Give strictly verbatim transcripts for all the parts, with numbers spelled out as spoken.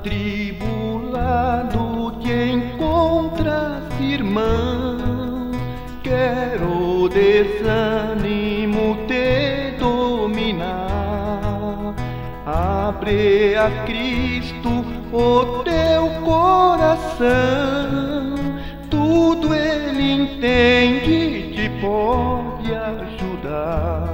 Atribulado te encontras, irmão, quer o desânimo te dominar. Abre a Cristo o teu coração, tudo Ele entende, te pode ajudar.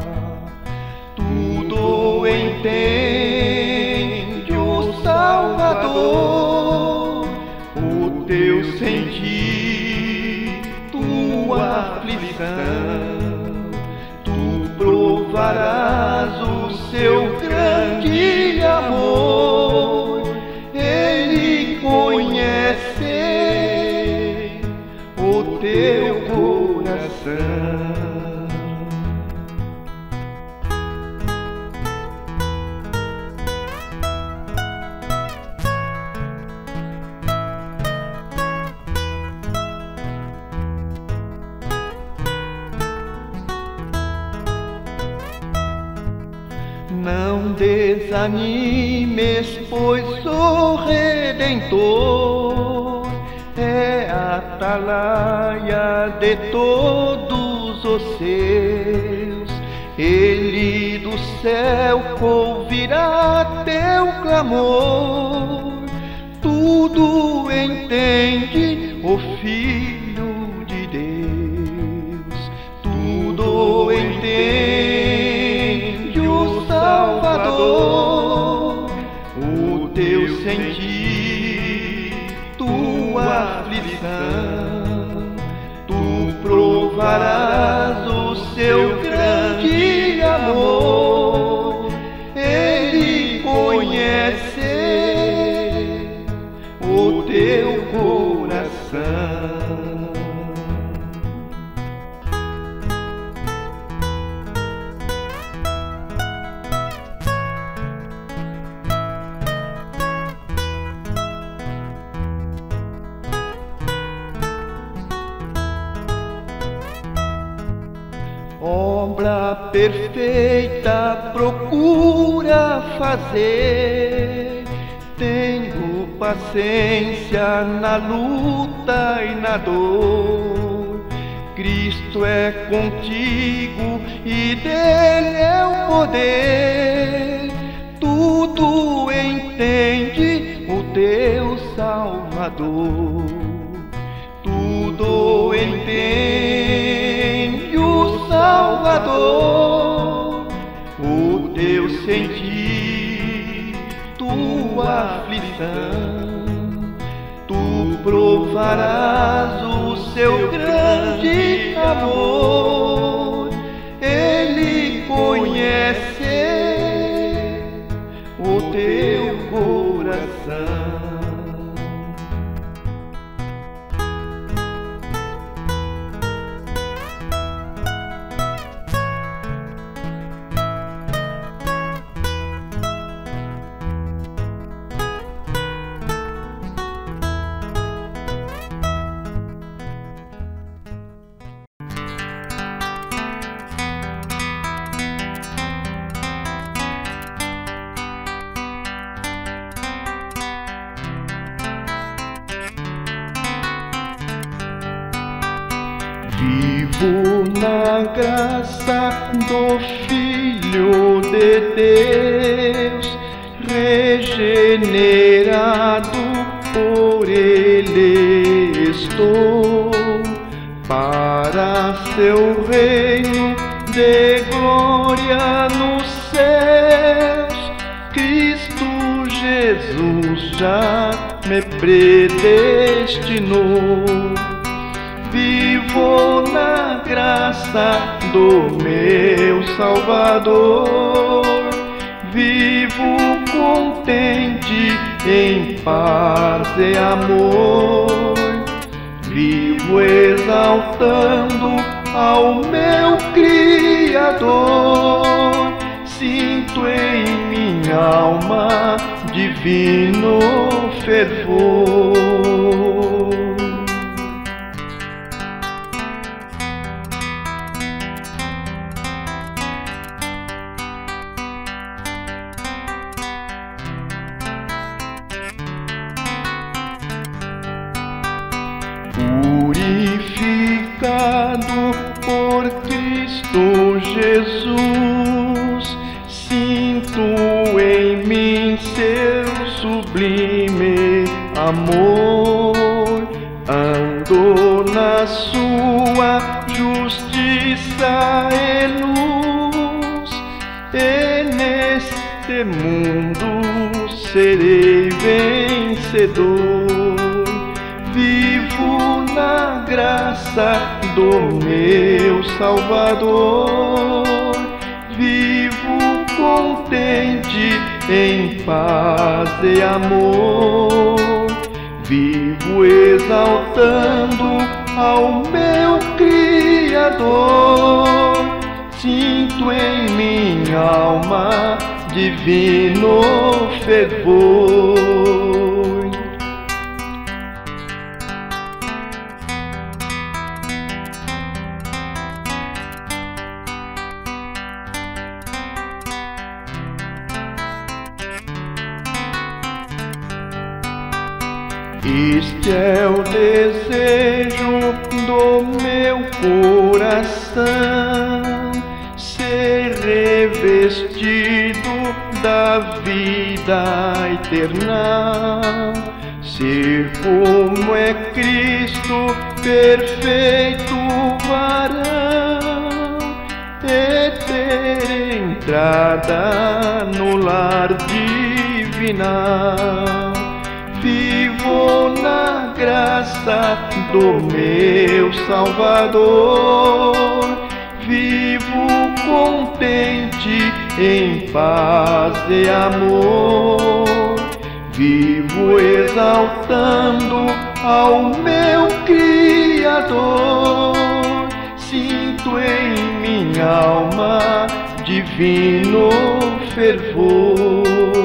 Tudo entende o Salvador, o teu sentir, tua aflição. Tu provarás o seu grande amor, Ele conhece o teu coração. Não desanimes, pois o Redentor é a atalaia de todos os seus. Ele do céu ouvirá teu clamor, tudo entende o Filho de Deus, tudo entende o Salvador, o teu sentir, tua aflição. Tu provarás o seu grande amor, Ele conhece o teu coração. Obra perfeita procura fazer, tenho paciência na luta e na dor. Cristo é contigo e dele é o poder, tudo entende o teu Salvador, tudo entende o Salvador, o teu sentir, tua aflição. Tu provarás o seu grande amor, Ele conhece o teu coração. Vivo na graça do Filho de Deus, regenerado por Ele estou, para seu reino de glória nos céus. Cristo Jesus já me predestinou. Vivo na graça do meu Salvador, vivo contente em paz e amor, vivo exaltando ao meu Criador, sinto em minha alma divino fervor. purificado por Cristo Jesus. Sinto em mim seu sublime amor, ando na sua justiça e luz, e neste mundo serei vencedor. Vivo na graça do meu Salvador, vivo contente em paz e amor, vivo exaltando ao meu Criador. Sinto em minha alma divino fervor. Este é o desejo do meu coração, ser revestido da vida eterna, ser como é Cristo, perfeito varão, e ter entrada no lar divinal. Vivo na graça do meu Salvador, vivo contente em paz e amor, vivo exaltando ao meu Criador. Sinto em minha alma divino fervor.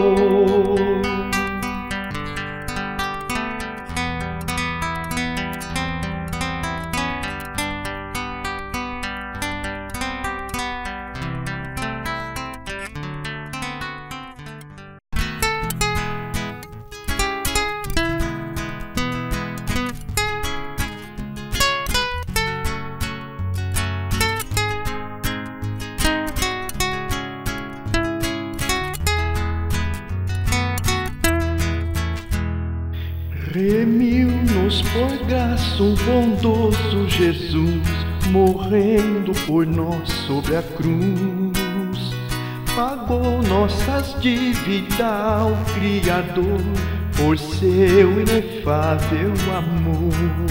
Remiu-nos por graça o bondoso Jesus, morrendo por nós sobre a cruz. Pagou nossas dívidas ao Criador, por seu inefável amor.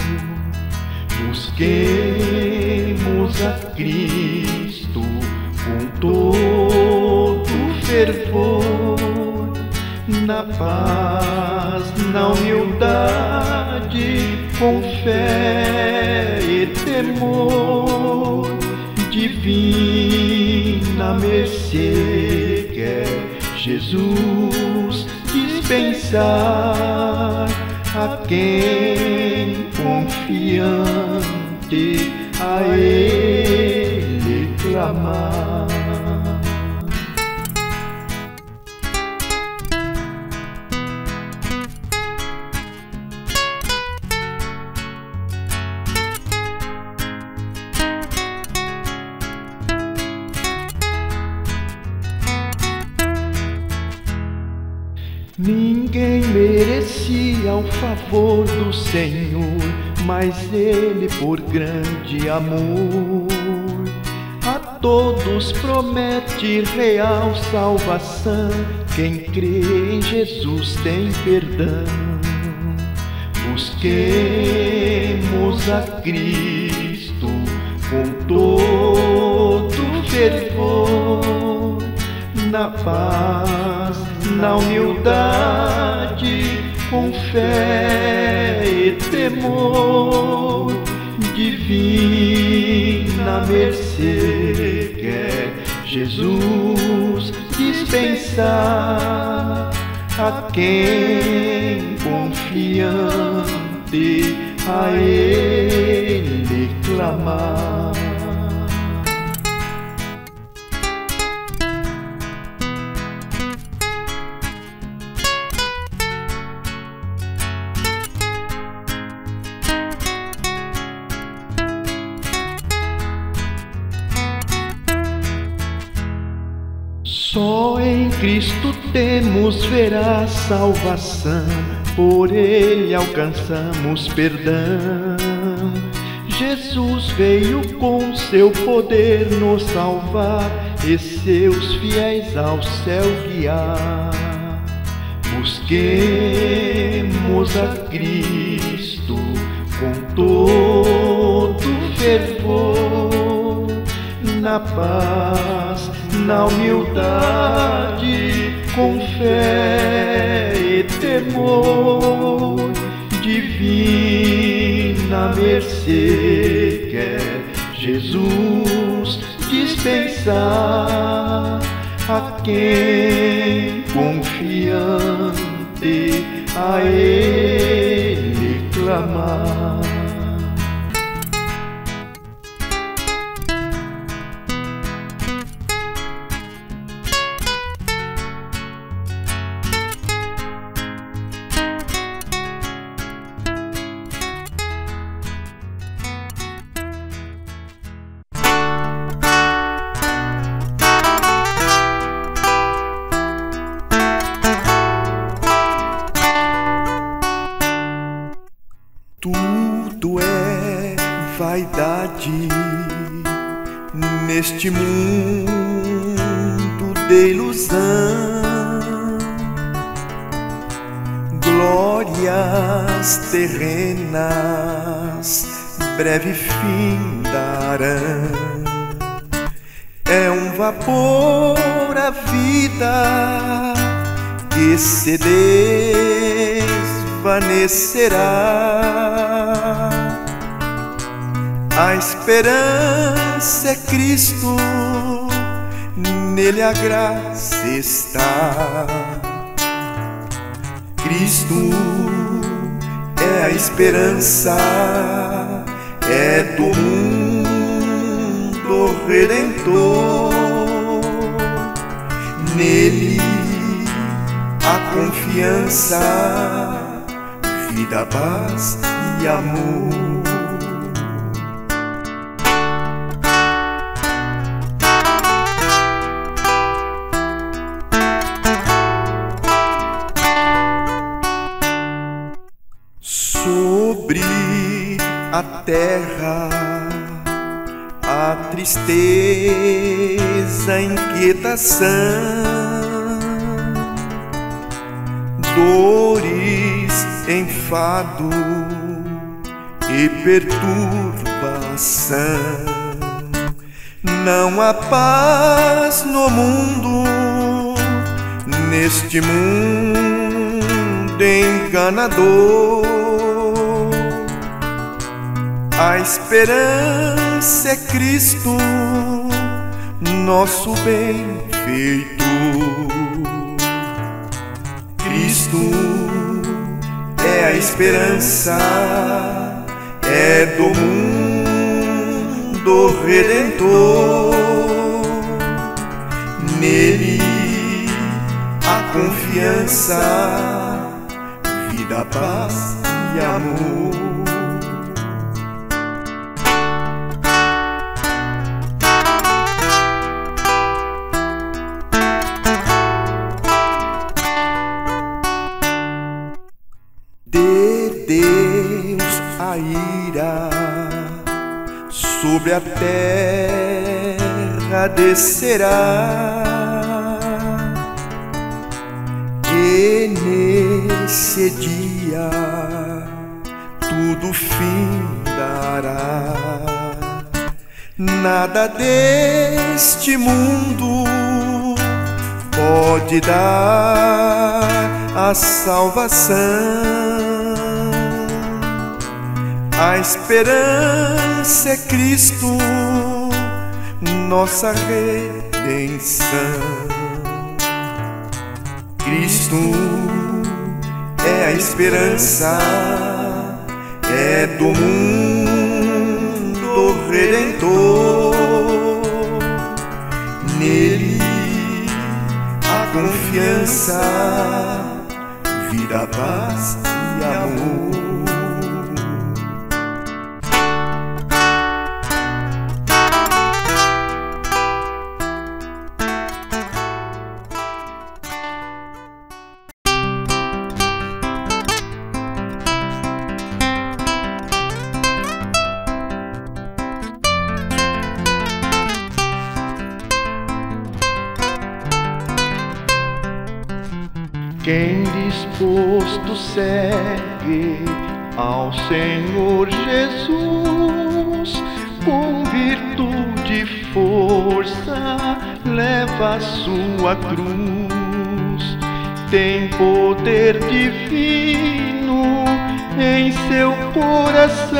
Busquemos a Cristo com todo fervor, na paz, na humildade, com fé e temor. Divina mercê quer Jesus dispensar a quem confiante a Ele clamar. Ninguém merecia o favor do Senhor, mas Ele, por grande amor, a todos promete real salvação. Quem crê em Jesus tem perdão. Busquemos a Cristo com todo fervor, na paz, na humildade, com fé e temor. Divina mercê quer Jesus dispensar a quem confiante a Ele clamar. em Cristo temos ver a salvação, por Ele alcançamos perdão. Jesus veio com seu poder nos salvar e seus fiéis ao céu guiar. Busquemos a Cristo com todo fervor, na paz, na humildade, com fé e temor. Divina mercê quer Jesus dispensar a quem confiante a Ele clamar. Tudo é vaidade neste mundo de ilusão, glórias terrenas breve fim darão. É um vapor a vida que se desvanecerá. A esperança é Cristo, nele a graça está. Cristo é a esperança, é do mundo redentor. Nele a confiança, vida, paz e amor. Sobre a terra a tristeza, a inquietação, dores, enfado e perturbação. Não há paz no mundo, neste mundo enganador. A esperança é Cristo, nosso benfeitor. Cristo é a esperança, é do mundo redentor. Nele a confiança, vida, paz e amor. De Deus a ira sobre a terra descerá, e nesse dia tudo findará. Nada deste mundo pode dar a salvação. A esperança é Cristo, nossa redenção. Cristo é a esperança, é do mundo redentor. Nele a confiança, vida, paz e amor. Quem disposto segue ao Senhor Jesus, com virtude e força leva a sua cruz. Tem poder divino em seu coração,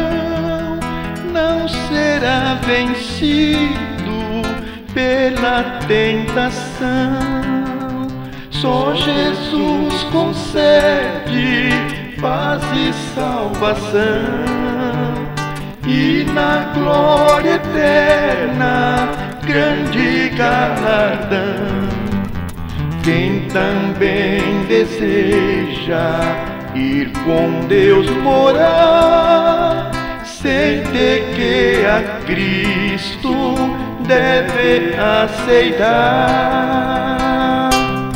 não será vencido pela tentação. Só Jesus concede paz e salvação, e na glória eterna grande galardão. Quem também deseja ir com Deus morar, sente que a Cristo deve aceitar.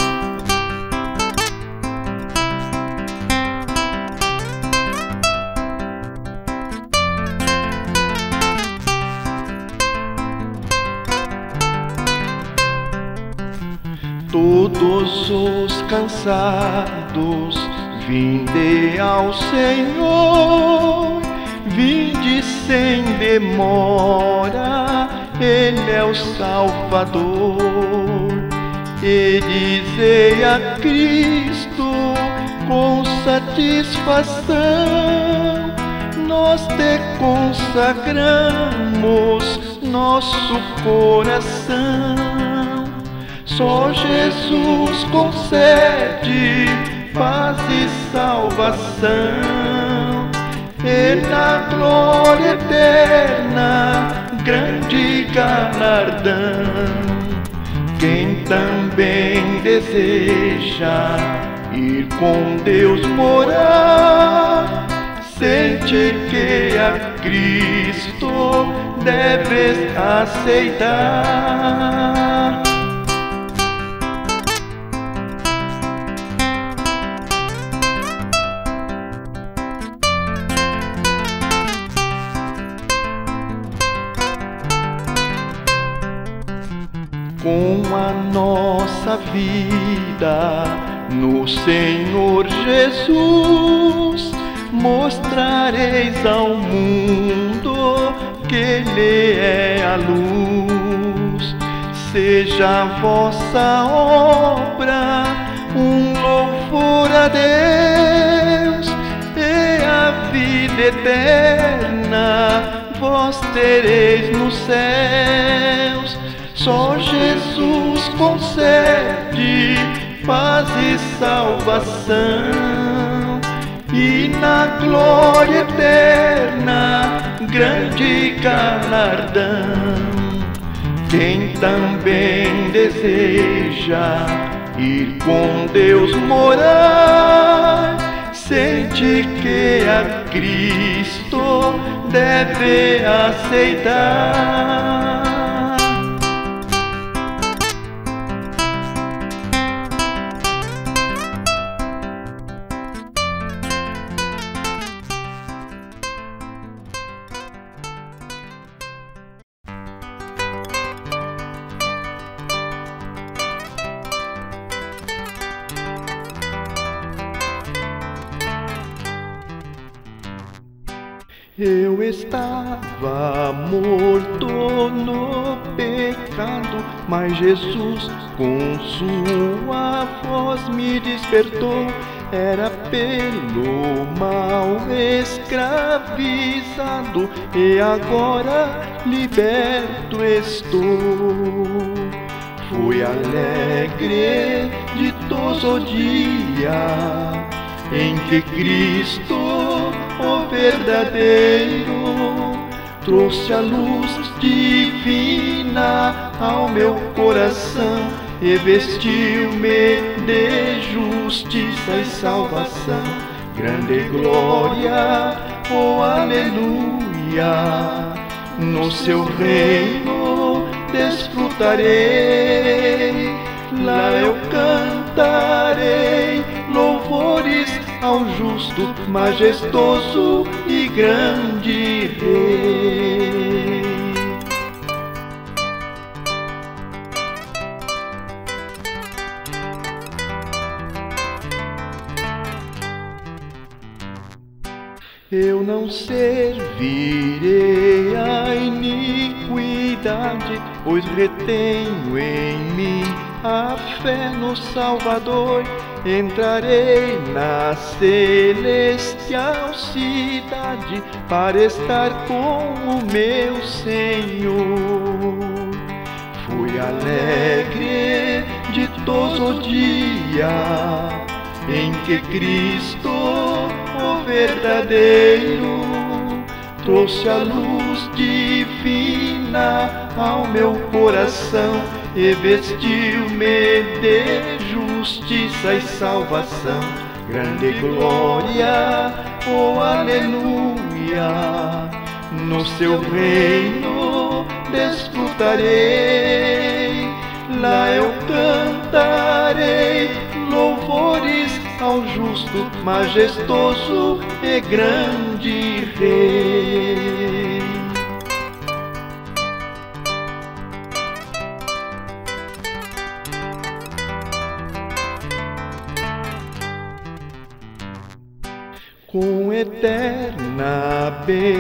Todos os cansados, vinde ao Senhor, vinde sem demora, Ele é o Salvador. E dizei a Cristo com satisfação: nós te consagramos nosso coração. Só Jesus concede paz e salvação, e na glória eterna grande galardão. Quem também deseja ir com Deus morar, sente que a Cristo deves aceitar. Com a nossa vida no Senhor Jesus, mostrareis ao mundo que Ele é a luz. Seja a vossa obra um louvor a Deus, e a vida eterna vós tereis nos céus. Só Jesus concede paz e salvação, e na glória eterna grande galardão. Quem também deseja ir com Deus morar, sente que a Cristo deve aceitar. Eu estava morto no pecado, mas Jesus com sua voz me despertou. Era pelo mal escravizado, e agora liberto estou. Fui alegre, ditoso dia em que Cristo, o verdadeiro, trouxe a luz divina ao meu coração e vestiu-me de justiça e salvação. Grande glória, oh aleluia, no seu reino desfrutarei. Lá eu cantarei louvores ao justo, majestoso e grande Rei. Eu não servirei a iniquidade, pois retenho em mim a fé no Salvador. Entrarei na celestial cidade para estar com o meu Senhor. Fui alegre de todo o dia em que Cristo, o verdadeiro, trouxe a luz divina ao meu coração e vestiu-me de justiça e salvação. Grande glória, oh aleluia, no seu reino desfrutarei. Lá eu cantarei louvores ao justo, majestoso e grande Rei. Com eterna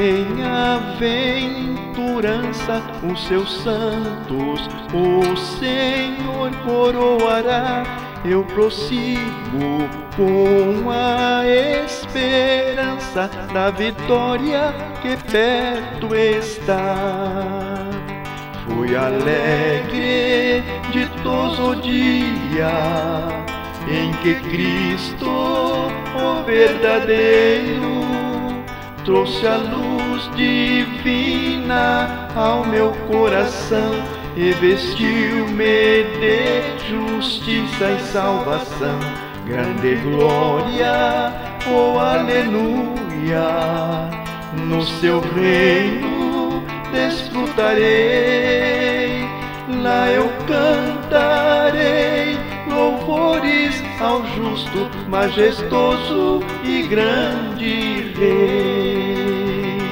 bem-aventurança os seus santos o Senhor coroará. Eu prossigo com a esperança da vitória que perto está. Fui alegre de todo o dia em que Cristo, o verdadeiro, trouxe a luz divina ao meu coração e vestiu-me de justiça e salvação. Grande glória, oh aleluia, no seu reino desfrutarei. Lá eu cantarei louvores ao justo, majestoso e grande Rei.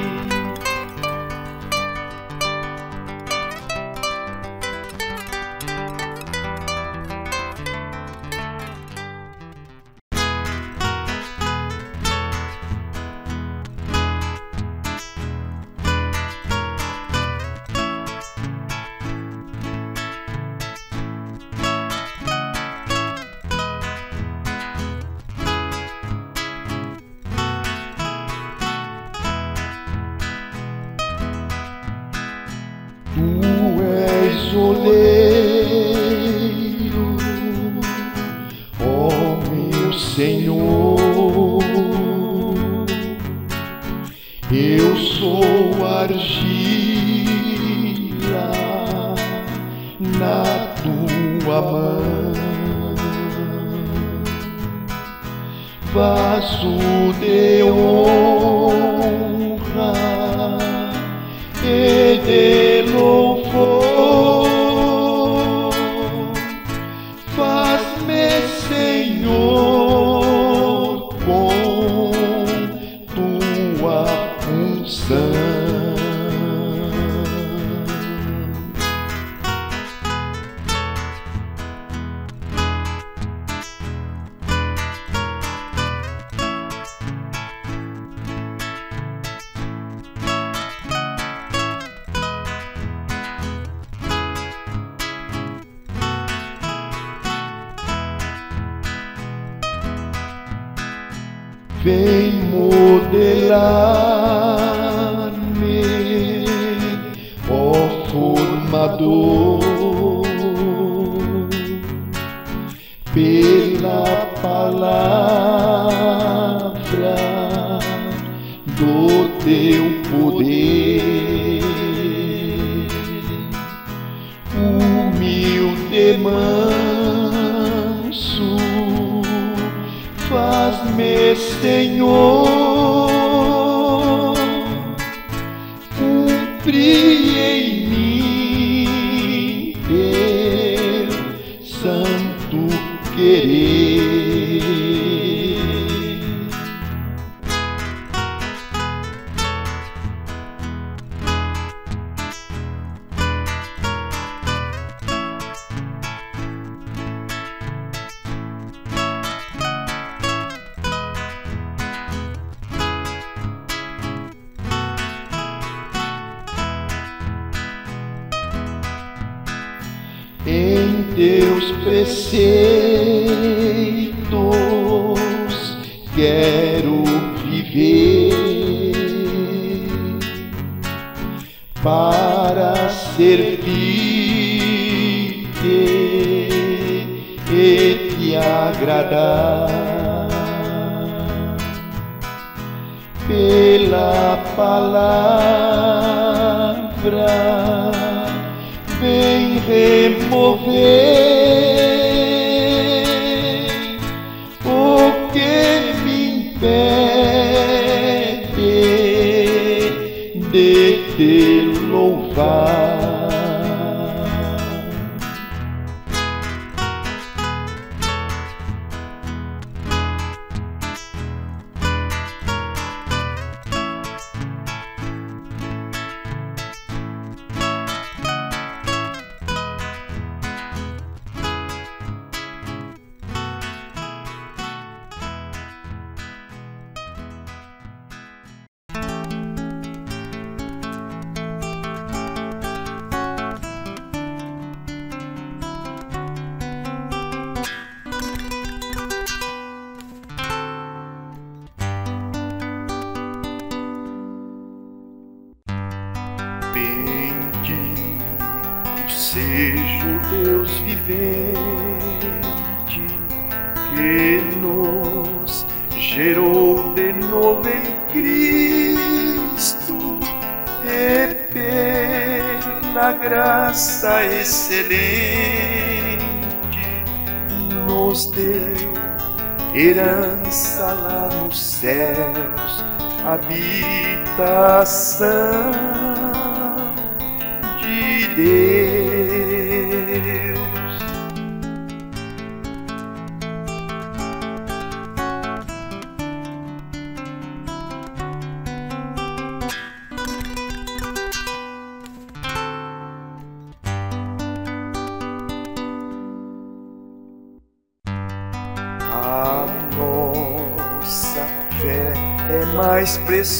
Tu és oleiro, ó meu Senhor. Eu sou argila na tua mão, vaso de honra e de louvor. Faz-me, Senhor, com tua unção. Vem modelar-me, ó formador, pela palavra do teu poder. Humilde manso, faz-me, Senhor, cumprir em mim teu santo querer. teus preceitos quero viver, para servir-te e te agradar. Pela palavra vem remover o que me impede de te louvar. Bendito seja o Deus vivente que nos gerou de novo em Cristo e pela graça excelente nos deu herança lá nos céus, habitação de Deus. A nossa fé é mais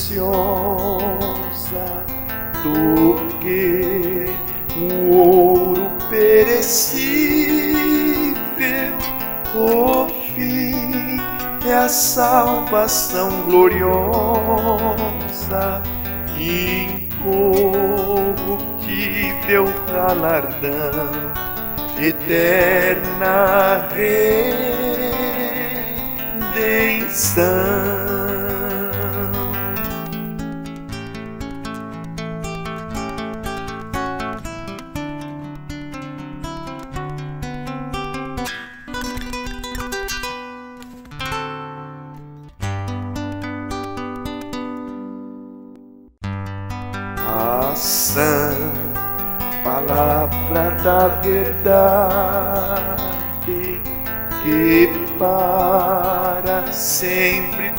preciosa do que o ouro perecível. O fim é a salvação gloriosa, incorruptível galardão, eterna redenção. A sã palavra da verdade que para sempre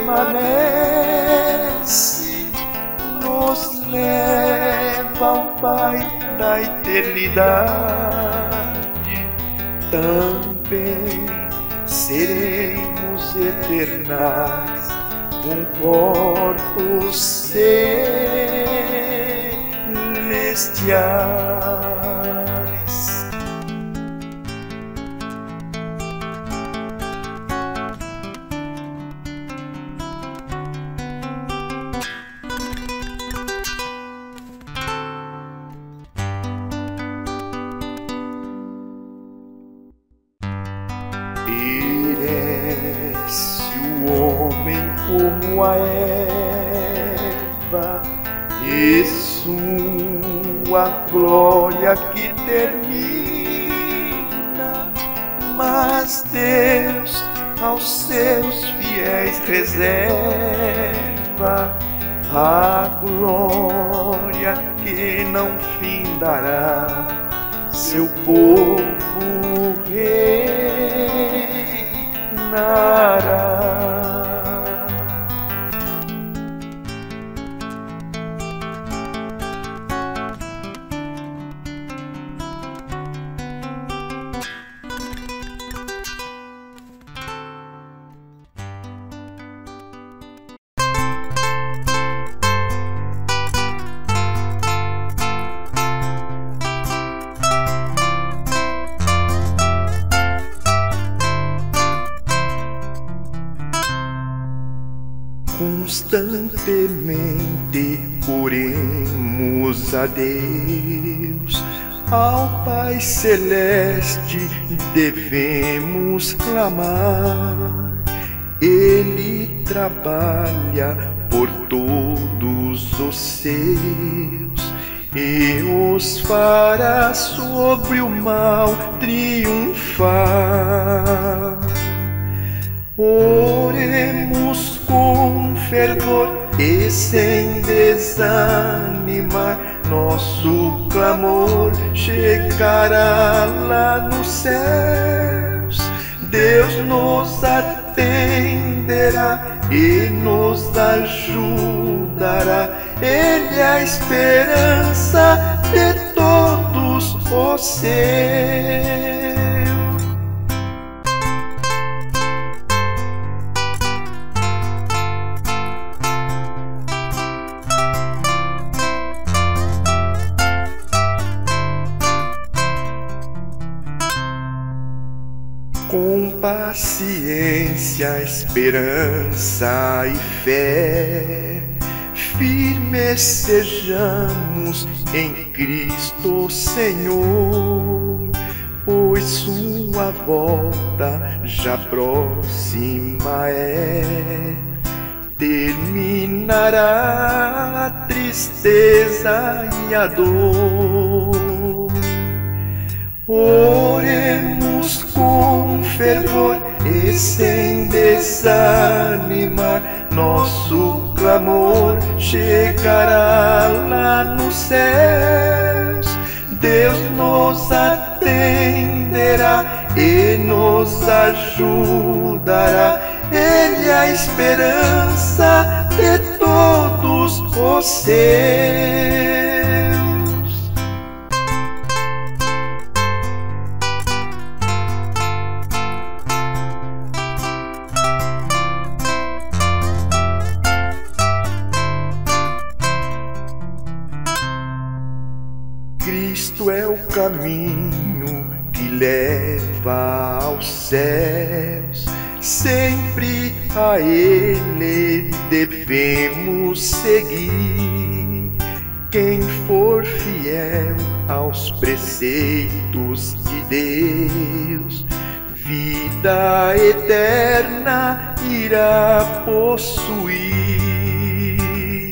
permanece nos leva ao Pai da eternidade. Também seremos eternais com corpos celestiais. Perece o homem como a erva, e sua glória que termina, mas Deus aos seus fiéis reserva a glória que não findará. Seu povo reinará. constantemente oremos a Deus. Ao Pai Celeste devemos clamar. Ele trabalha por todos os seus e os fará sobre o mal triunfar. Oremos com fervor e sem desanimar. Nosso clamor chegará lá nos céus. Deus nos atenderá e nos ajudará. Ele é a esperança de todos os seus. Com paciência, esperança e fé, firmes sejamos em Cristo Senhor, pois sua volta já próxima é. Terminará a tristeza e a dor. Oremos com fervor e sem desanimar. Nosso clamor chegará lá nos céus. Deus nos atenderá e nos ajudará. Ele é a esperança de todos os seus. Cristo é o caminho que leva aos céus. Sempre a Ele devemos seguir. Quem for fiel aos preceitos de Deus, vida eterna irá possuir.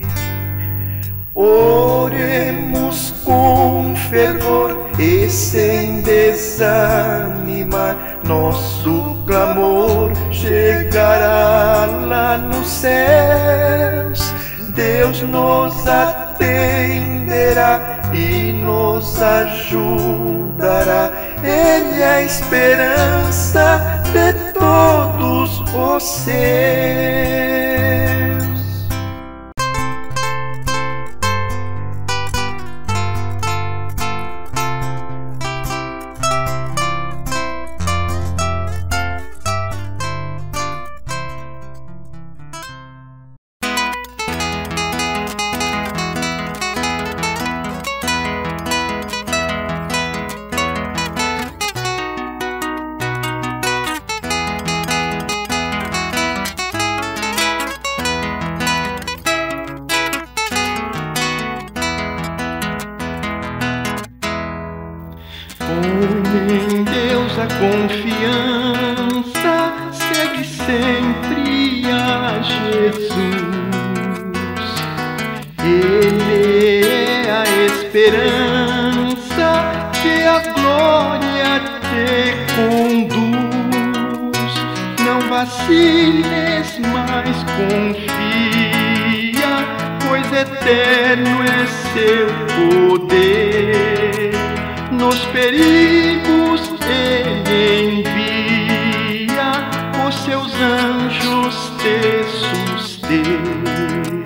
Oremos com fervor e sem desanimar. Nosso clamor chegará lá nos céus. Deus nos atenderá e nos ajudará. Ele é a esperança de todos os seus. Em Deus a confiança, segue sempre a Jesus. Ele é a esperança que a glória te conduz. Não vaciles, mas confia, pois eterno é seu poder. Nos perigos Ele envia os seus anjos te suster.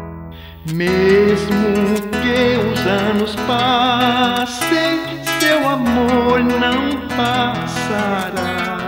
Mesmo que os anos passem, seu amor não passará.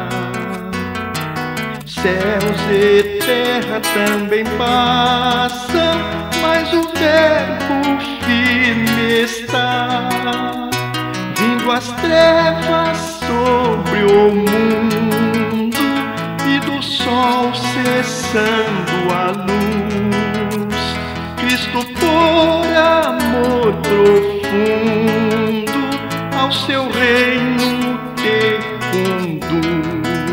Céus e terra também passam, mas o verbo firme está. Vindo as trevas sobre o mundo e do sol cessando a luz, Cristo por amor profundo ao seu reino te conduz.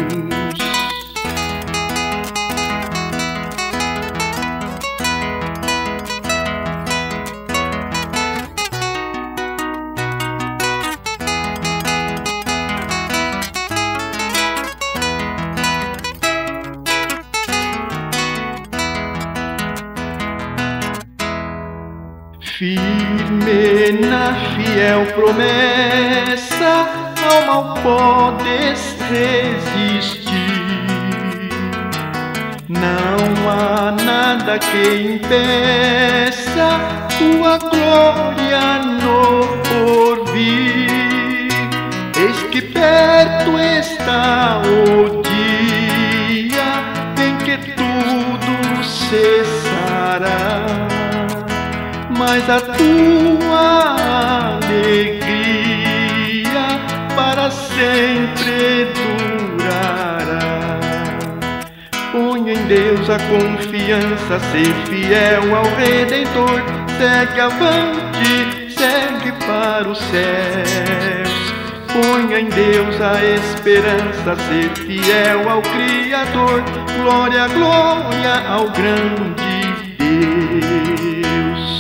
Firme na fiel promessa, ao mal podes resistir. Não há nada que impeça tua glória no porvir. Eis que perto está o dia em que tudo cessará, mas a tua alegria para sempre durará. Põe em Deus a confiança, ser fiel ao Redentor. Segue avante, segue para os céus. Põe em Deus a esperança, ser fiel ao Criador. Glória, glória ao grande Deus.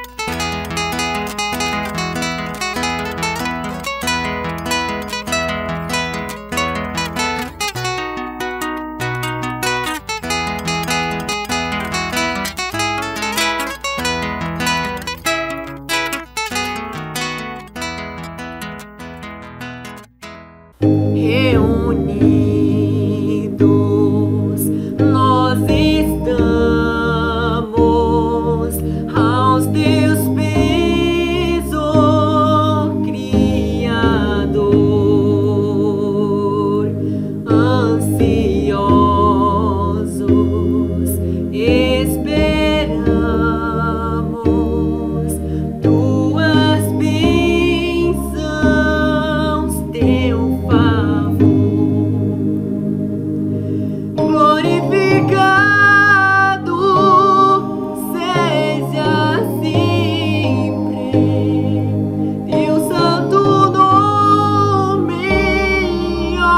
Reunidos nós estamos aos teus pés, ó Criador, ansiosos esperamos tuas bênçãos, teu favor. Glorificado seja sempre teu santo nome, ó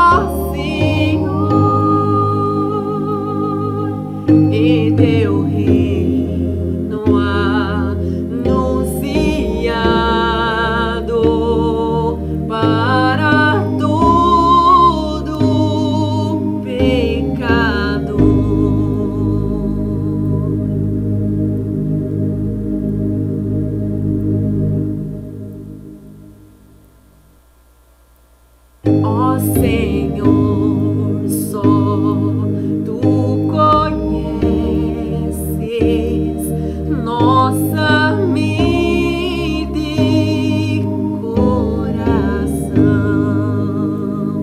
Senhor, e teu reino anunciado para todo pecador. Ó Senhor, só tu conheces nossa mente e coração.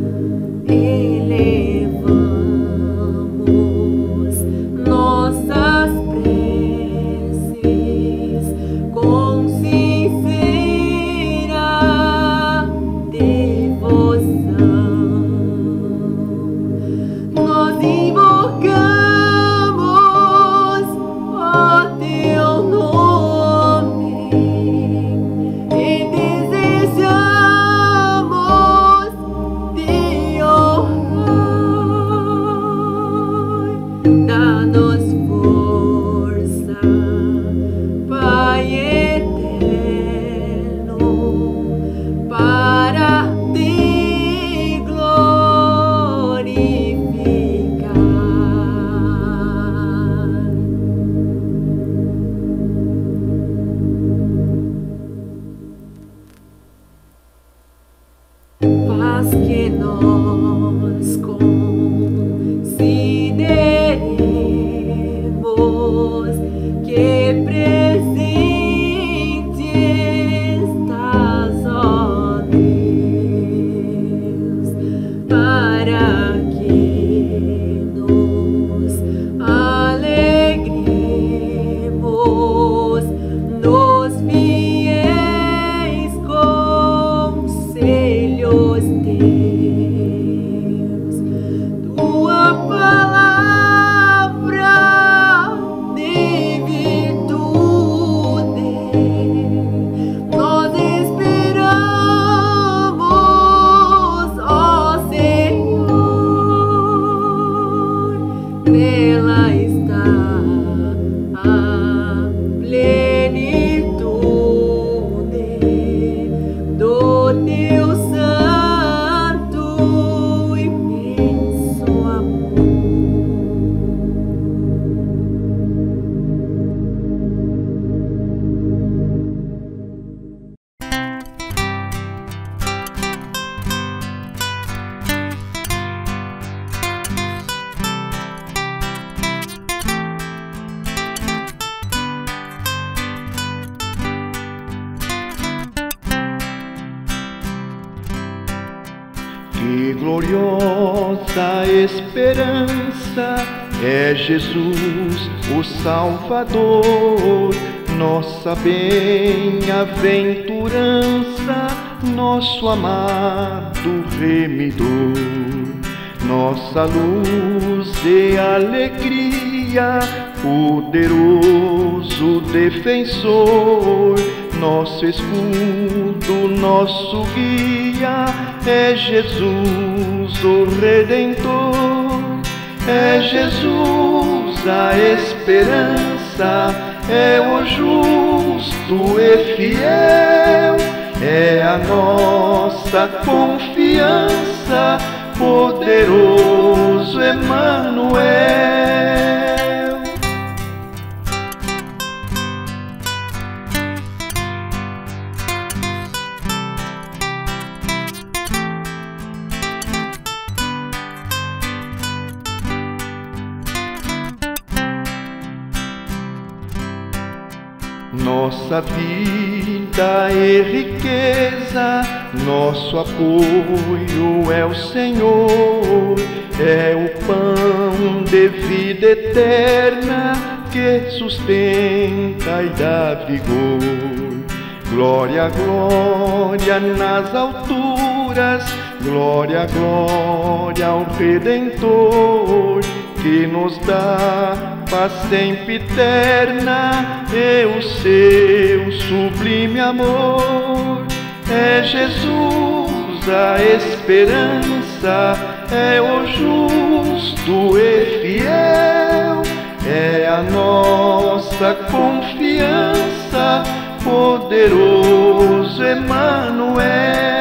Elevamos nossas preces com sincera devoção. Nós invocamos o teu nome e desejamos te honrar. Dá-nos força, Pai eterno, para te glorificar. Faz que nós consideremos que presente estás, ó Deus. Que gloriosa esperança é Jesus, o Salvador, nossa bem-aventurança, nosso amado Remidor, nossa luz e alegria, poderoso defensor, nosso escudo, nosso guia, é Jesus o Redentor. É Jesus a esperança, é o justo e fiel, é a nossa confiança, poderoso Emmanuel. Nossa vida e riqueza, nosso apoio é o Senhor, é o pão de vida eterna que sustenta e dá vigor. Glória, glória nas alturas, glória, glória ao Redentor, que nos dá paz sempre eterna e o seu sublime amor. É Jesus a esperança, é o justo e fiel, é a nossa confiança, poderoso Emmanuel.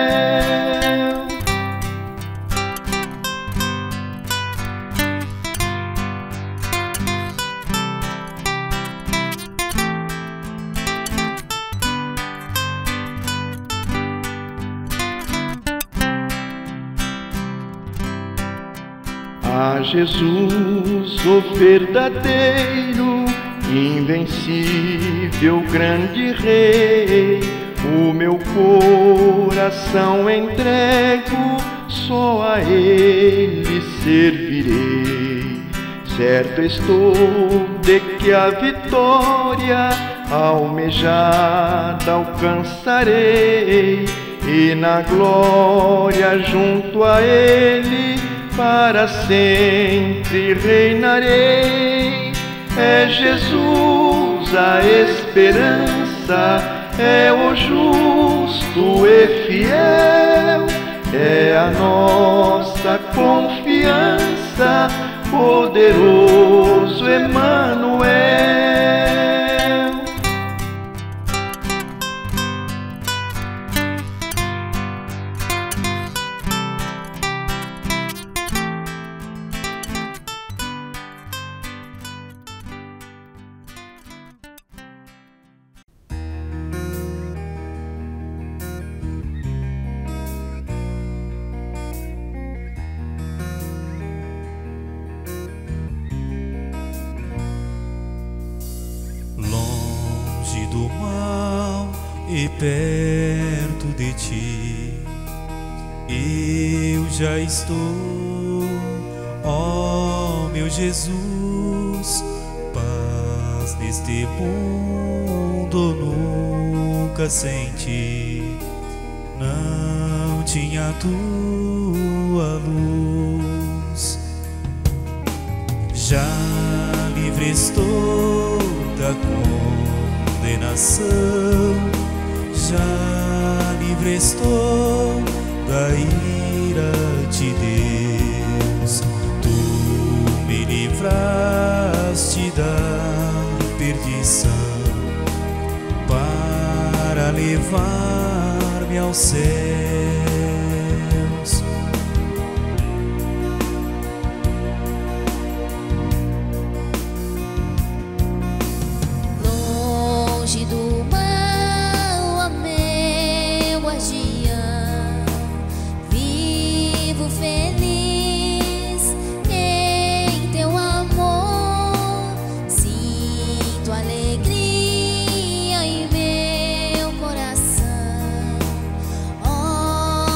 A Jesus, o verdadeiro, invencível, grande Rei, o meu coração entrego, só a Ele servirei. Certo estou de que a vitória almejada alcançarei, e na glória junto a Ele para sempre reinarei. É Jesus a esperança, é o justo e fiel, é a nossa confiança, poderoso Emmanuel. Do mal e perto de ti, eu já estou, ó meu Jesus. Paz neste mundo nunca senti, não tinha tua luz. Já livre estou da condenação, já livre estou da ira de Deus. Tu me livraste da perdição para levar-me aos céus. Alegria em meu coração, oh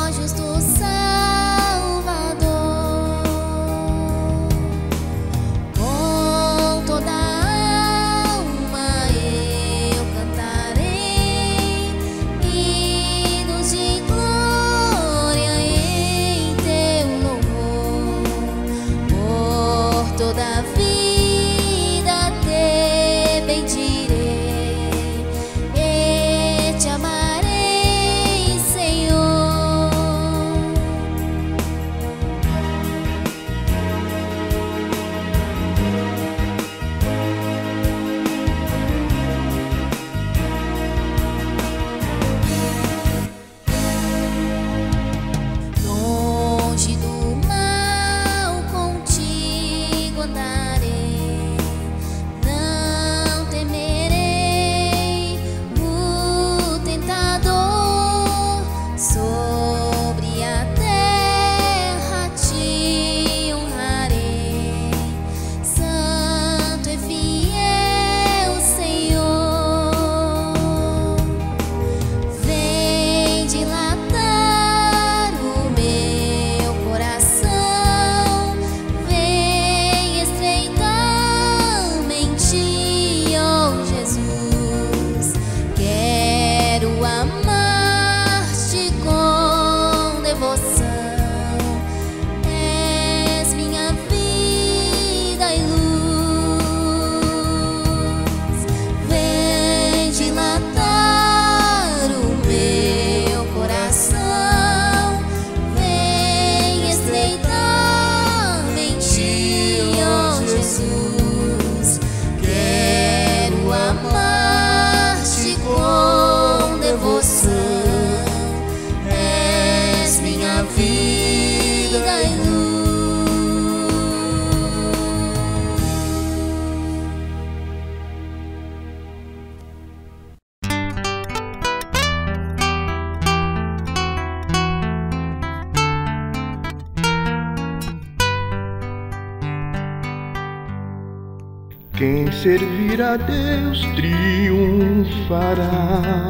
Quem servir a Deus triunfará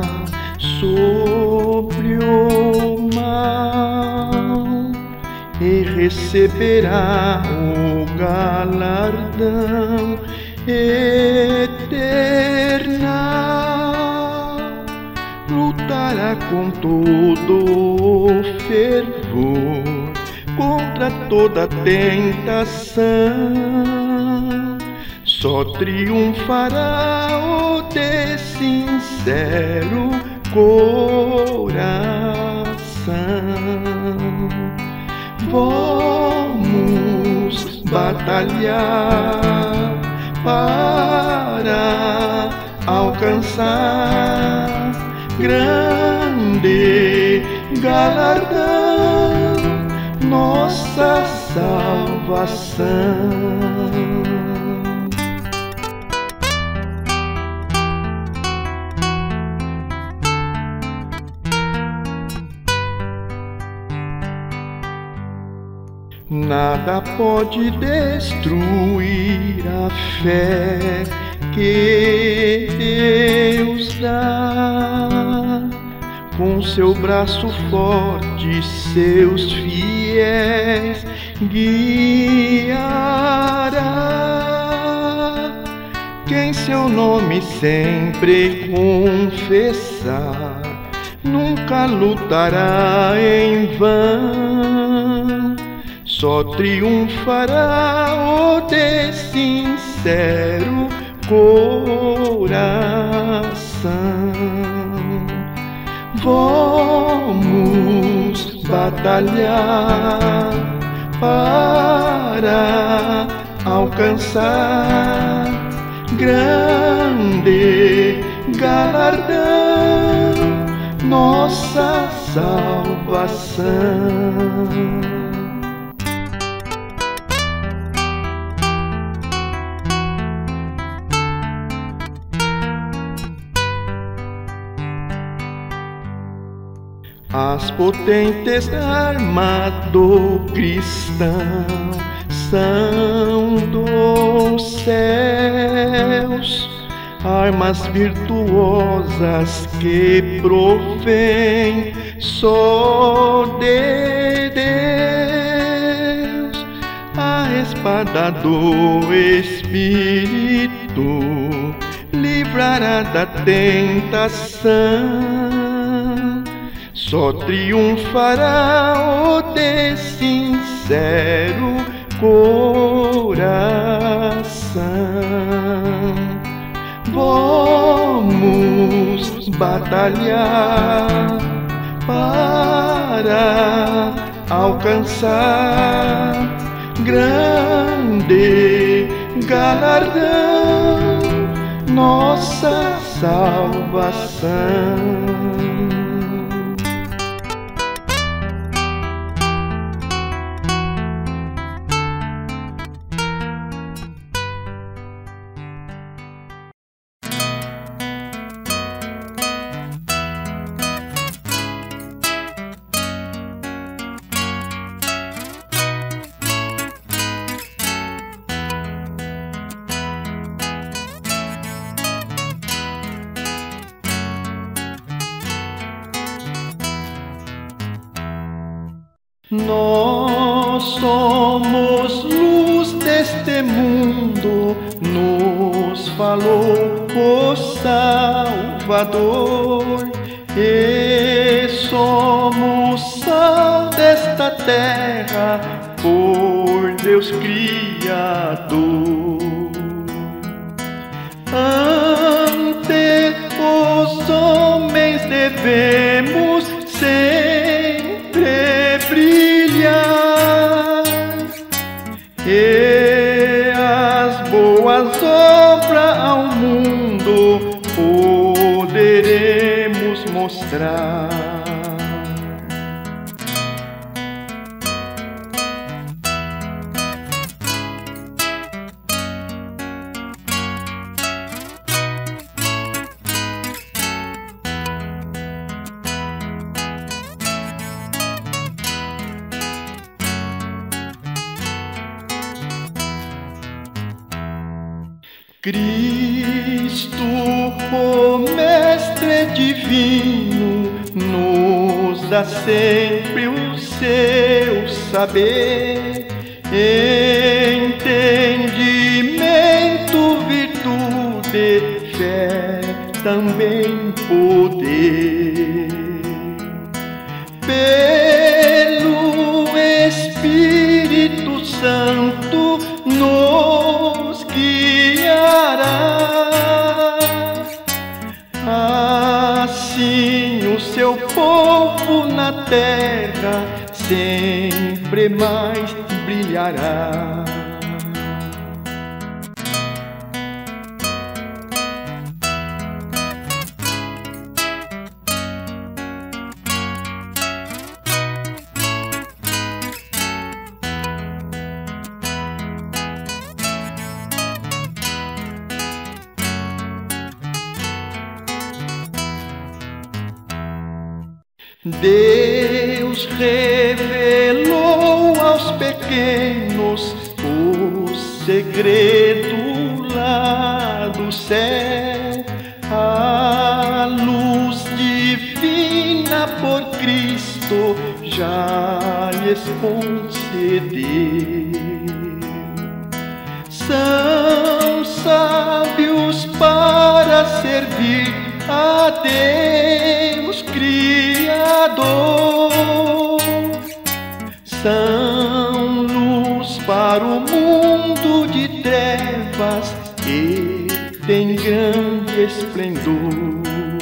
sobre o mal e receberá o galardão eterna. Lutará com todo o fervor contra toda tentação. Só triunfará o de sincero coração. Vamos batalhar para alcançar grande galardão, nossa salvação. Nada pode destruir a fé que Deus dá. Com seu braço forte seus fiéis guiará. Quem seu nome sempre confessar, nunca lutará em vão. Só triunfará o de sincero coração. Vamos batalhar para alcançar grande galardão, nossa salvação. As potentes armas do cristão são dos céus, armas virtuosas que provém só de Deus. A espada do Espírito livrará da tentação. Só triunfará o de sincero coração. Vamos batalhar para alcançar grande galardão, nossa salvação. Nós somos luz deste mundo, nos falou o Salvador, e somos sal desta terra, por Deus Criador. Ante os homens devemos sempre brilhar, e as boas obras ao mundo poderemos mostrar. Cristo, o Mestre Divino, nos dá sempre o seu saber, entendimento, virtude, fé, também poder. Pelo Espírito Santo nos guiará, assim o seu povo na terra sempre mais brilhará. Deus revelou aos pequenos o segredo lá do céu, a luz divina por Cristo já lhes concedeu. São sábios para servir a Deus Criador, são luz para o mundo de trevas e tem grande esplendor.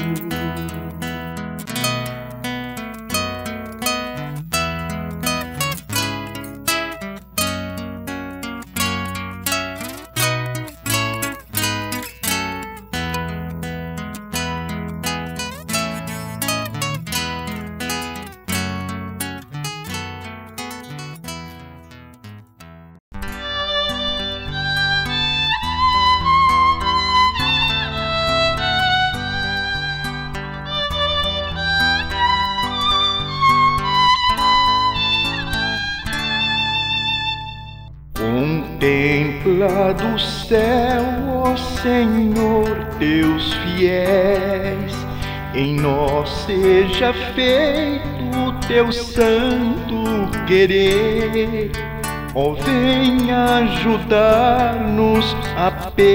Contempla do céu, ó Senhor, teus fiéis, em nós seja feito o teu santo querer. Ó, venha ajudar-nos a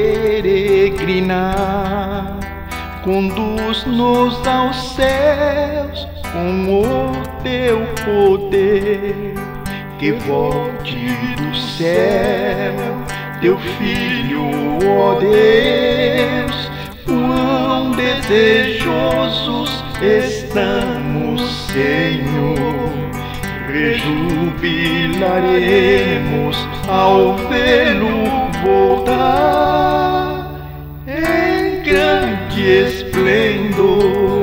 peregrinar, conduz-nos aos céus com o teu poder. Que volte do céu teu Filho, ó Deus, quão desejosos estamos, Senhor. Rejubilaremos ao vê-lo voltar em grande esplendor.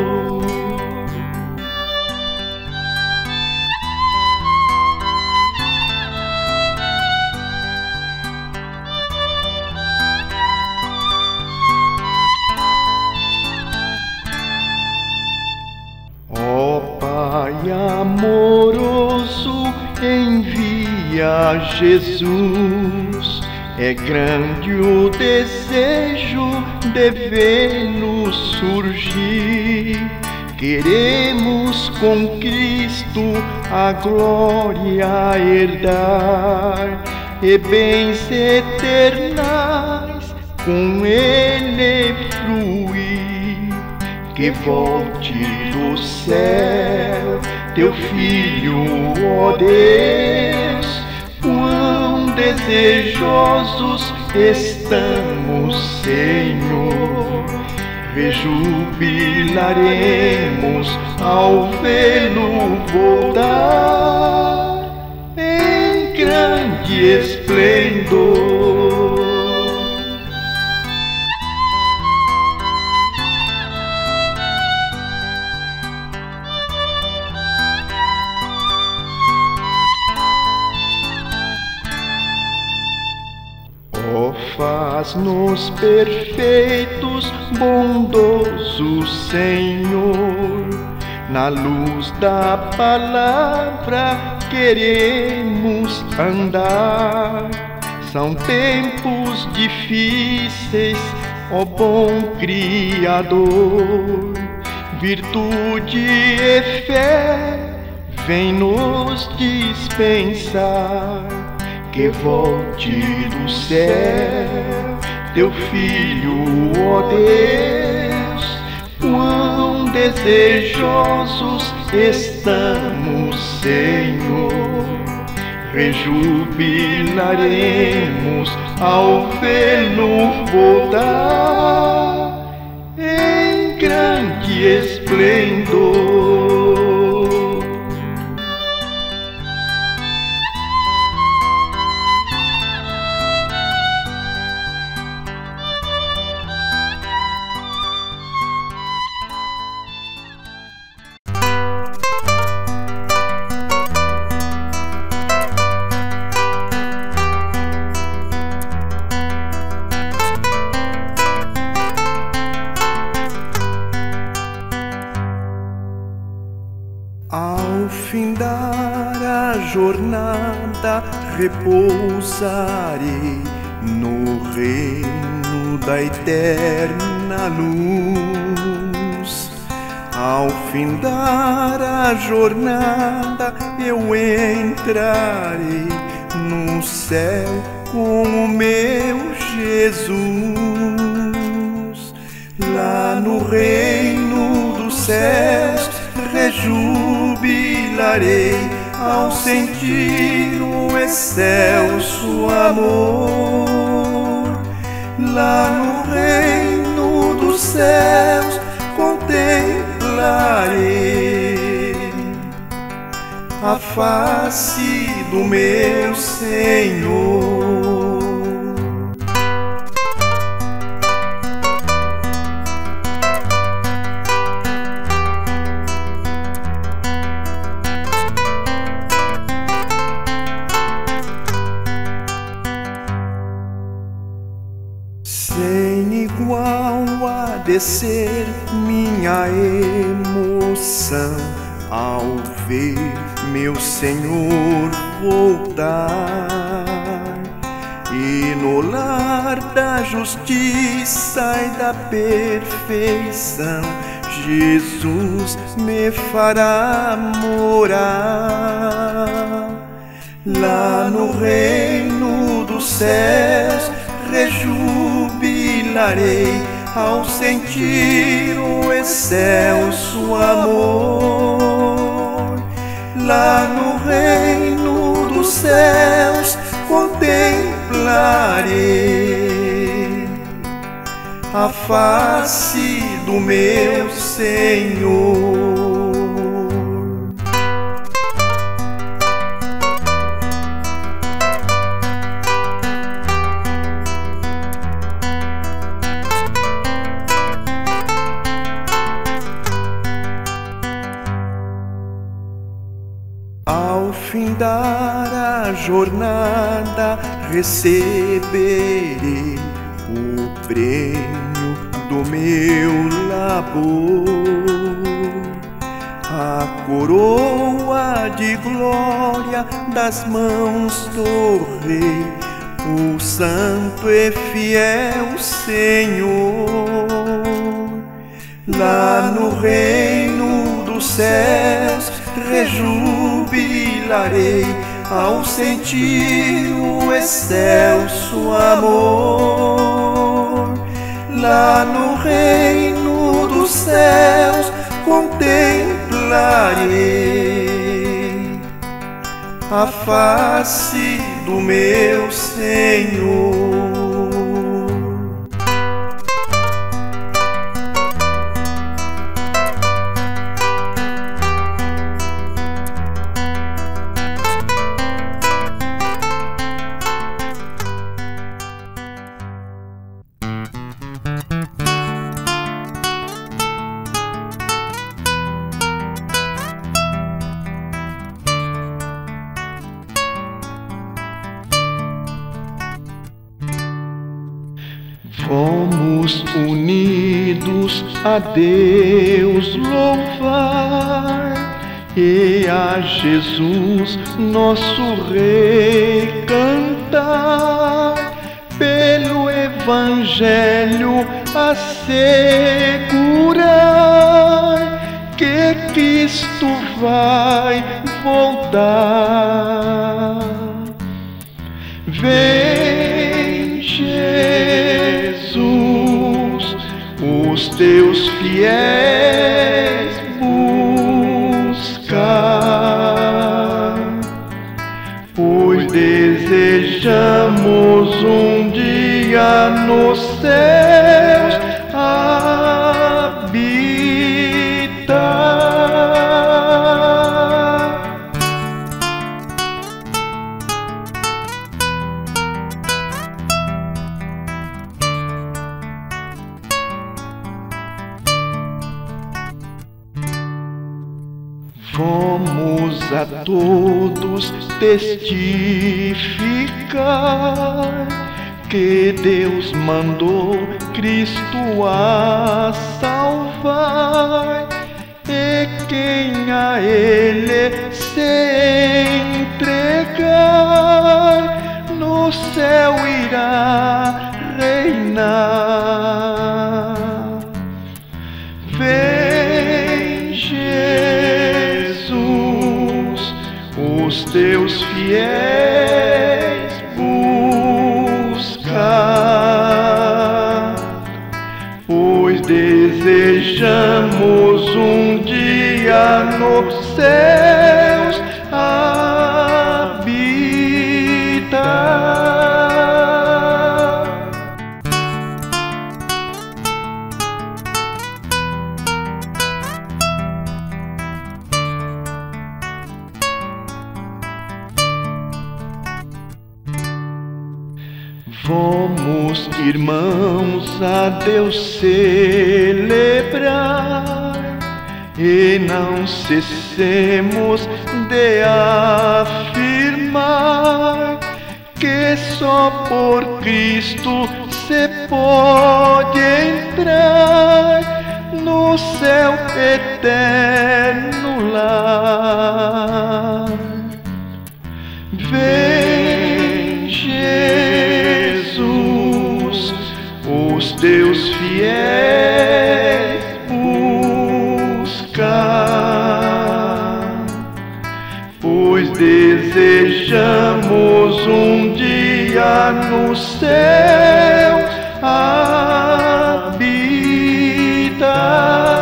Pai amoroso, envia Jesus. É grande o desejo de vê-lo surgir. Queremos com Cristo a glória herdar e bens eternas com Ele fruir. Que volte do céu teu Filho, ó Deus, quão desejosos estamos, Senhor. Rejubilaremos ao vê-lo voltar em grande esplendor. Ó, faz-nos perfeitos, bondoso Senhor, na luz da palavra queremos andar, São tempos difíceis, ó bom Criador. Virtude e fé vem nos dispensar, que volte do céu teu Filho, ó Deus. Quão desejosos estamos, Senhor, rejubilaremos ao vê-lo voltar em grande esplendor. Ao findar a jornada, repousarei no reino da eterna luz. Ao findar a jornada, eu entrarei no céu com o meu Jesus. Lá no reino dos céus rejubilarei ao sentir o excelso amor. Lá no reino dos céus contemplarei a face do meu Senhor. Sem igual a descer minha emoção ao ver meu Senhor voltar, e no lar da justiça e da perfeição Jesus me fará morar. Lá no reino dos céus rejubilarei ao sentir o excelso amor. Lá no reino dos céus contemplarei a face do meu Senhor. Ao findar a jornada, receberei o prêmio do meu labor, a coroa de glória das mãos do Rei, o santo e fiel Senhor. Lá no reino dos céus rejubilarei ao sentir o excelso amor. Lá no reino dos céus contemplarei a face do meu Senhor. Fomos unidos a Deus louvar e a Jesus, nosso Rei, cantar. Evangelho assegurar que Cristo vai voltar. Vem, Jesus, os teus fiéis buscar, pois desejamos um dia nos céus habitar. Vamos a todos testificar que Deus mandou Cristo a salvar, e quem a Ele se entregar no céu irá reinar. Vem, Jesus, os teus fiéis buscar, pois desejamos um dia nos céus habitar. Vamos, irmãos, a Deus celebrar e não cessemos de afirmar que só por Cristo se pode entrar no céu eterno lar. Vem, Jesus, os teus fiéis buscar, pois desejamos um dia no céu habitar.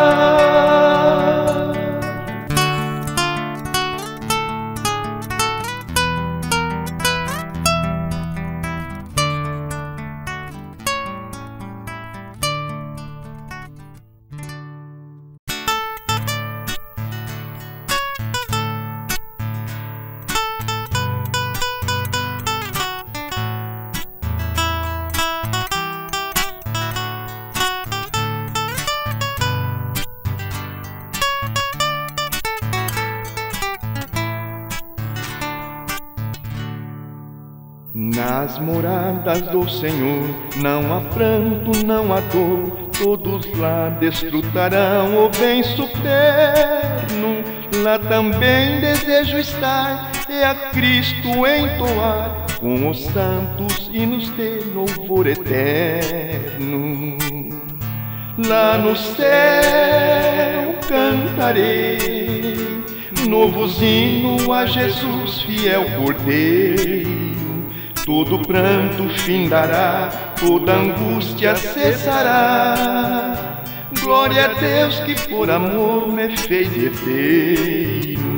Nas moradas do Senhor não há pranto, não há dor, todos lá desfrutarão o bem supremo. Lá também desejo estar e a Cristo entoar com os santos hinos de louvor eterno. Lá no céu cantarei novos hinos a Jesus, fiel Cordeiro. Todo pranto findará, toda angústia cessará. Glória a Deus que por amor me fez herdeiro.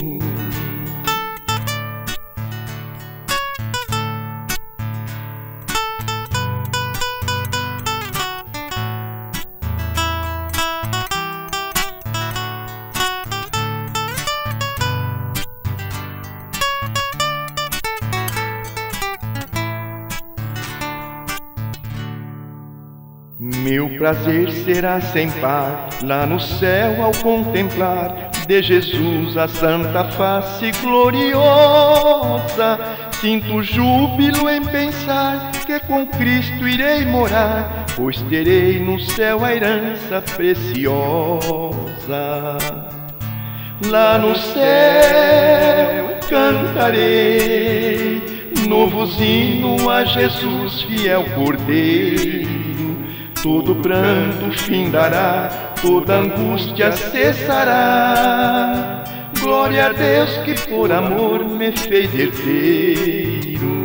Meu prazer será sem par, lá no céu ao contemplar de Jesus a santa face gloriosa. Sinto júbilo em pensar que com Cristo irei morar, pois terei no céu a herança preciosa. Lá no céu cantarei novo hino a Jesus, fiel Cordeiro. Todo pranto findará, toda angústia cessará. Glória a Deus que por amor me fez herdeiro.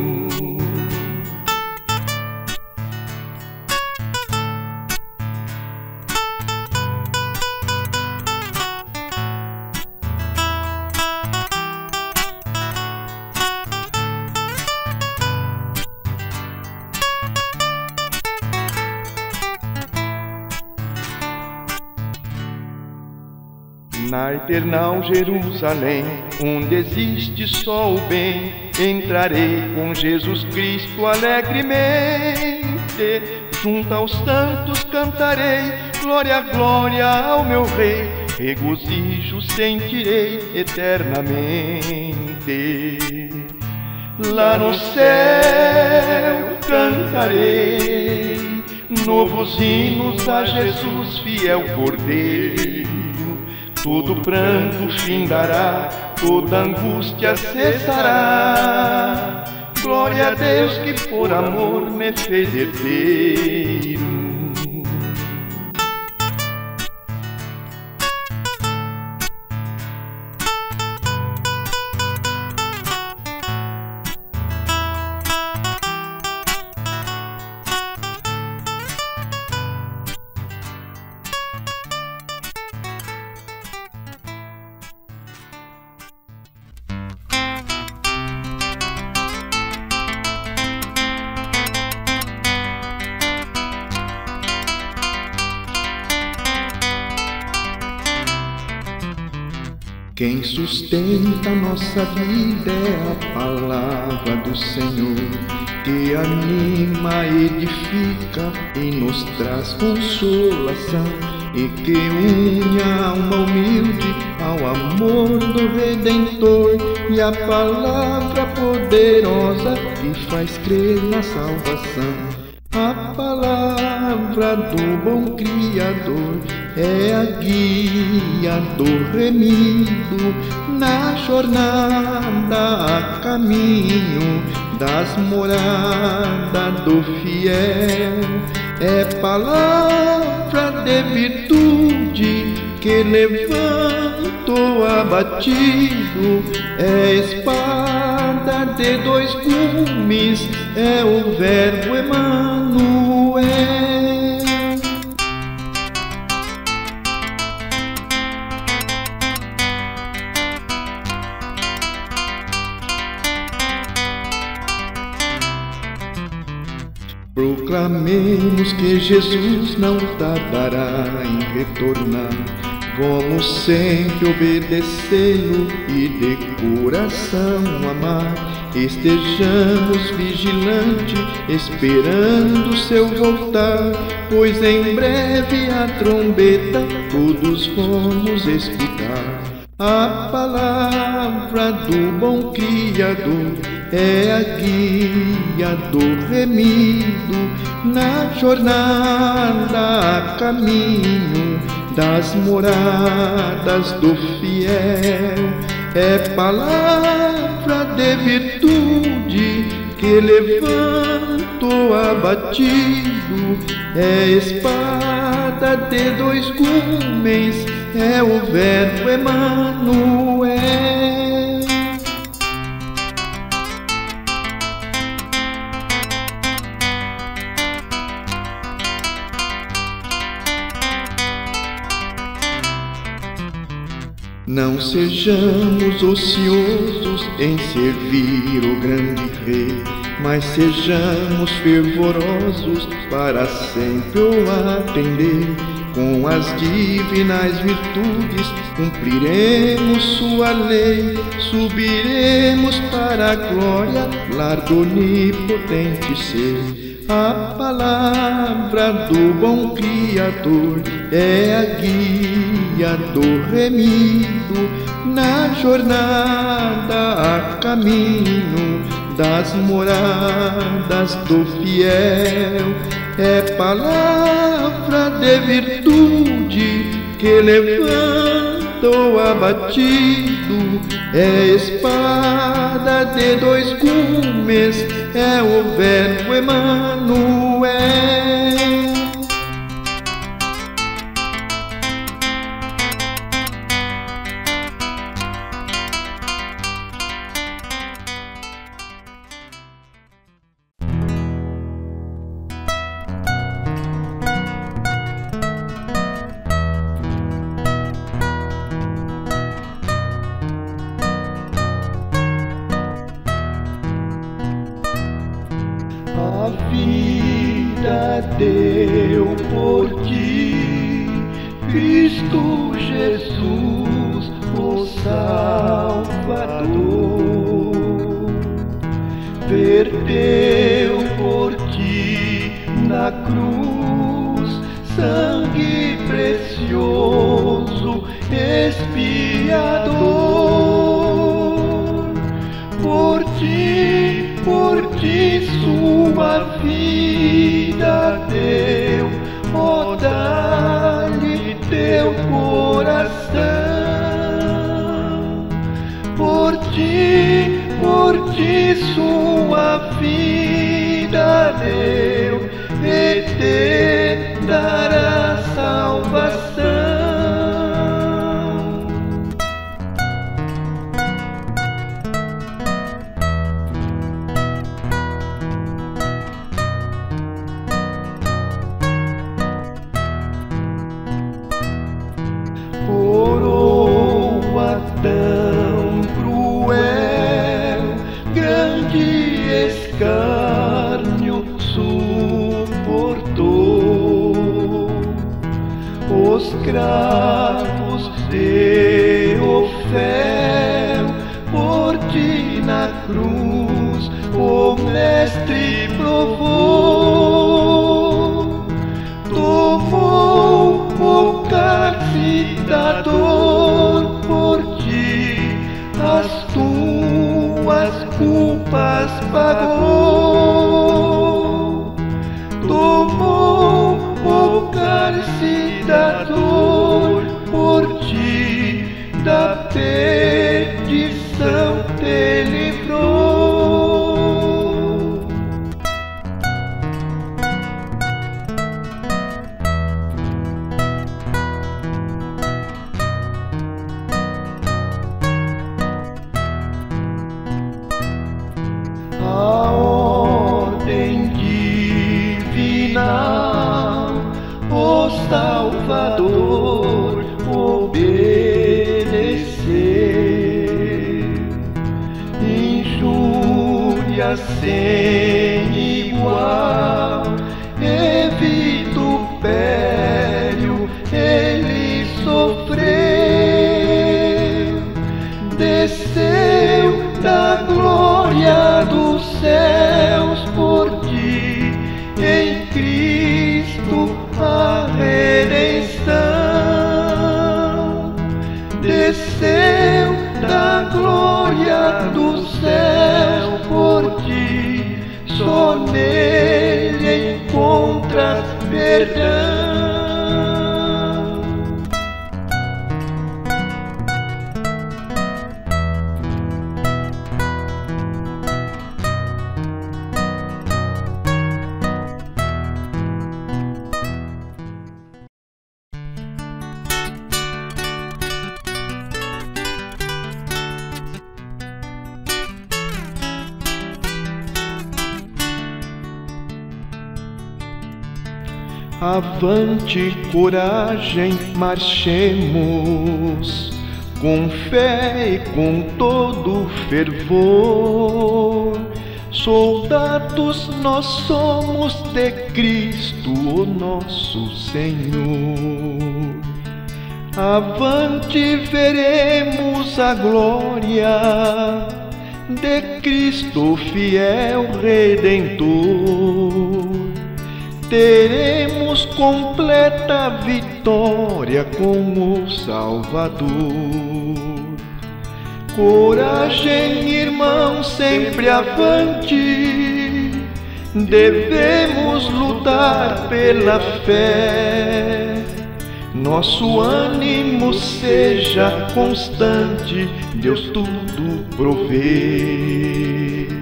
Na eternal Jerusalém, onde existe só o bem, entrarei com Jesus Cristo alegremente. Junto aos santos cantarei, glória, glória ao meu Rei, regozijo sentirei eternamente. Lá no céu cantarei novos hinos a Jesus, fiel Cordeiro. Todo pranto findará, toda angústia cessará. Glória a Deus que por amor me fez herdeiro. Quem sustenta nossa vida é a palavra do Senhor, que anima, edifica e nos traz consolação, e que une a alma humilde ao amor do Redentor, e a palavra poderosa que faz crer na salvação. A palavra do bom Criador é a guia do remido na jornada a caminho das moradas do fiel. É palavra de virtude que levanta o abatido, é espada de dois gumes, é o verbo Emanuel. Proclamemos que Jesus não tardará em retornar. Vamos sempre obedecê-lo e de coração amar. Estejamos vigilantes, esperando seu voltar, pois em breve a trombeta todos vamos escutar. A palavra do bom Criador é a guia do remido na jornada a caminho das moradas do fiel. É palavra de virtude que levanta o abatido, é espada de dois gumes, é o verbo Emanuel. Não sejamos ociosos em servir o grande Rei, mas sejamos fervorosos para sempre o atender. Com as divinas virtudes cumpriremos sua lei, subiremos para a glória, lar do onipotente ser. A palavra do bom Criador é a guia do remido na jornada a caminho das moradas do fiel. É palavra de virtude que levanta tô abatido, é espada de dois gumes, é o verbo Emanuel. A vida deu por ti, Cristo Jesus, o Salvador. Verteu por ti na cruz sangue precioso, expiador. Por ti, por ti sua vida deu, ó, dá-lhe teu coração. Por ti, por ti sua vida deu, e te dará salvação. Coroa tão cruel, grande escárnio suportou. Os cravos de Ofel, por ti na cruz, o Mestre provou. Tomou o cálice da dor por ti, as tuas culpas pagou. Tomou o cálice da dor por ti, da perdição te livrou. A ordem divina, o Salvador obedecer. Injúria sem igual e vitupério ele sofreu. Desceu da glória dos céus por ti, em Cristo a redenção. Desceu da glória do céu por ti, só nele encontras perdão. Avante, coragem, marchemos, com fé e com todo fervor. Soldados nós somos de Cristo, o nosso Senhor. Avante, veremos a glória de Cristo, fiel Redentor. Teremos completa vitória com o Salvador. Coragem, irmãos, sempre avante, devemos lutar pela fé. Nosso ânimo seja constante, Deus tudo provê.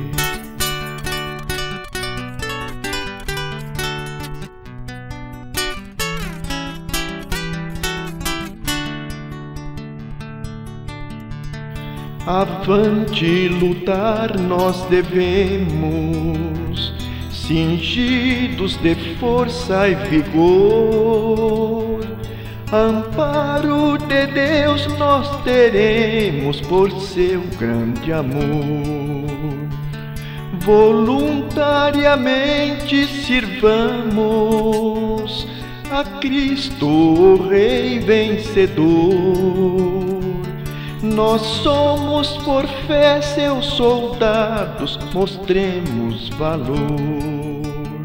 Avante lutar nós devemos, cingidos de força e vigor. Amparo de Deus nós teremos por seu grande amor. Voluntariamente sirvamos a Cristo, o Rei vencedor. Nós somos por fé seus soldados, mostremos valor.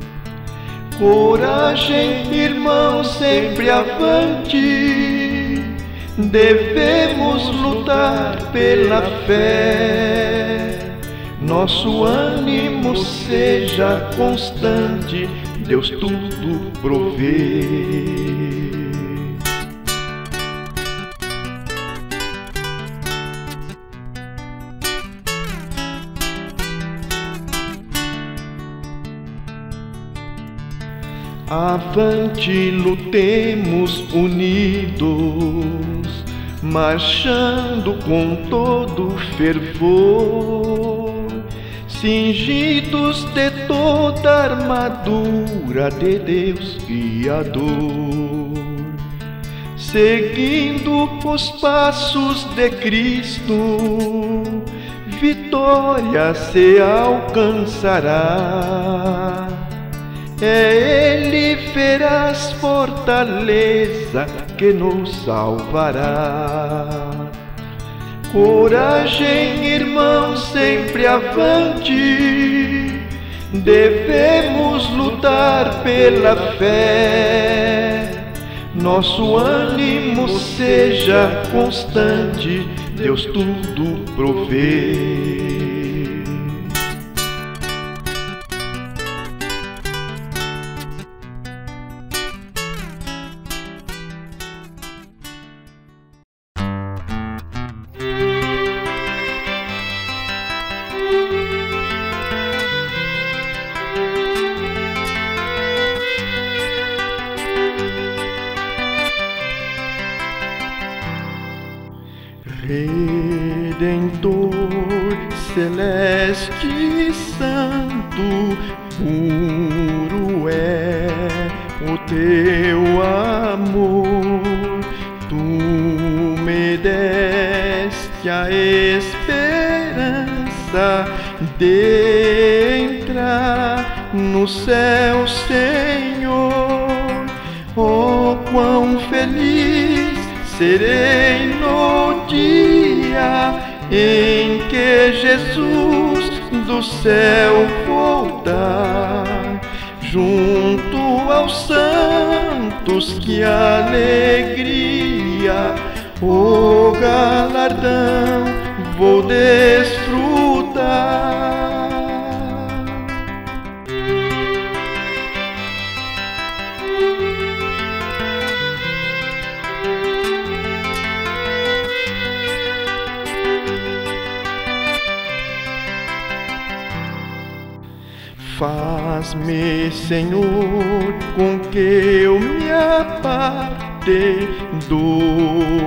Coragem, irmãos, sempre avante, devemos lutar pela fé. Nosso ânimo seja constante, Deus tudo provê. Avante, lutemos unidos, marchando com todo fervor, cingidos de toda a armadura de Deus Criador, seguindo os passos de Cristo, vitória se alcançará. É Ele veraz fortaleza que nos salvará. Coragem, irmãos, sempre avante, devemos lutar pela fé. Nosso ânimo seja constante, Deus tudo provê. Redentor celeste e santo, puro é o teu amor. Tu me deste a esperança de entrar no céu, Senhor. Oh, quão feliz serei no dia em que Jesus do céu voltar, junto aos santos, que alegria, o galardão vou desfrutar. Faz-me, Senhor, com que eu me aparte do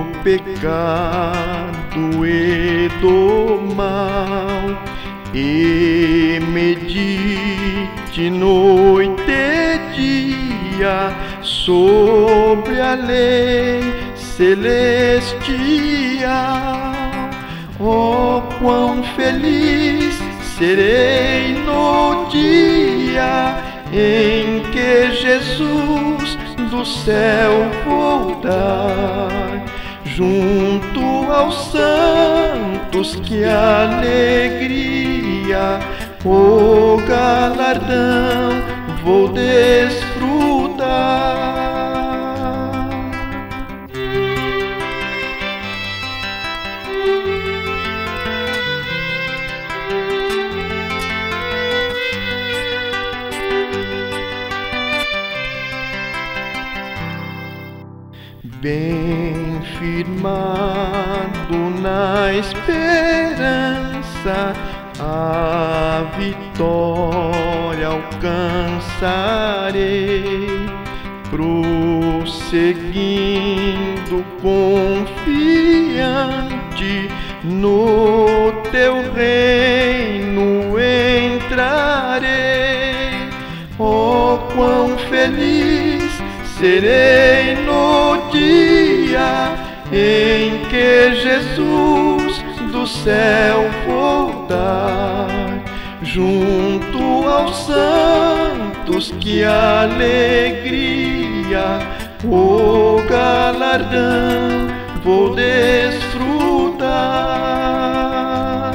pecado e do mal, e medite noite e dia sobre a lei celestial. Oh, quão feliz serei no dia em que Jesus do céu voltar, junto aos santos, que alegria, o galardão vou desfrutar. bem firmado na esperança, a vitória alcançarei, prosseguindo confiante no teu reino entrarei. Oh, quão feliz serei no dia em que Jesus do céu voltar, junto aos santos, que alegria, o galardão vou desfrutar.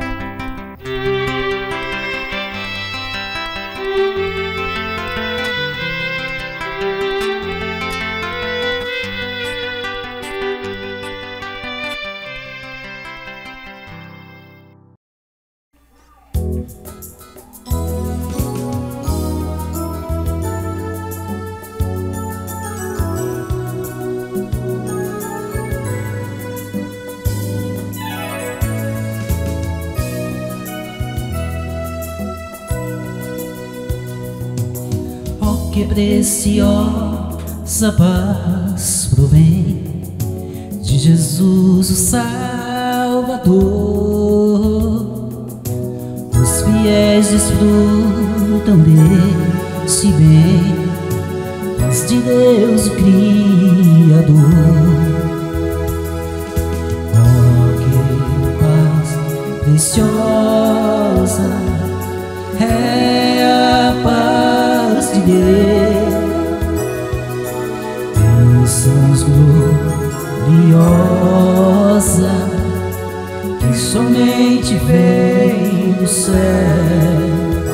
Que preciosa paz provém de Jesus o Salvador. Os fiéis desfrutam desse bem, paz de Deus o Criador. Oh, que paz preciosa é a paz de Deus, bênçãos gloriosa que somente vem do céu.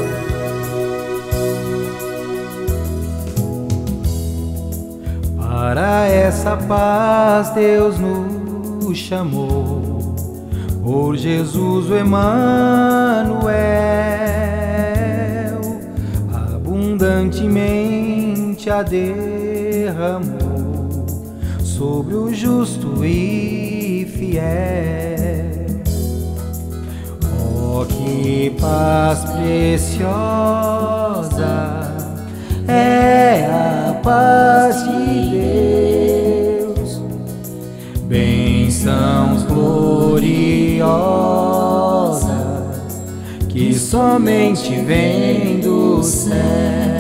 Para essa paz Deus nos chamou, por Jesus o Emanuel, abundantemente a derramou sobre o justo e fiel. Oh, que paz preciosa é a paz de Deus, bênçãos gloriosas que somente vêm do céu.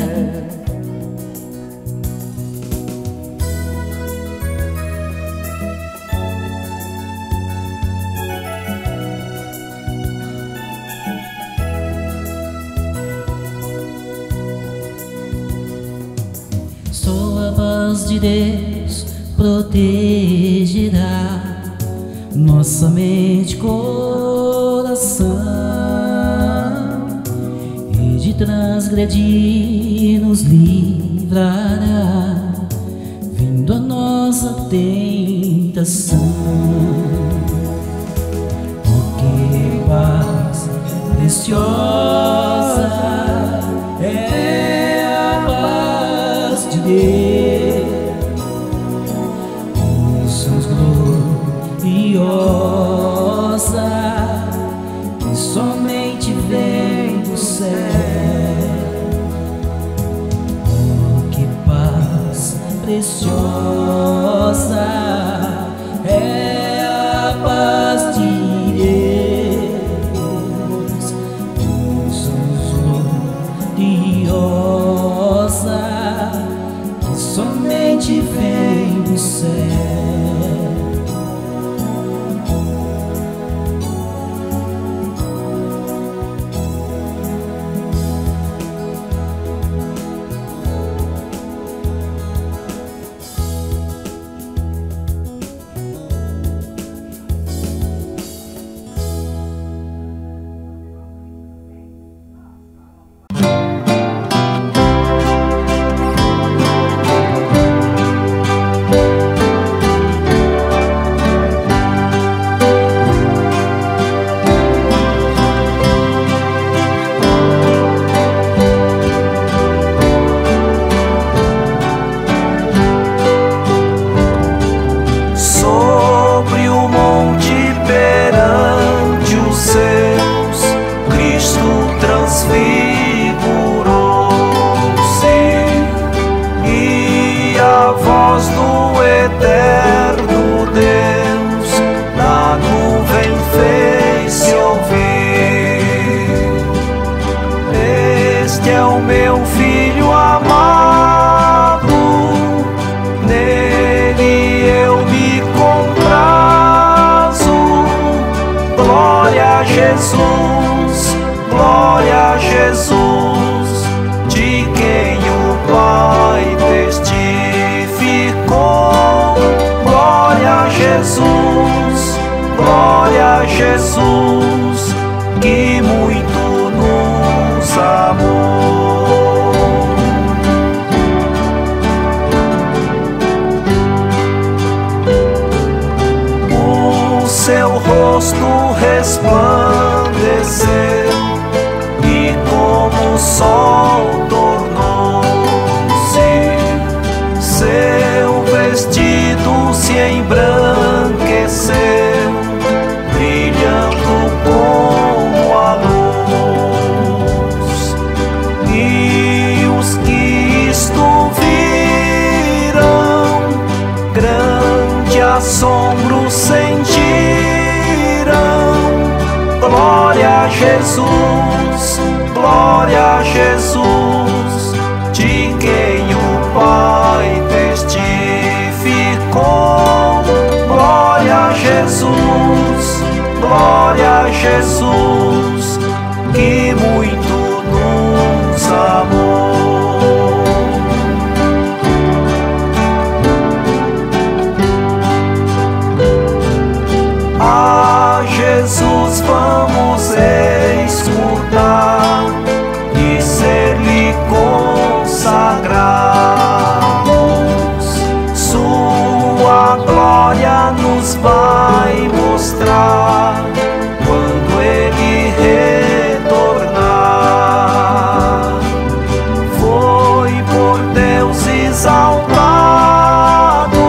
De Deus protegerá nossa mente e coração, e de transgredir nos livrará, vindo a nossa tentação. Oh, que paz preciosa é a paz de Deus, que somente vem do céu. Oh, que paz preciosa é a paz de Deus, bênçãos gloriosa que somente vem do céu. Glória a Jesus, glória a Jesus, de quem o Pai testificou. Glória a Jesus, glória a Jesus, que muito nos amou. O seu rosto resplandeceu e como o sol tornou-se, seu vestido se embranqueceu, brilhando como a luz. E os que isto viram, grande assombro sentiram. Glória a Jesus, glória a Jesus, de quem o Pai testificou. Glória a Jesus, glória a Jesus, que muito nos amou. A Jesus vamos escutar e ser-lhe consagrados. Sua glória nos vai mostrar quando Ele retornar. Foi por Deus exaltado,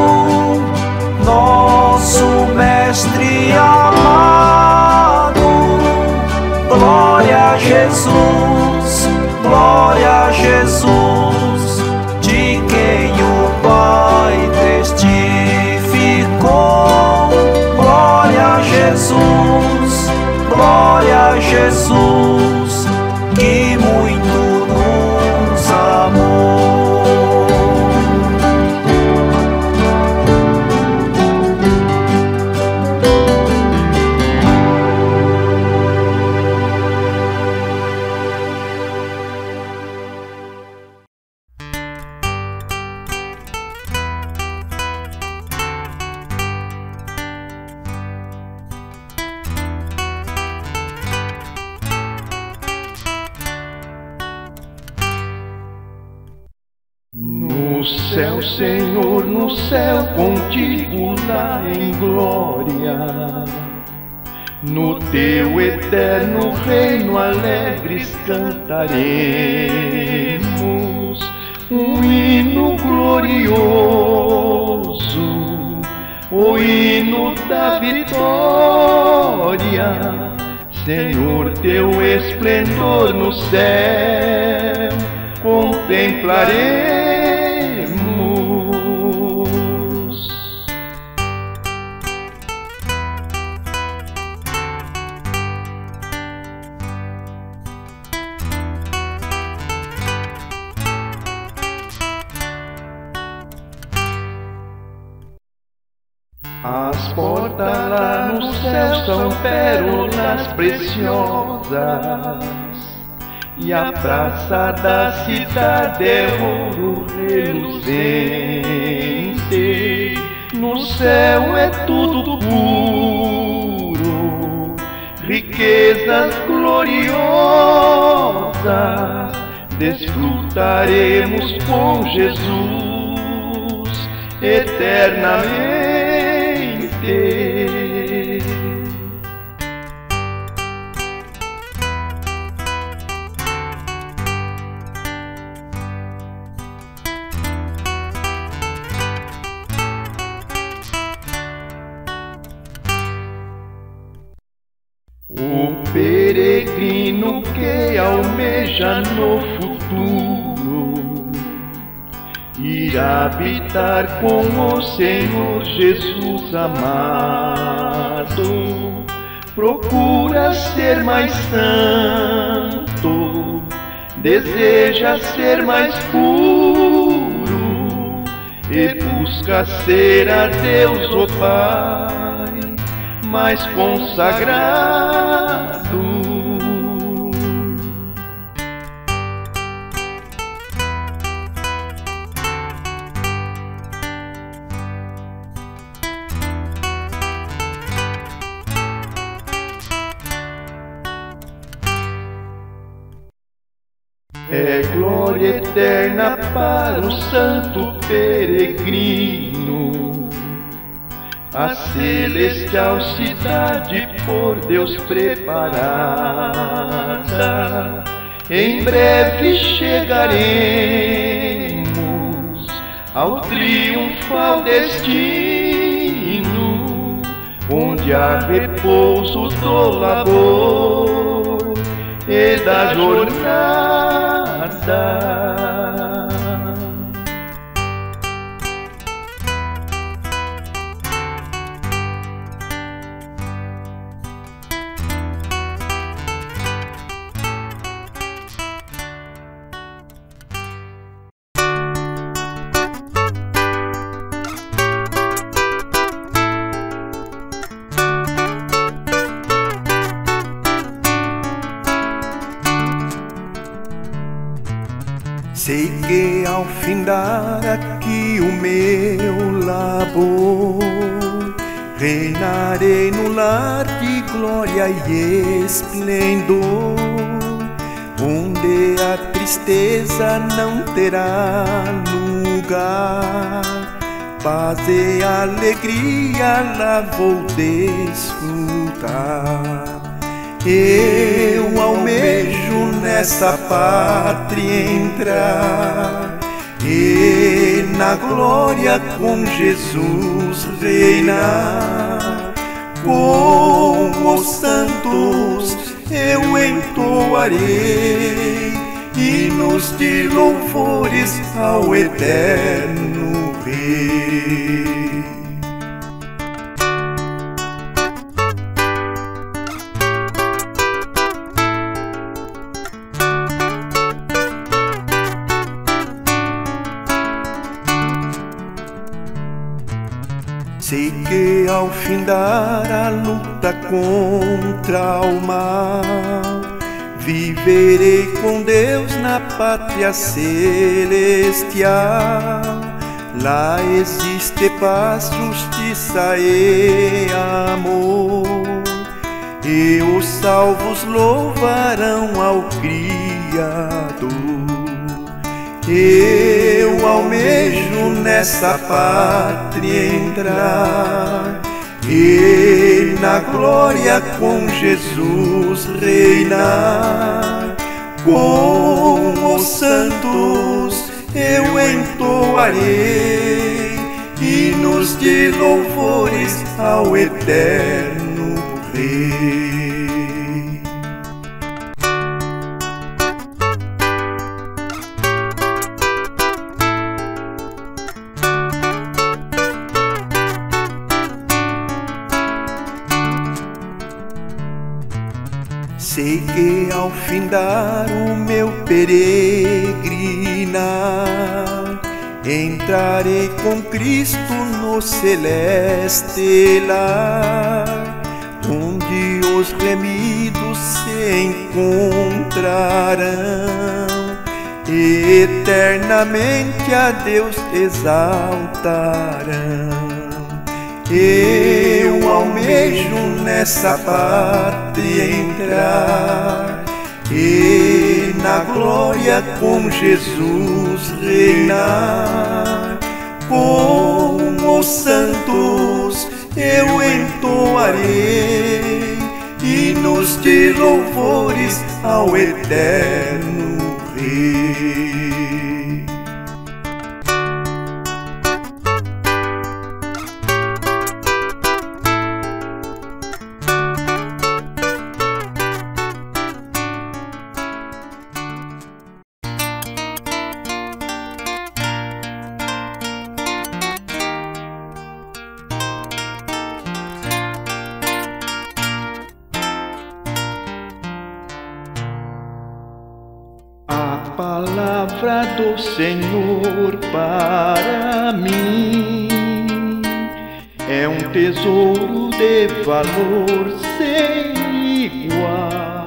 nosso Mestre amado. Glória a Jesus, glória a Jesus, de quem o Pai testificou. Glória a Jesus, glória a Jesus, que muito nos amou. No céu, Senhor, no céu, contigo lá em glória, no teu eterno reino alegres cantaremos um hino glorioso, o hino da vitória. Senhor, teu esplendor no céu contemplaremos. As portas lá no céu são pérolas preciosas, e a praça da cidade é ouro reluzente. No céu é tudo puro, riquezas gloriosas, desfrutaremos com Jesus eternamente. O peregrino que almeja no futuro irá habitar com o Senhor Jesus amado. Procura ser mais santo, deseja ser mais puro e busca ser a Deus, o Pai, mais consagrado. É glória eterna para o santo peregrino, a celestial cidade por Deus preparada. Em breve chegaremos ao triunfal destino, onde há repouso do labor e da jornada. Sei que ao findar aqui o meu labor, reinarei no lar de glória e esplendor, onde a tristeza não terá lugar. Paz e alegria lá vou desfrutar. Eu almejo nessa pátria entrar e na glória com Jesus reinar. Com os santos eu entoarei hinos de louvores ao eterno Rei. Sei que ao findar a luta contra o mal, viverei com Deus na pátria celestial. Lá existe paz, justiça e amor, e os salvos louvarão ao Criador. Eu almejo nessa pátria entrar e na glória com Jesus reinar. Com os santos eu entoarei hinos de louvores ao eterno Rei. Sei que ao findar o meu peregrinar, entrarei com Cristo no celeste lar, onde os remidos se encontrarão e eternamente a Deus exaltarão. Eu almejo nessa pátria entrar e na glória com Jesus reinar. Com os santos eu entoarei hinos de louvores ao eterno Rei. Palavra do Senhor para mim é um tesouro de valor sem igual.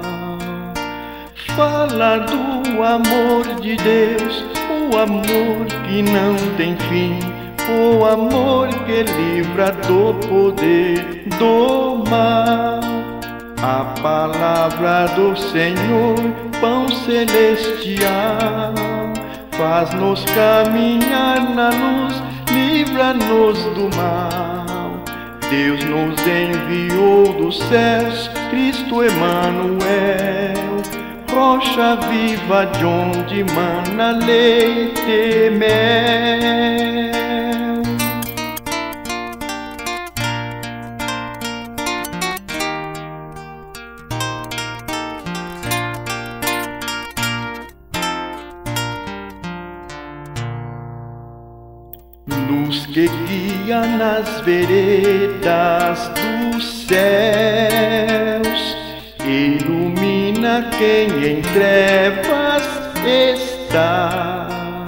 Fala do amor de Deus, o amor que não tem fim, o amor que livra do poder do mal. A palavra do Senhor, pão celestial, faz-nos caminhar na luz, livra-nos do mal. Deus nos enviou dos céus, Cristo Emanuel, rocha viva de onde mana leite e mel. Luz que guia nas veredas dos céus, ilumina quem em trevas está.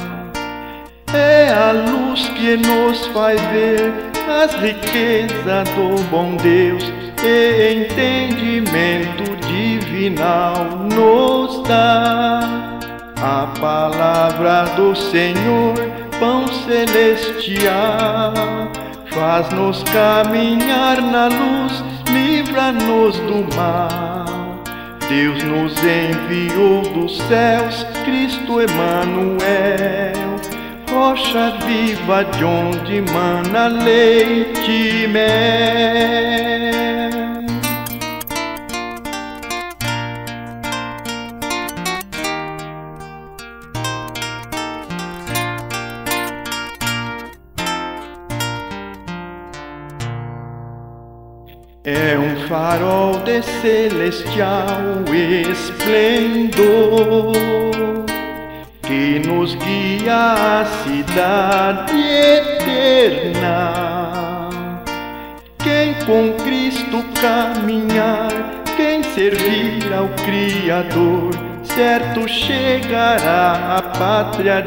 É a luz que nos faz ver as riquezas do bom Deus, e entendimento divinal nos dá. A palavra do Senhor, pão celestial, faz-nos caminhar na luz, livra-nos do mal. Deus nos enviou dos céus, Cristo Emanuel, rocha viva de onde mana leite e mel. É um farol de celestial esplendor que nos guia à cidade eterna. Quem com Cristo caminhar, quem servir ao Criador, certo chegará à pátria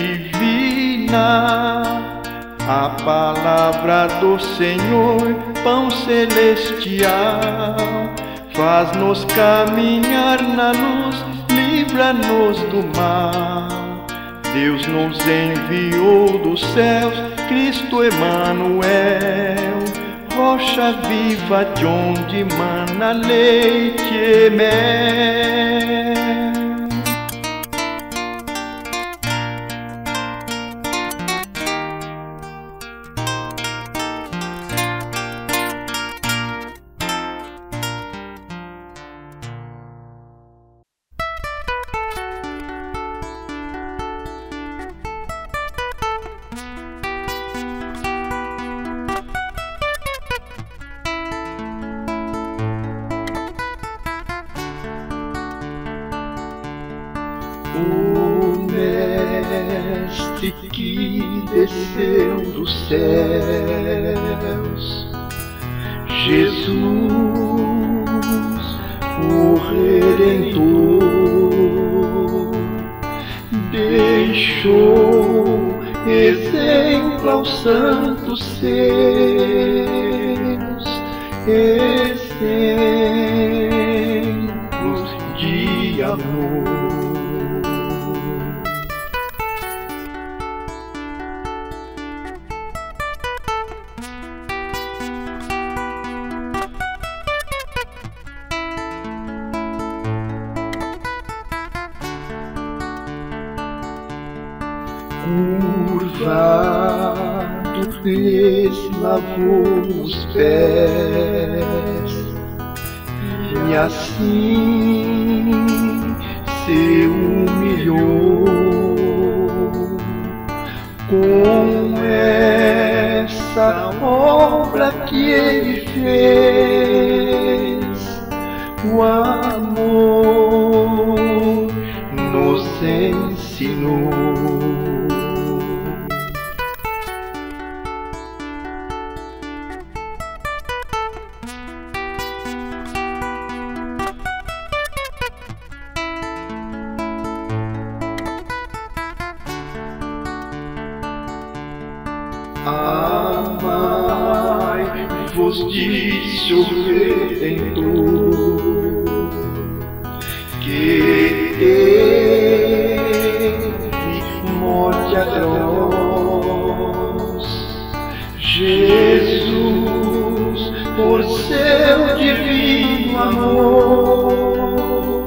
divina. A palavra do Senhor, pão celestial, faz-nos caminhar na luz, livra-nos do mal. Deus nos enviou dos céus, Cristo Emanuel, rocha viva de onde mana leite e mel. O Mestre que desceu dos céus, Jesus, o Redentor, deixou exemplo aos santos seus, exemplos de amor. Curvado lhes lavou os pés, e assim se humilhou. Com essa obra que ele fez, o amor nos ensinou. Amai nos disse o Redentor, que teve morte atroz. Jesus, por seu divino amor,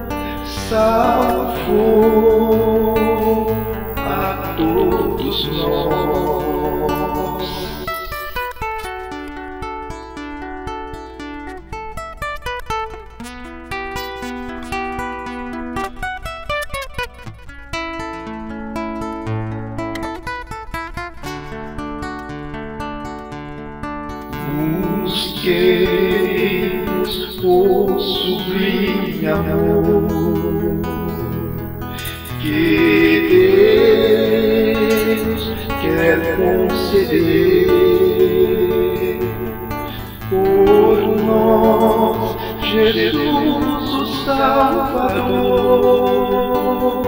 salvou a todos nós. Busquemos o sublime amor que Deus quer conceder por nós, Jesus o Salvador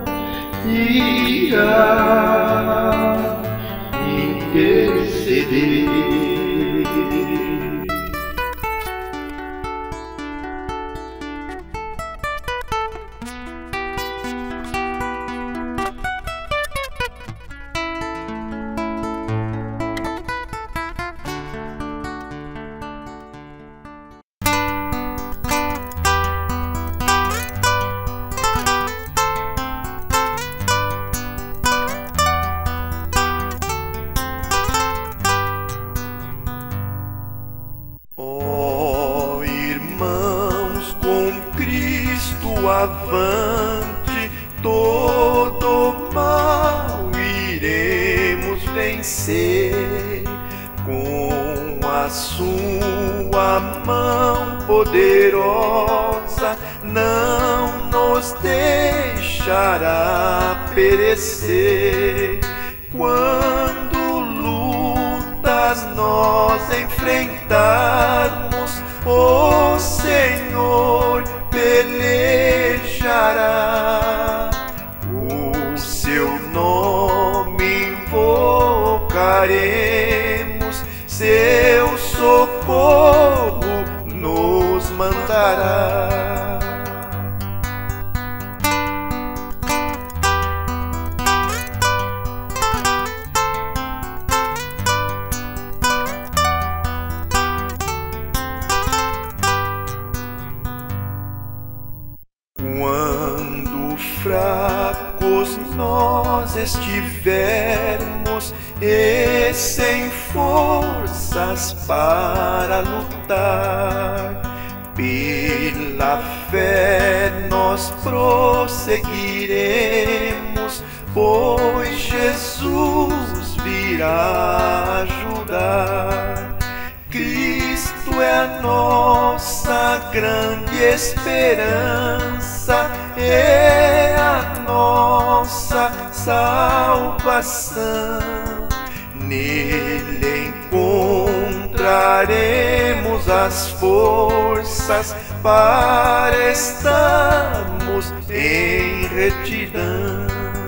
irá interceder. Avante, todo mal iremos vencer, com a sua mão poderosa não nos deixará perecer. Quando lutas nós enfrentarmos, o Senhor pelejará, o seu nome invocaremos, seu socorro nos mandará. Quando fracos nós estivermos e sem forças para lutar, pela fé nós prosseguiremos, pois Jesus virá ajudar. Cristo é a nossa grande esperança, é a nossa salvação. Nele encontraremos as forças para estarmos em retidão.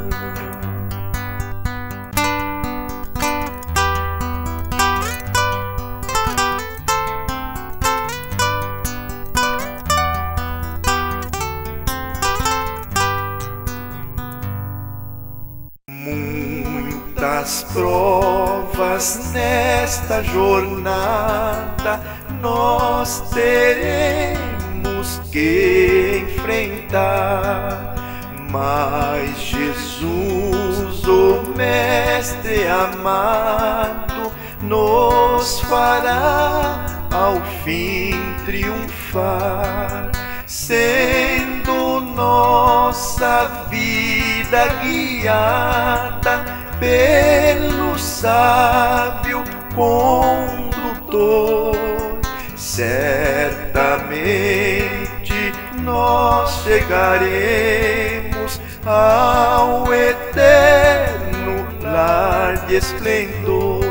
Muitas provas nesta jornada nós teremos que enfrentar, mas Jesus, o Mestre amado, nos fará ao fim triunfar, sendo nossa vida guiada pelo sábio condutor. Certamente nós chegaremos ao eterno lar de esplendor.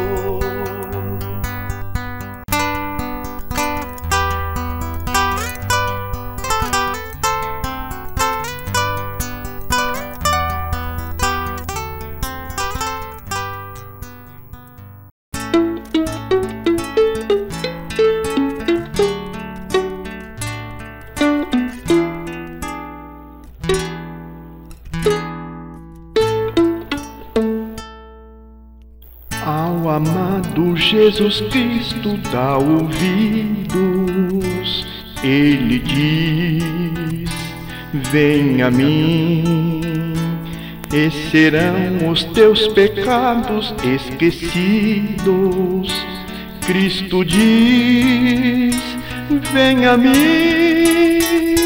Quando Jesus Cristo dá ouvidos, Ele diz: vem a mim, e serão os teus pecados esquecidos. Cristo diz: vem a mim,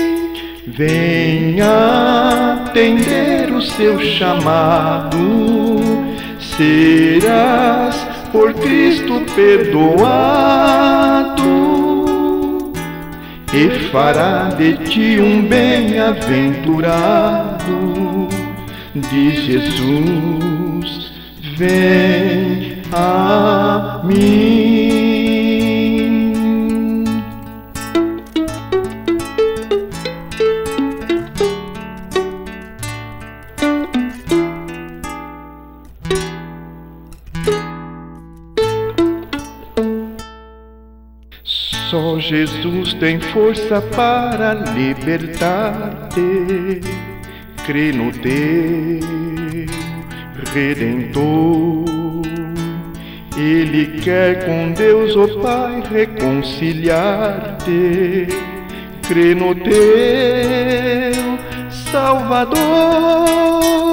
venha atender o seu chamado, serás por Cristo perdoado, e fará de ti um bem-aventurado. Diz Jesus: vem a mim. Só Jesus tem força para libertar-te. Crê no teu Redentor. Ele quer com Deus, o Pai, reconciliar-te. Crê no teu Salvador.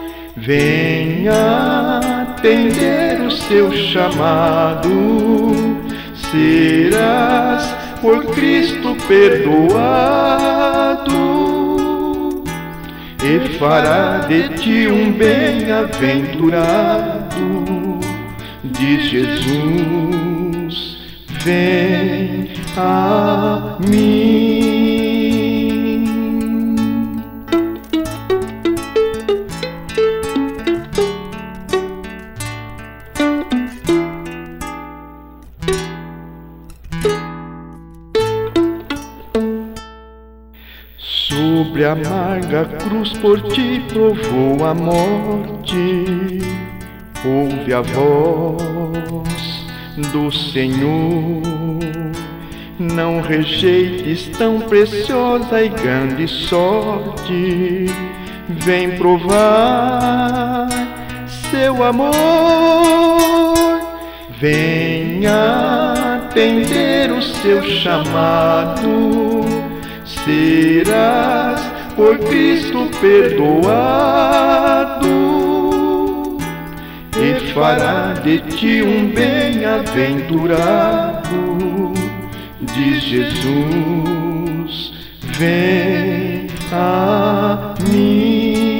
Venha atender o seu chamado, serás por Cristo perdoado, e fará de ti um bem-aventurado. Diz Jesus: vem a mim. Sobre a amarga cruz por ti provou a morte. Ouve a voz do Senhor, não rejeites tão preciosa e grande sorte. Vem provar seu amor, venha atender o seu chamado, serás por Cristo perdoado, e fará de ti um bem-aventurado. Diz Jesus: vem a mim.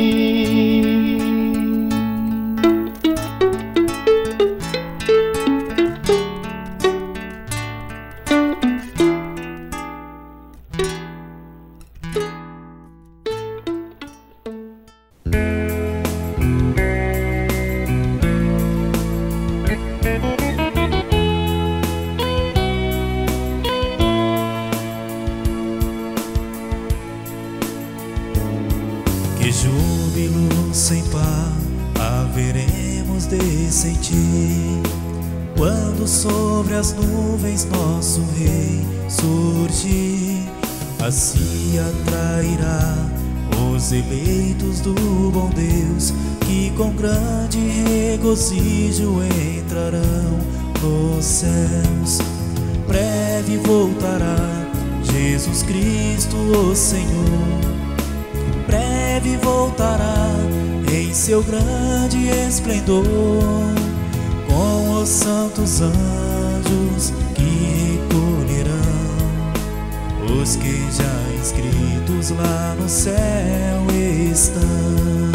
Que júbilo sem par haveremos de sentir, quando sobre as nuvens nosso Rei surgir. Assim atrairá os eleitos do bom Deus, que com grande regozijo entrarão nos céus. Breve voltará Jesus Cristo, o Senhor. Breve voltará em seu grande esplendor, com os santos anjos que recolherão os que já inscritos lá no céu estão.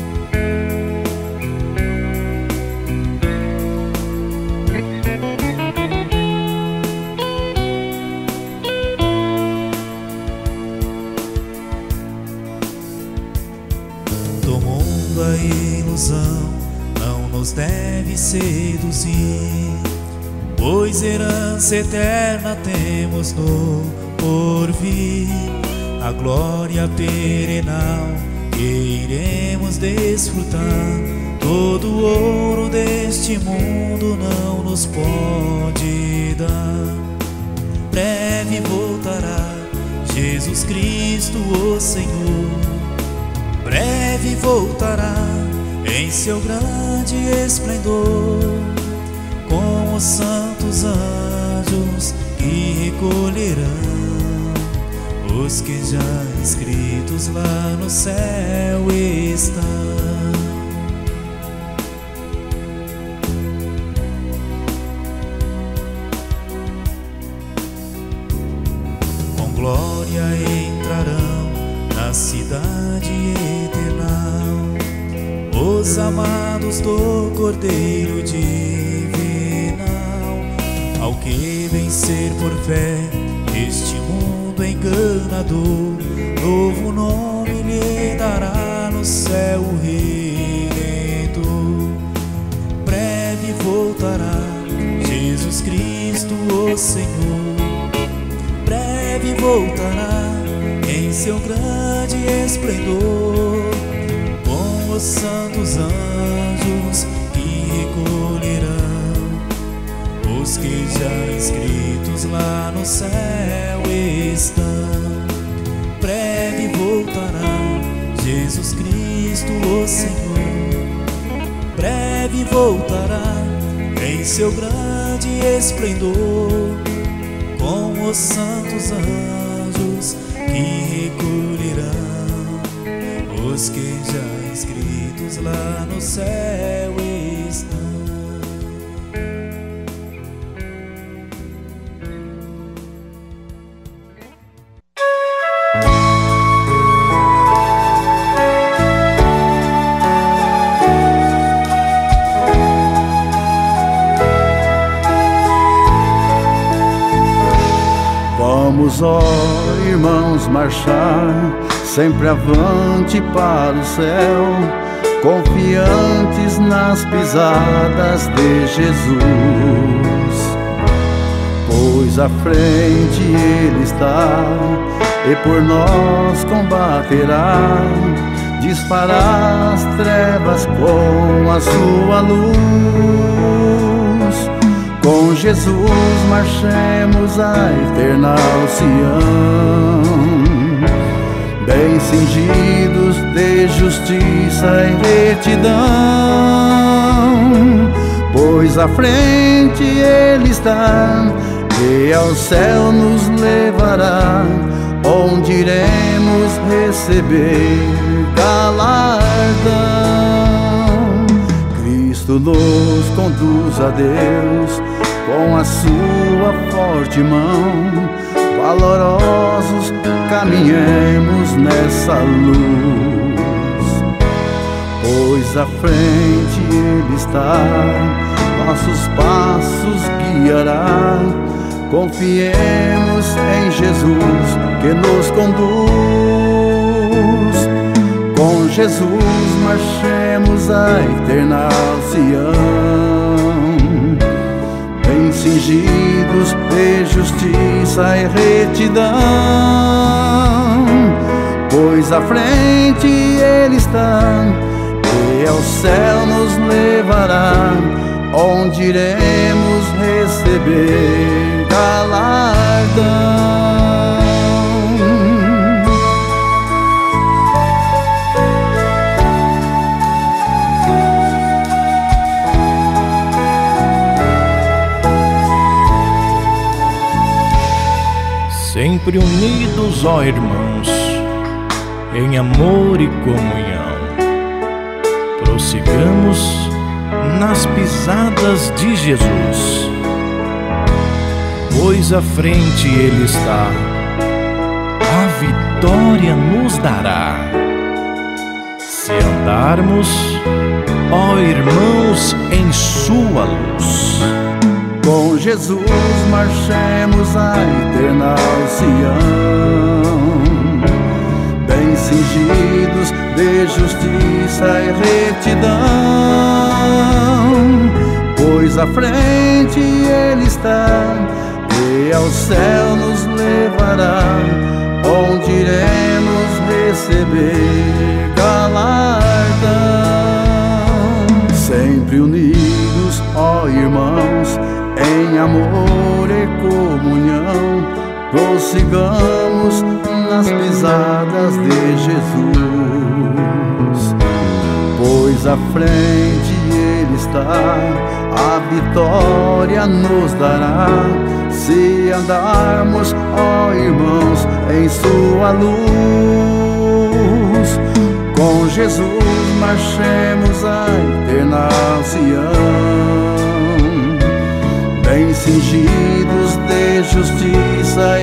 A ilusão não nos deve seduzir, pois herança eterna temos no porvir, a glória perenal que iremos desfrutar. Todo o ouro deste mundo não nos pode dar. Breve voltará Jesus Cristo, o Senhor. Breve voltará em seu grande esplendor, com os santos anjos que recolherão os que já escritos lá no céu estão. Com glória entrarão na cidade eterna os amados do Cordeiro divinal. Ao que vencer por fé este mundo enganador, novo nome lhe dará no céu o Redentor. Breve voltará Jesus Cristo, o Senhor. Breve voltará em seu grande esplendor, com os santos anjos que recolherão os que já escritos lá no céu estão. Breve voltará Jesus Cristo, o Senhor. Breve voltará em seu grande esplendor, com os santos anjos que recolherão os que já escritos lá no céu estão. Vamos, ó irmãos, marchar sempre avante para o céu, confiantes nas pisadas de Jesus, pois à frente Ele está e por nós combaterá, disparará as trevas com a sua luz. Com Jesus marchemos a eterna Sião, bem cingidos de justiça e retidão, pois à frente Ele está e ao céu nos levará, onde iremos receber galardão. Cristo nos conduz a Deus com a sua forte mão, valorosos caminhemos nessa luz, pois à frente Ele está, nossos passos guiará. Confiemos em Jesus que nos conduz, com Jesus marchemos a eterna Sião, bem cingidos de justiça e retidão, pois à frente Ele está e ao céu nos levará, onde iremos receber galardão. Sempre unidos, ó irmãos, em amor e comunhão, prossigamos nas pisadas de Jesus, pois à frente Ele está, a vitória nos dará. Se andarmos, ó irmãos, em sua luz, com Jesus marchemos a eterna Sião, bem cingidos de justiça e retidão, pois à frente Ele está e ao céu nos levará, onde iremos receber galardão. Sempre unidos, ó irmãos, em amor e comunhão, prossigamos nas pisadas de Jesus, pois à frente Ele está, a vitória nos dará. Se andarmos, ó irmãos, em sua luz, com Jesus marchemos a eterna Sião, bem cingidos de justiça e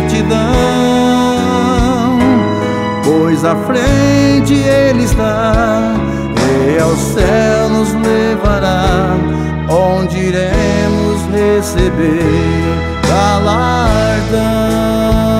retidão, pois à frente Ele está e ao céu nos levará, onde iremos receber galardão.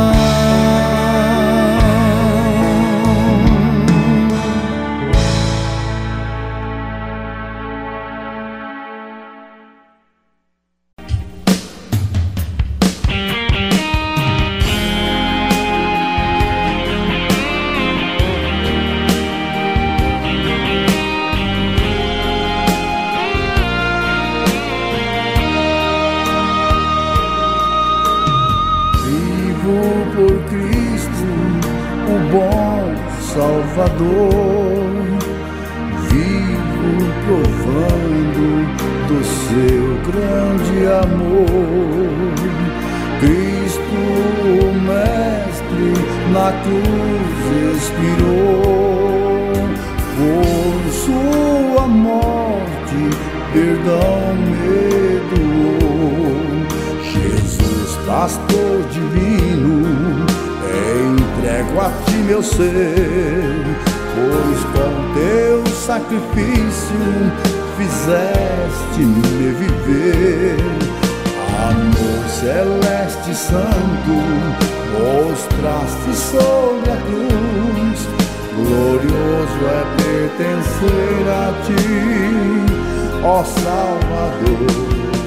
Por Cristo, o bom Salvador, vivo provando do seu grande amor. Cristo, o Mestre, na cruz expirou, por sua morte perdão me doou. Jesus, pastor divino, entrego a ti meu ser, pois com teu sacrifício fizeste-me viver. Amor celeste e santo, mostraste sobre a cruz, glorioso é pertencer a ti, ó Salvador.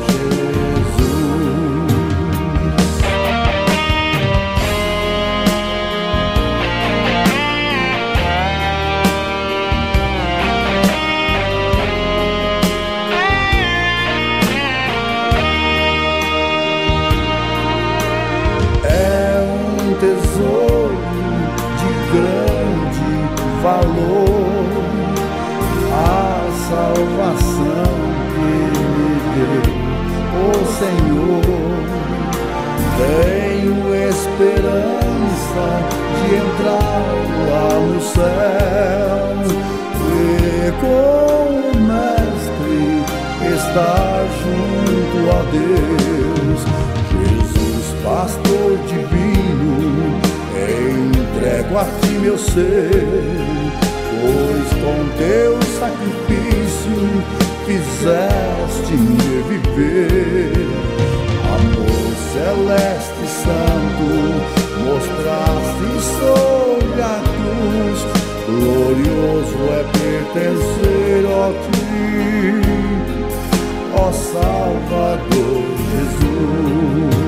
Tesouro de grande valor, a salvação que me deu, ó Senhor. Tenho esperança de entrar lá no céu e com o Mestre estar junto a Deus. Jesus, pastor divino, entrego a ti meu ser, pois com teu sacrifício fizeste-me viver. Amor celeste e santo, mostraste sobre a cruz, glorioso é pertencer a ti, ó Salvador Jesus.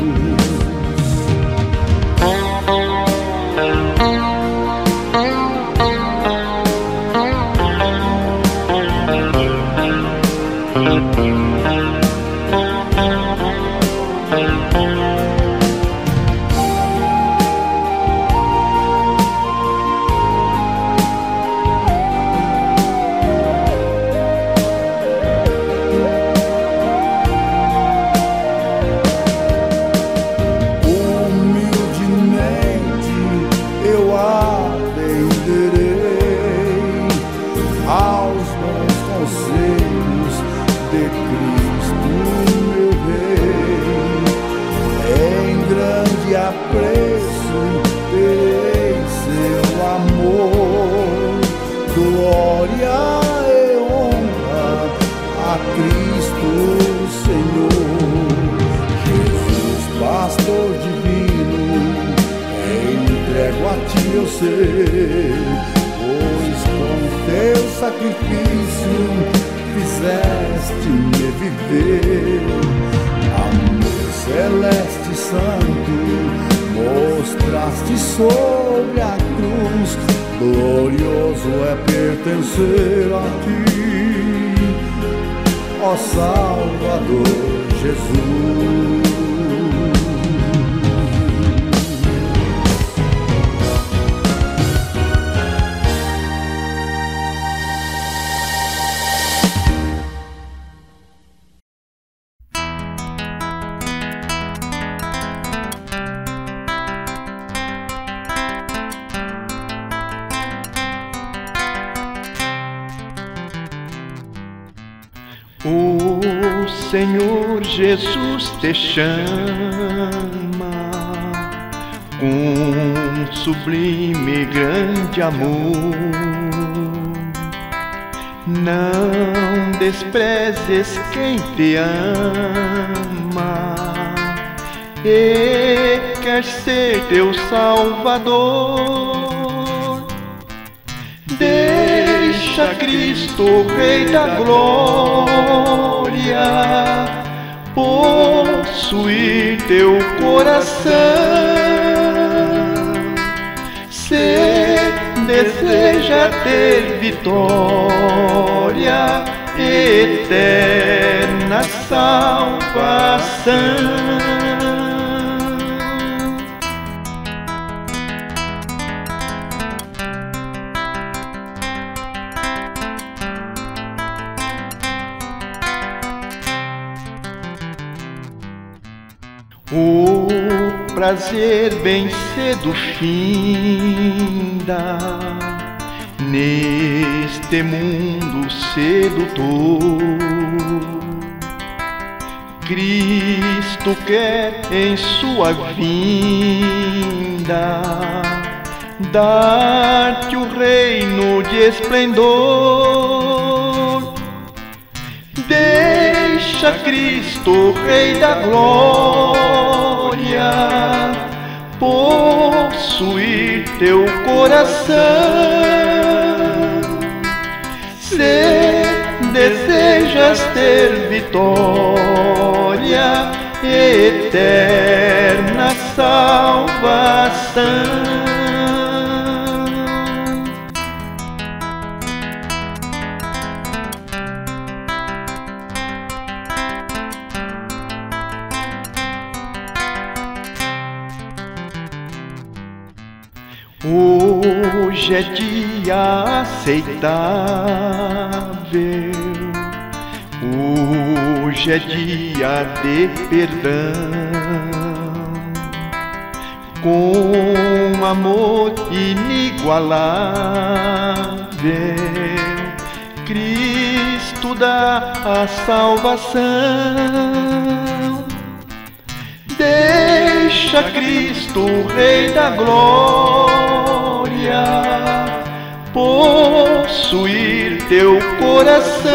Pois com teu sacrifício fizeste-me viver. Amor celeste e santo, mostraste sobre a cruz, glorioso é pertencer a ti, ó Salvador Jesus. O Senhor Jesus te chama com sublime grande amor. Não desprezes quem te ama e quer ser teu Salvador. Deixa Cristo, Rei da Glória, possuir teu coração. Se deseja ter vitória, eterna salvação. O prazer bem cedo finda neste mundo sedutor. Cristo quer em sua vinda dar-te o reino de esplendor. Deixa Cristo, Rei da Glória, possuir teu coração. Se desejas ter vitória, eterna salvação. Hoje é dia aceitável, hoje é dia de perdão. Com amor inigualável, Cristo dá a salvação. Deixa Cristo, Rei da Glória, possuir teu coração.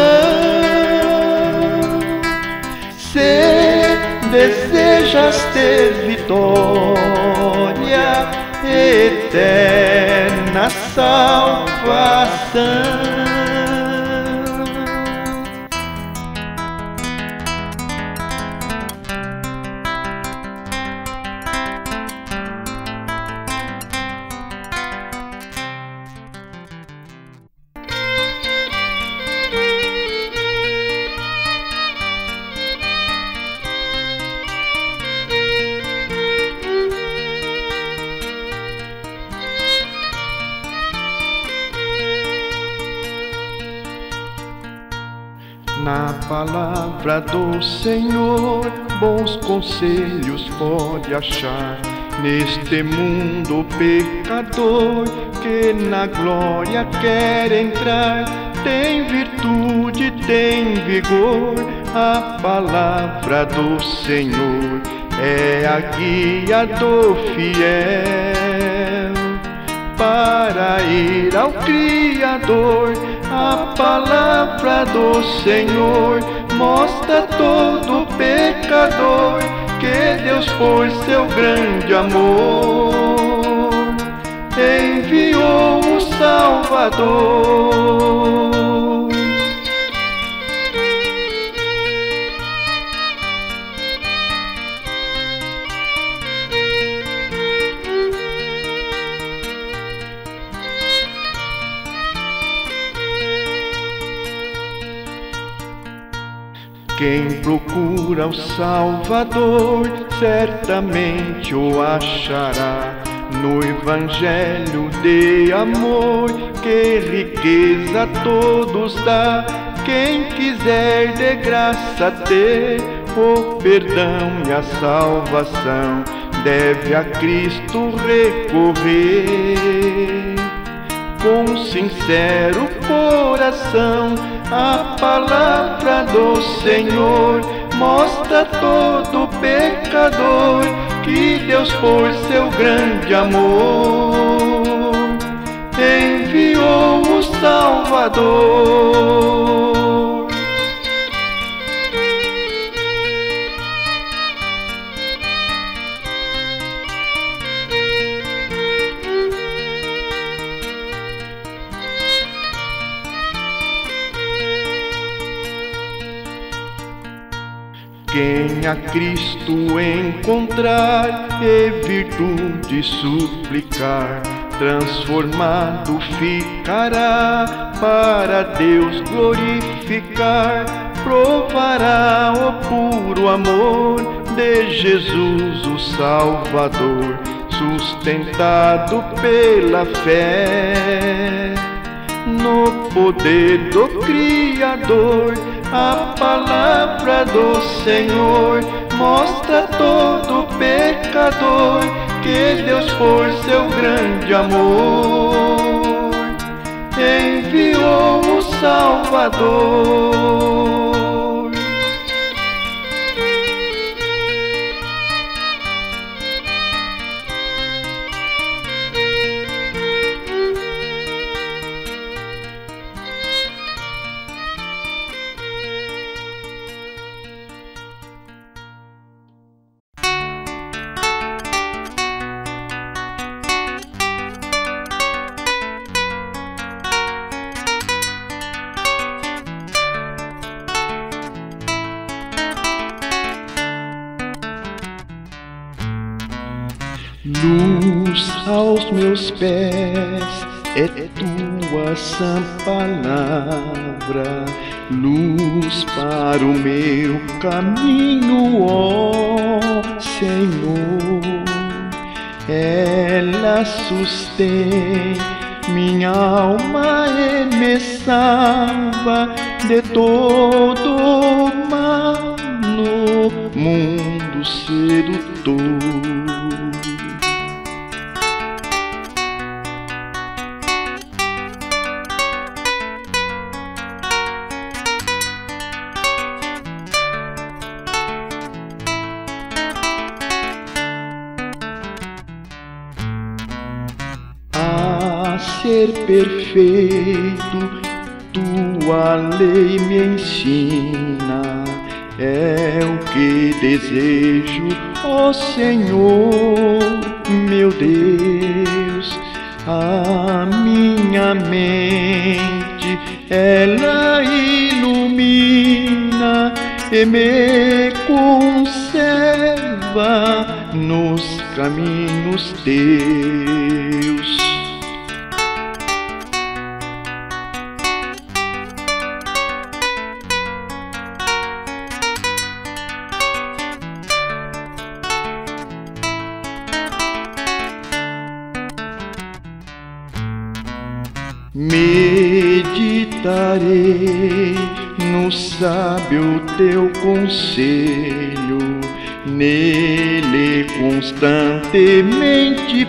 Se desejas ter vitória, eterna salvação. Na palavra do Senhor, bons conselhos pode achar. Neste mundo pecador, que na glória quer entrar, tem virtude, tem vigor. A palavra do Senhor é a guia do fiel para ir ao Criador. A palavra do Senhor mostra todo pecador que Deus, por seu grande amor, enviou o Salvador. Quem procura o Salvador certamente o achará no Evangelho de amor, que riqueza a todos dá. Quem quiser de graça ter o perdão e a salvação, deve a Cristo recorrer. com sincero coração, a palavra do Senhor mostra a todo pecador que Deus, por seu grande amor, enviou o Salvador. Quem a Cristo encontrar e virtude suplicar, transformado ficará, para Deus glorificar. Provará o puro amor de Jesus o Salvador, sustentado pela fé no poder do Criador. A palavra do Senhor mostra a todo pecador que Deus, por seu grande amor, enviou o Salvador. Luz aos meus pés é tua sã palavra, luz para o meu caminho, ó Senhor. Ela sustém minha alma e me salva de todo mal no mundo sedutor. Ser perfeito, tua lei me ensina, é o que desejo, ó Senhor, meu Deus. A minha mente, ela ilumina e me conserva nos caminhos teus. Meditarei no sábio teu conselho, nele constantemente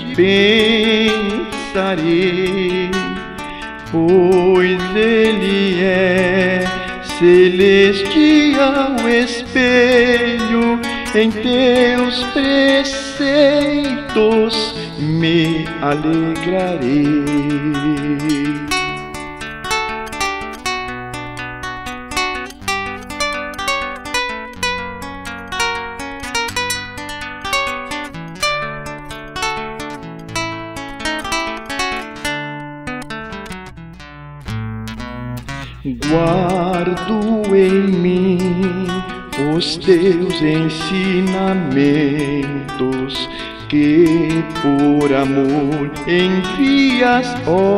pensarei, pois ele é celestial espelho, em teus preceitos me alegrarei. Guardo em mim os teus ensinamentos, que por amor envias, ó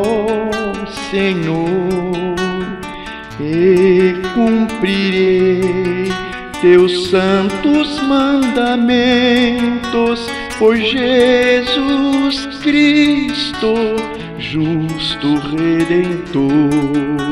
Senhor, e cumprirei teus santos mandamentos, por Jesus Cristo, justo Redentor.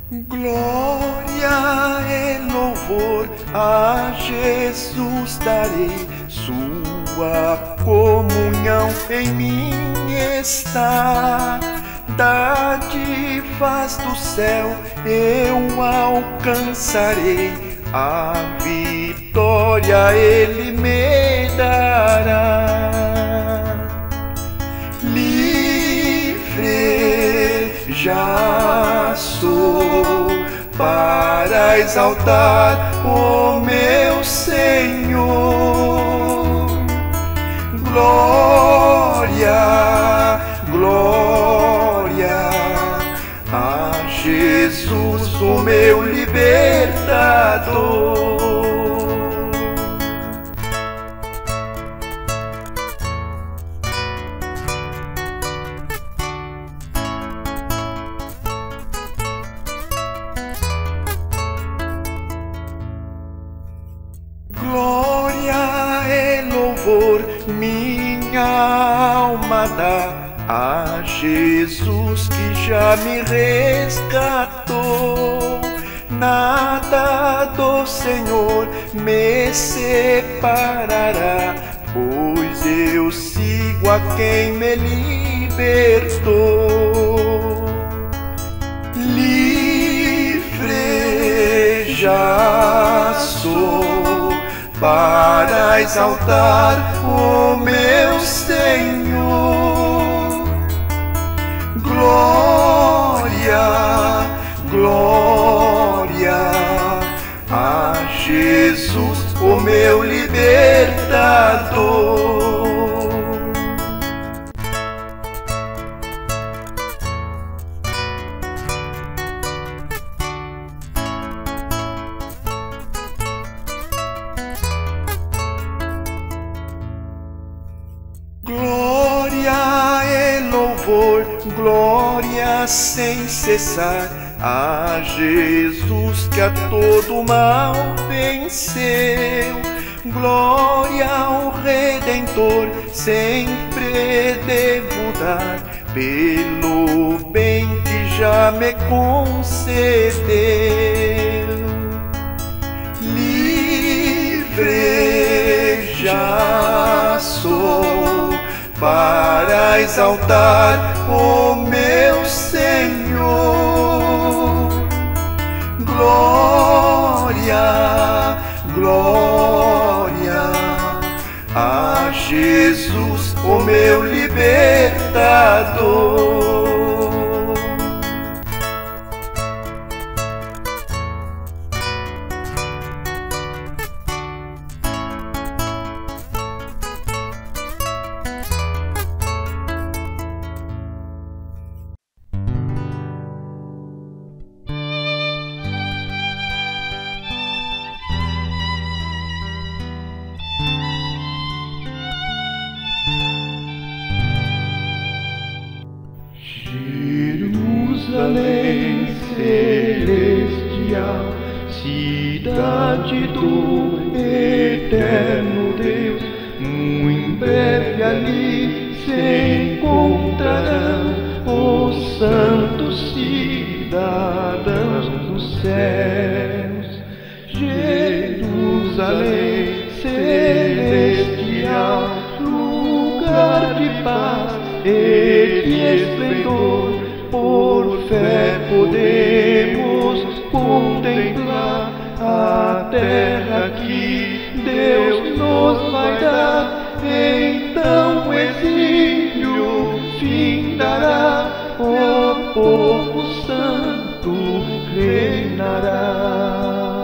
Glória e louvor a Jesus darei, sua comunhão em mim está. Dádivas do céu eu alcançarei, a vitória Ele me dará. Livre já sou para exaltar o meu Senhor. Glória, glória a Jesus, o meu libertador. Glória e louvor minha alma dá a Jesus que já me resgatou. Nada do Senhor me separará, pois eu sigo a quem me libertou. Livre já sou para exaltar o meu Senhor. Glória, glória a Jesus, o meu libertador. Glória e louvor, glória sem cessar a Jesus que a todo mal venceu. Glória ao Redentor, sempre devo dar pelo bem que já me concedeu. Livre já sou para exaltar o meu Senhor. Glória, glória a Jesus, o meu libertador. Jerusalém celestial, cidade do eterno Deus, muito breve ali se encontrarão os santos cidadãos dos céus. Jerusalém celestial, lugar de paz e de esplendor, por fé podemos contemplar a terra que Deus nos vai dar. Então o exílio findará, o povo santo reinará.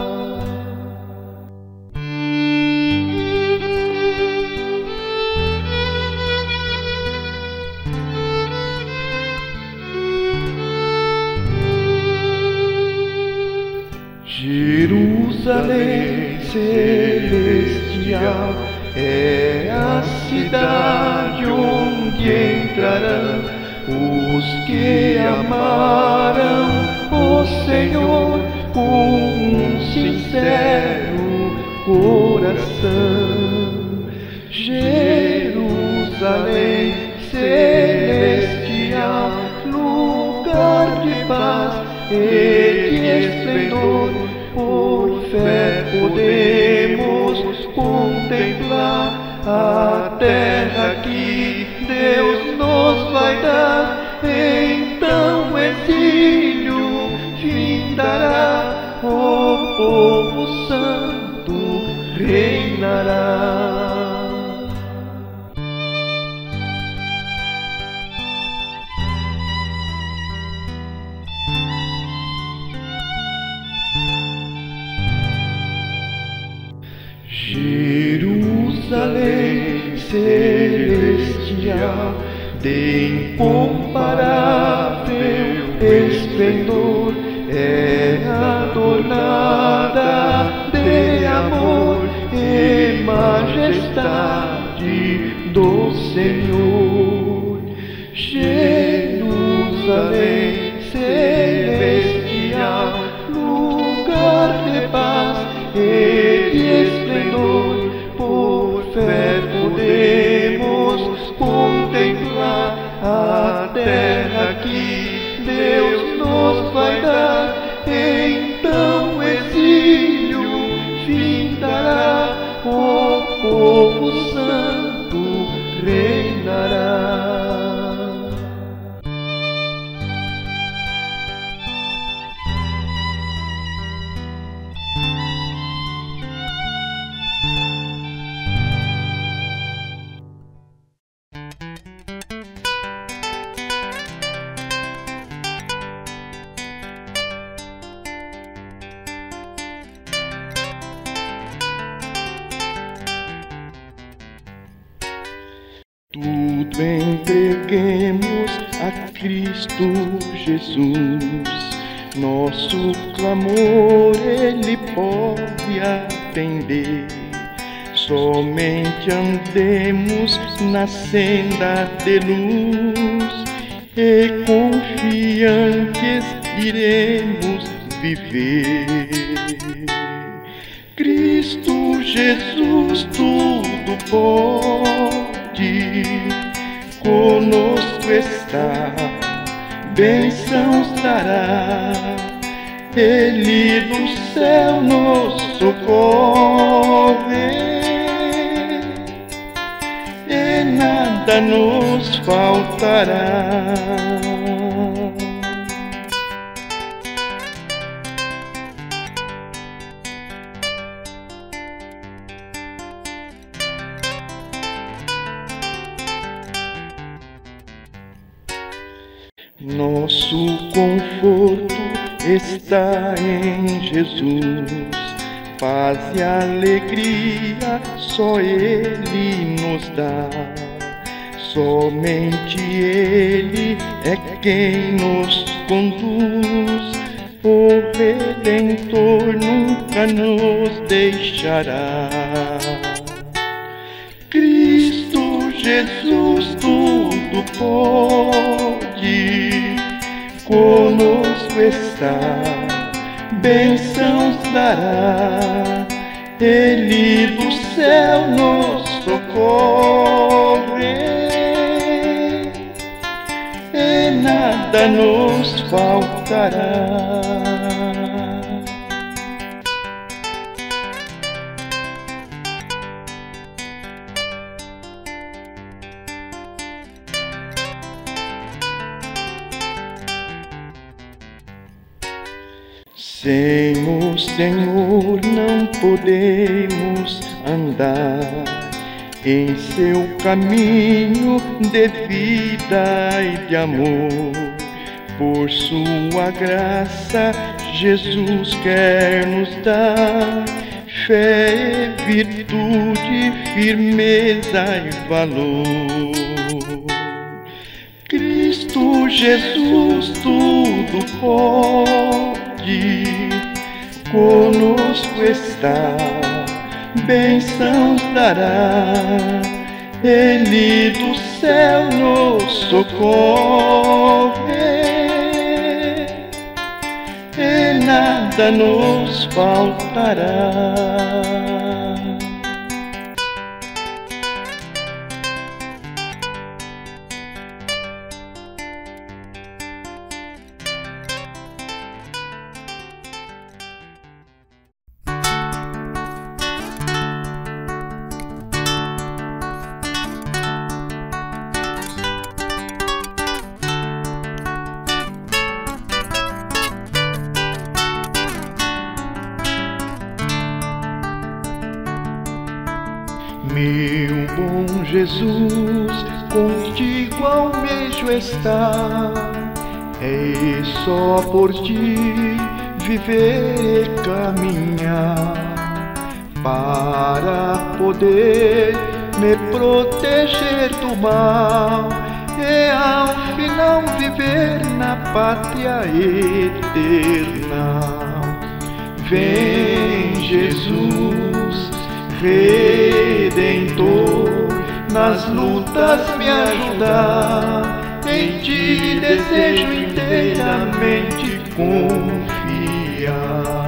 Jerusalém celestial é a cidade onde entrarão os que amaram o Senhor com um sincero coração. Jerusalém celestial, lugar de paz e de esplendor, por fé podemos contemplar a terra que Deus nos vai dar. Então o exílio findará, o povo santo reinará. Jerusalém celestial, de incomparável esplendor, é adornada de amor e majestade do Senhor. Jerusalém celestial, lugar de paz e de esplendor, por fé podemos contemplar a terra que Deus nos vai dar. Então o exílio findará, o povo santo reinará. Tudo entreguemos a Cristo Jesus, nosso clamor Ele pode atender. Somente andemos na senda de luz e confiantes iremos viver. Cristo Jesus tudo pode, conosco está, bênçãos dará. Ele do céu nos socorre e nada nos faltará. Nosso conforto está em Jesus, paz e alegria só Ele nos dá. Somente Ele é quem nos conduz, o Redentor nunca nos deixará. Cristo Jesus tudo pode, conosco está, bênçãos dará. Ele do céu nos socorre e nada nos faltará. Sem o Senhor não podemos andar em seu caminho de vida e de amor. Por sua graça Jesus quer nos dar fé, virtude, firmeza e valor. Cristo Jesus tudo pode, conosco está, bênçãos dará. Ele do céu nos socorre e nada nos faltará. Meu bom Jesus, contigo almejo estar, é só por ti viver e caminhar, para poder me proteger do mal e ao final viver na pátria eterna. Vem Jesus, Redentor, nas lutas me ajudar, em ti desejo inteiramente confiar.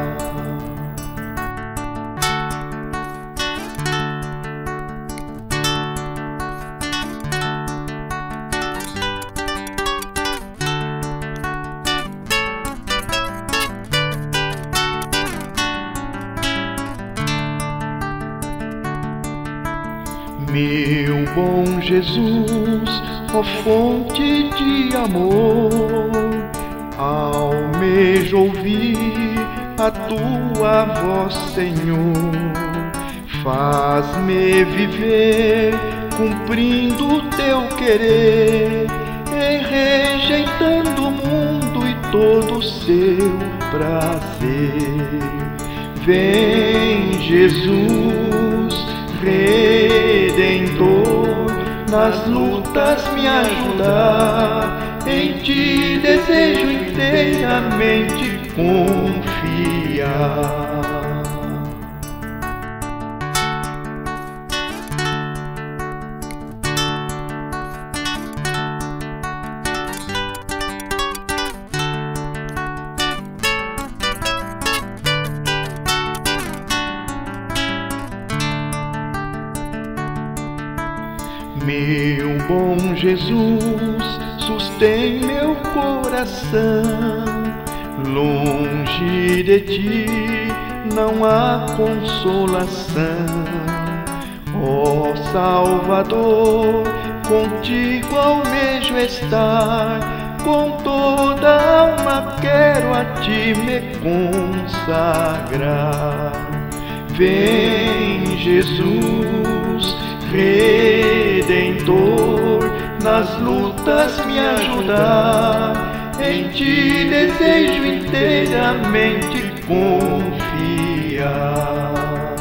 Meu bom Jesus, ó fonte de amor, almejo ouvir a tua voz, Senhor. Faz-me viver cumprindo o teu querer, e rejeitando o mundo e todo o seu prazer. Vem Jesus, Redentor, nas lutas me ajudar, em ti desejo inteiramente confiar. Meu bom Jesus, sustém meu coração, longe de ti não há consolação. Ó Salvador, contigo almejo estar, com toda a alma quero a ti me consagrar. Vem Jesus, Redentor, nas lutas me ajudar, em ti desejo inteiramente confiar.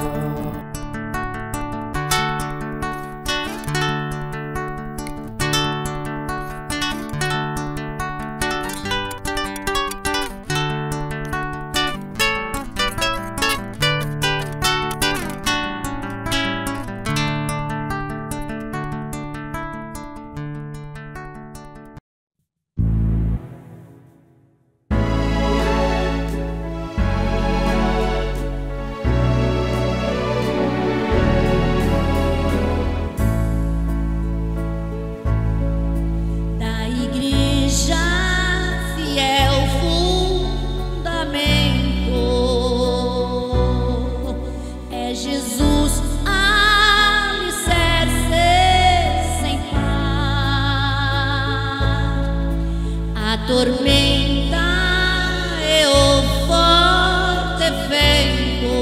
Tormenta e o forte vento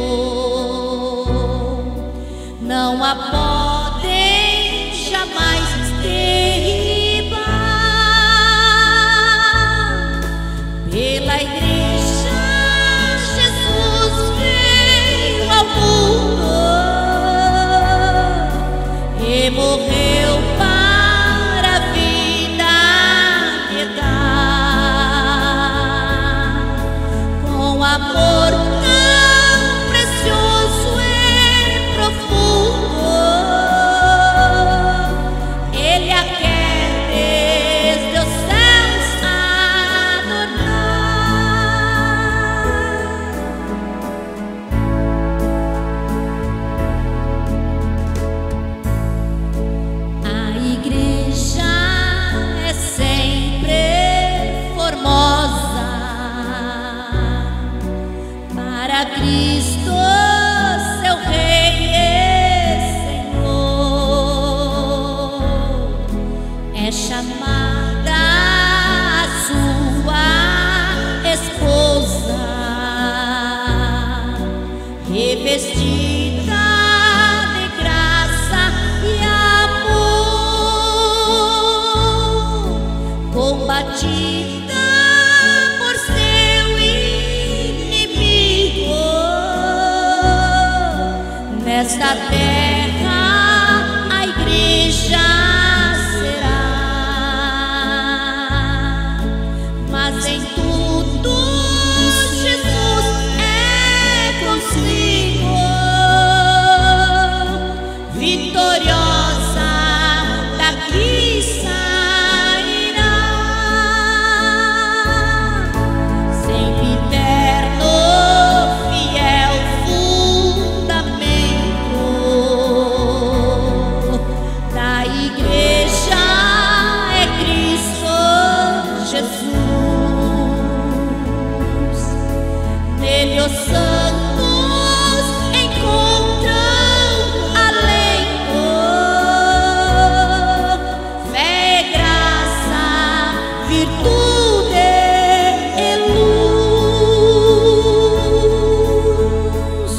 não a podem jamais derribar. Pela igreja Jesus veio ao mundo e morreu para a vida eterna. Amor tão precioso e profundo, Ele a quer desde os céus adorar. A igreja é sempre formosa, para Cristo, seu Rei e Senhor, é chamada a sua esposa, revestida de graça vida por seu inimigo. Nesta terra a igreja será, mas em tudo Jesus é consigo, vitoriosa daqui sairá, sempre eterno, fiel fundamento da igreja é Cristo Jesus. Nele os santos encontram alento, fé, graça, virtude e luz.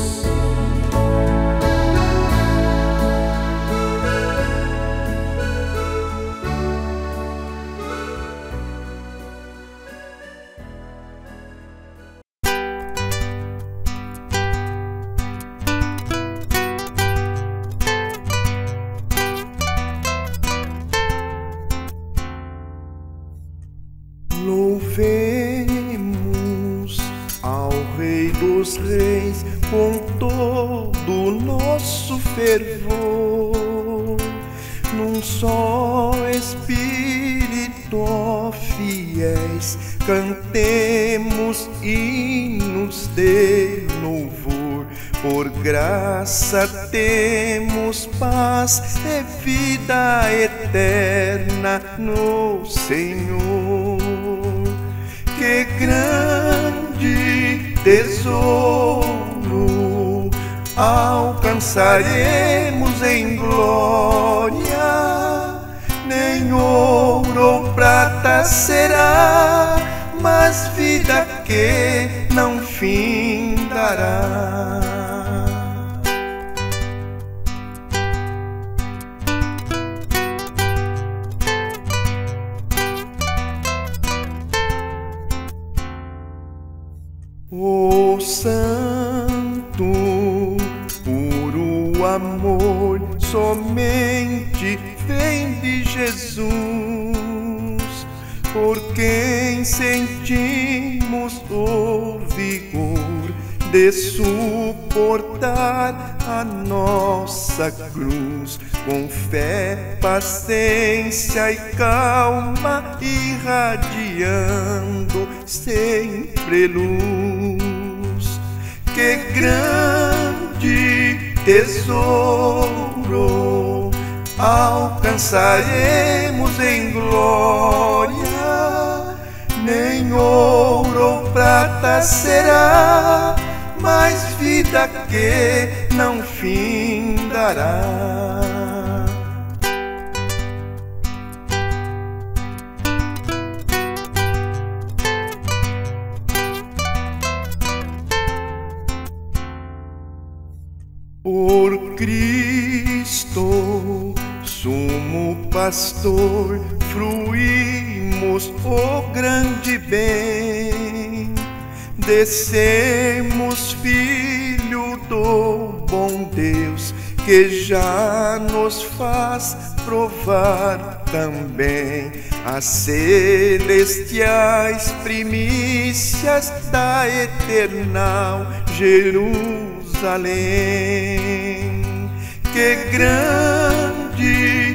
Louvemos ao Rei dos Reis com todo o nosso fervor, num só Espírito, ó fiéis, cantemos hinos de louvor. Por graça temos paz e vida eterna no Senhor. Que grande tesouro alcançaremos em glória. Nem ouro ou prata será, mas vida que não findará. O santo, puro amor, somente vem de Jesus, por quem sentimos o vigor de suportar a nossa cruz, com fé, paciência e calma, irradiando sempre luz. Que grande tesouro alcançaremos em glória. Nem ouro ou prata será, mas vida que não findará. Por Cristo, sumo pastor, fruímos o grande bem, descemos filho do bom Deus, que já nos faz provar também as celestiais primícias da eternal Jerusalém. Que grande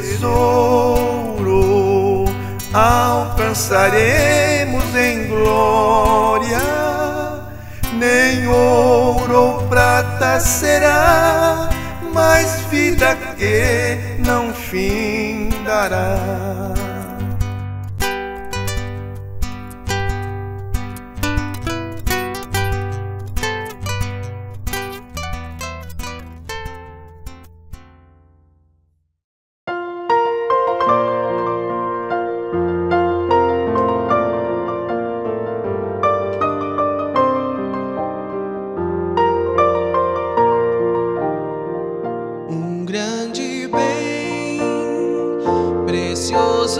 tesouro alcançaremos em glória. Nem ouro ou prata será, mas vida que não findará. Um grande bem precioso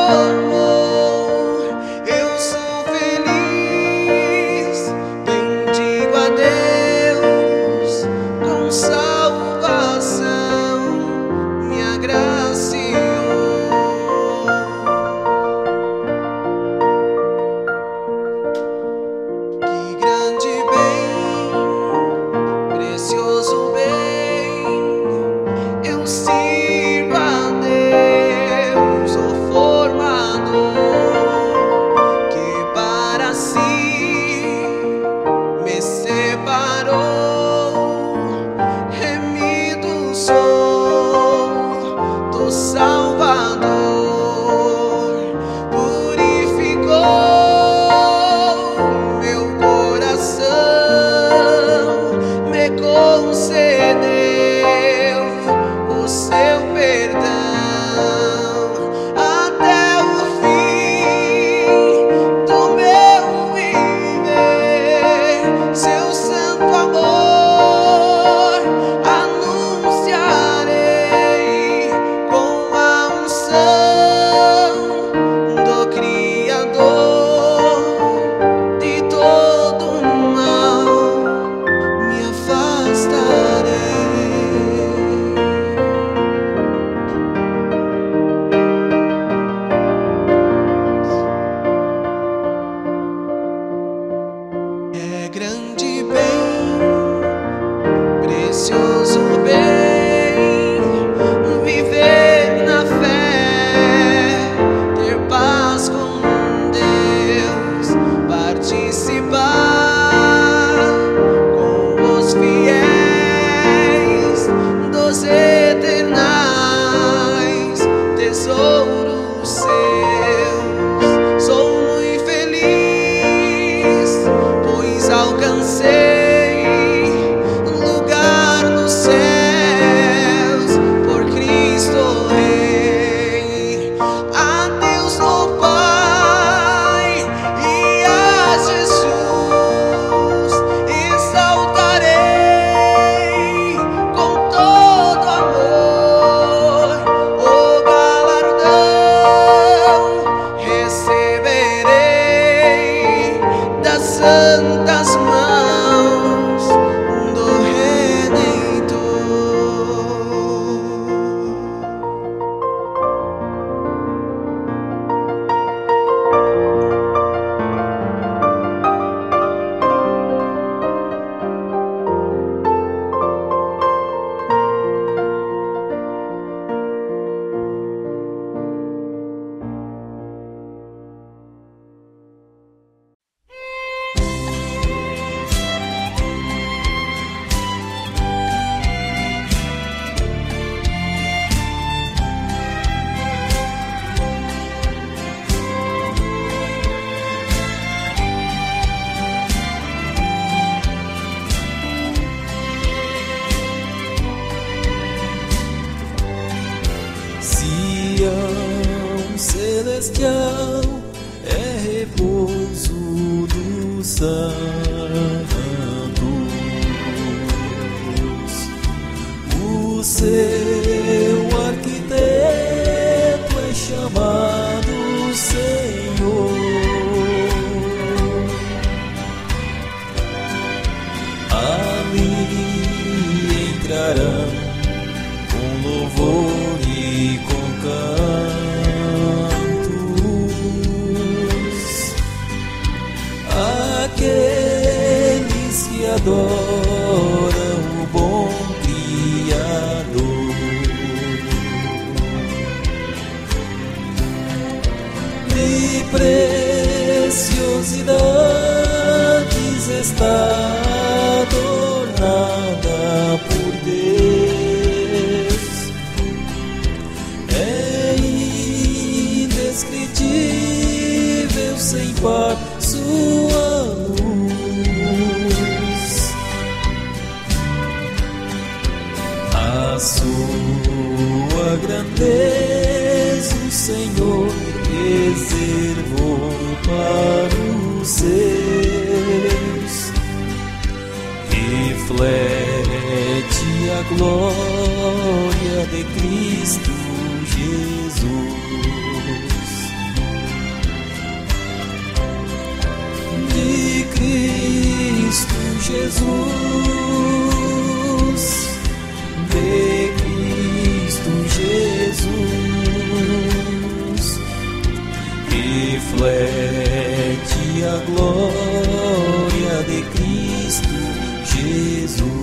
celestial é repouso dos santos. O seu arquiteto é chamado Senhor. Ali entrarão com louvor e com cantos aqueles que adoram o bom Criador. De preciosidades está adornada por Deus, é indescritível sem par sua luz. A sua grandeza o Senhor reservou para os seus, reflete a glória de Cristo Jesus. Jesus, de Cristo Jesus, reflete a glória de Cristo Jesus.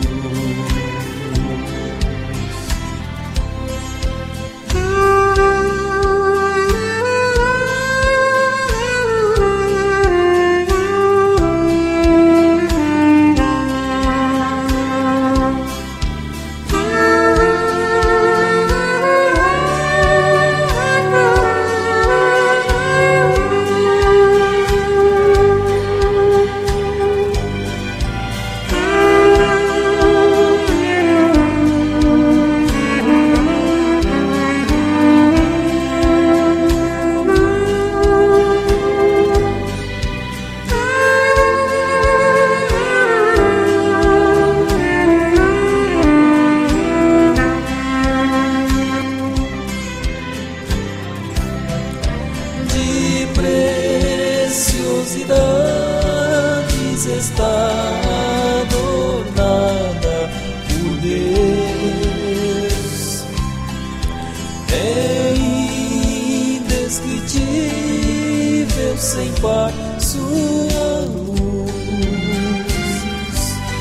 Preciosidades está adornada por Deus, é indescritível sem par sua luz,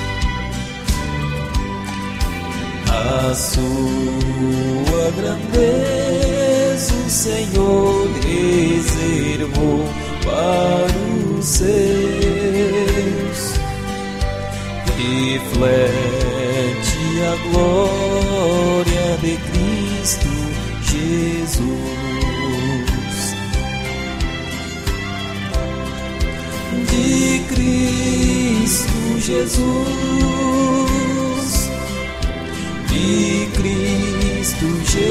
a sua grandeza o Senhor reservou para os seus, reflete a glória de Cristo Jesus, de Cristo Jesus, de Cristo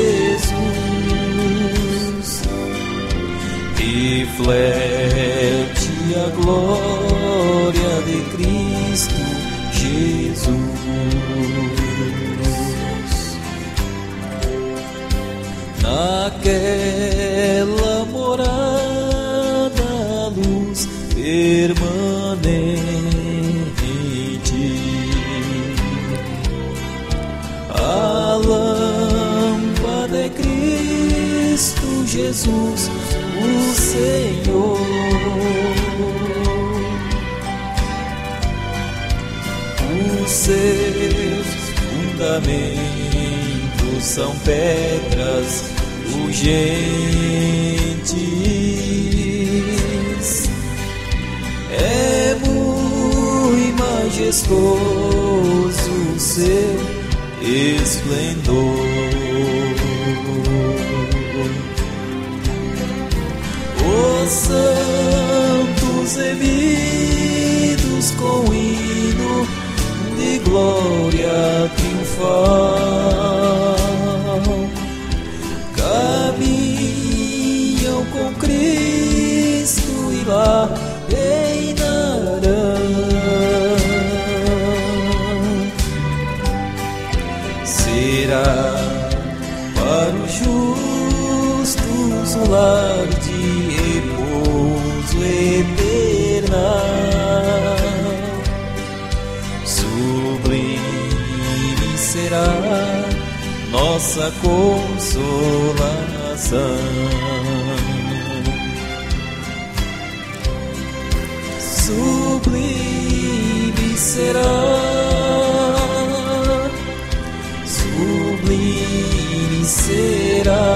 Jesus, reflete a glória de Cristo Jesus. Naquela morada a luz permanente, a lâmpada é Cristo Jesus, o Senhor. Os seus fundamentos são pedras urgentes, é muito majestoso o seu esplendor. Os santos remidos com hino de glória triunfal caminham com Cristo e lá reinarão. Será para os justos um lar de repouso eternal, sublime será nossa consolação, sublime será, sublime será,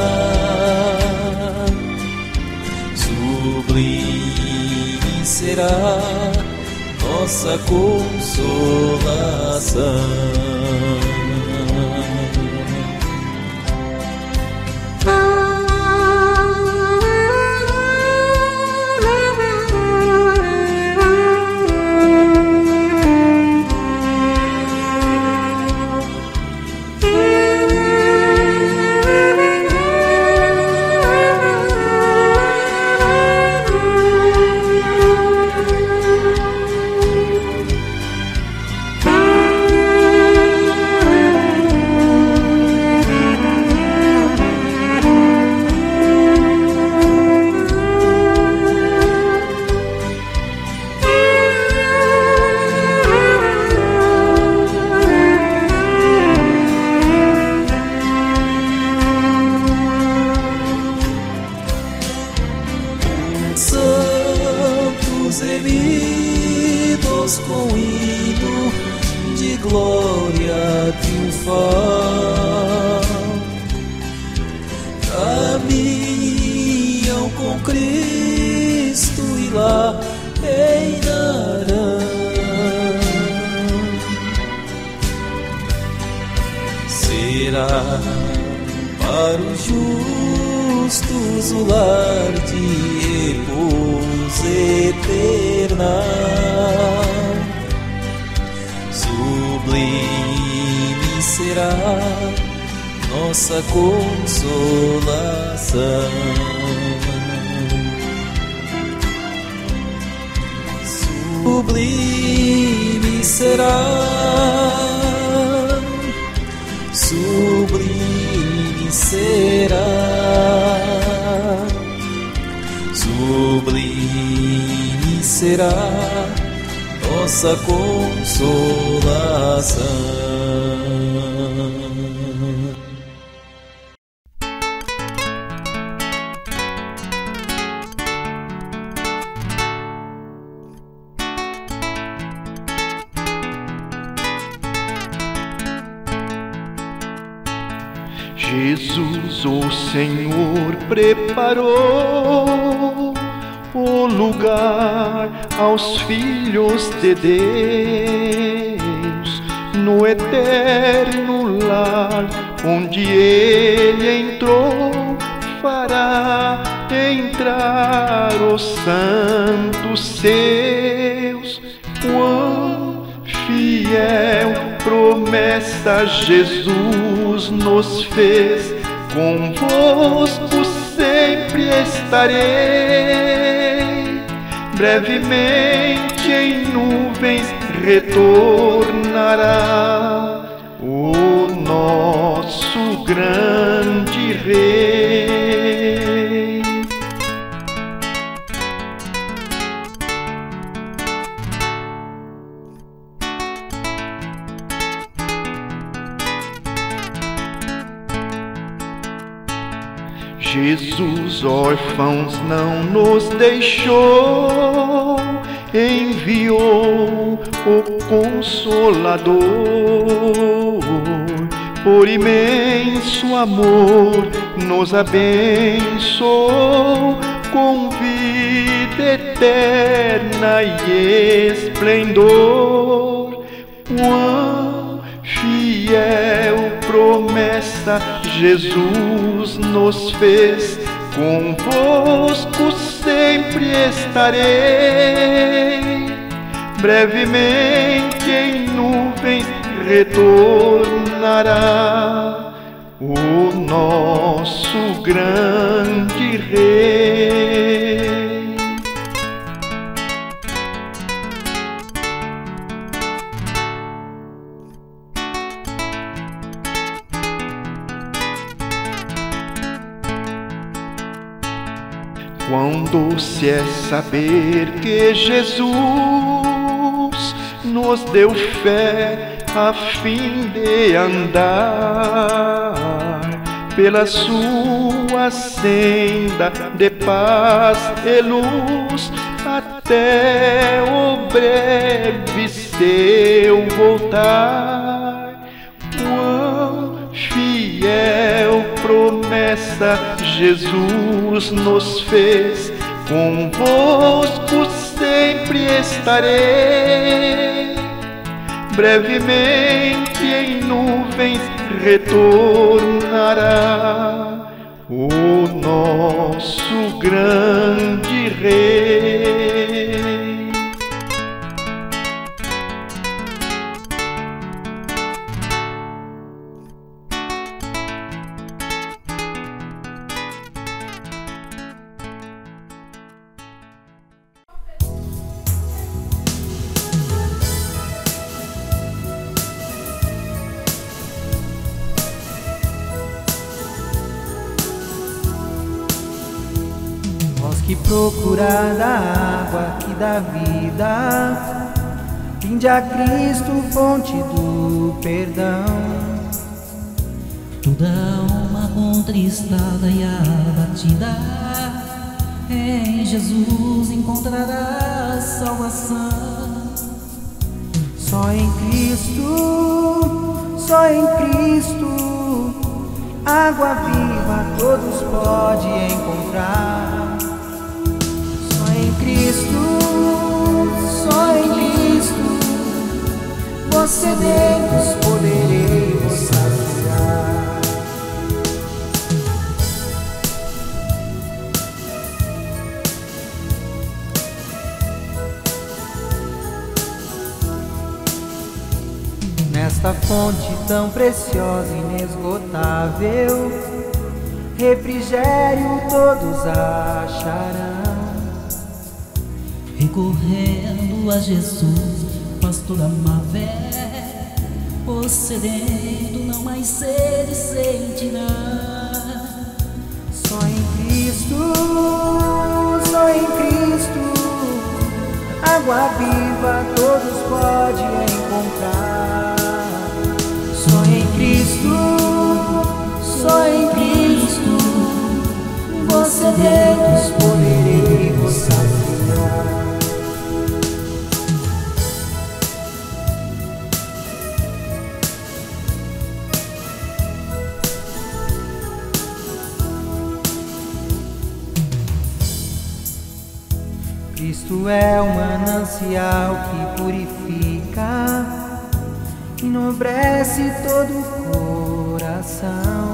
sublime será nossa consolação. Música santos remidos com hino de glória triunfal, caminham com Cristo e lá reinarão. Será para os justos o lar de repouso eternal. Sublime será nossa consolação. Sublime será, sublime será, sublime será nossa consolação. Jesus, o Senhor, preparou o lugar aos filhos de Deus no eterno lar onde Ele entrou, fará entrar os santos seus. Quão fiel promessa Jesus nos fez, convosco sempre estarei. Brevemente em nuvens retornará o nosso grande Rei. Jesus, órfãos, não nos deixou, enviou o Consolador. Por imenso amor nos abençoou com vida eterna e esplendor. Quão fiel promessa Jesus nos fez, convosco sempre estarei. Brevemente em nuvens retornará o nosso grande Rei. Quão doce é saber que Jesus nos deu fé a fim de andar pela sua senda de paz e luz até o breve seu voltar. Quão fiel promessa Jesus nos fez, convosco sempre estarei. Brevemente em nuvens retornará o nosso grande Rei. Que procurar a água que dá vida, vinde a Cristo, fonte do perdão. Toda alma contristada e abatida Em Jesus encontrarás salvação. Só em Cristo, só em Cristo, água viva todos podem encontrar. Só em Cristo, só em Cristo, vós sedentos poderei vos saciar. Nesta fonte tão preciosa e inesgotável, refrigério todos acharão. Recorrendo a Jesus, pastor amável, o sedento não mais sede sentirá. Só em Cristo, só em Cristo, água viva todos podem encontrar. Só em Cristo, só em Cristo, vós sedentos poderei vos saciar. Cristo é o manancial que purifica, enobrece todo o coração.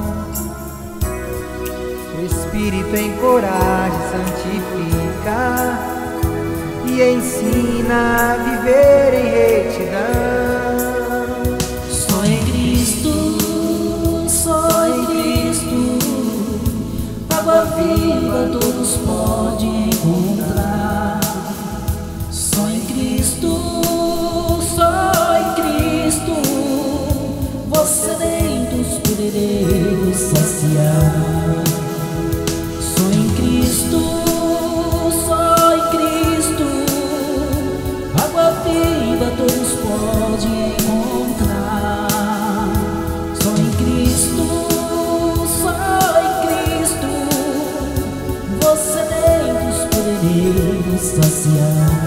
O Espírito encoraja, santifica e ensina a viver em retidão. Só em Cristo, só em Cristo, água viva todos podem encontrar. Só em Cristo, só em Cristo, vós sedentos poderei vos saciar. Só em Cristo, só em Cristo, água viva todos podem encontrar. Só em Cristo, só em Cristo, vós sedentos poderei vos saciar.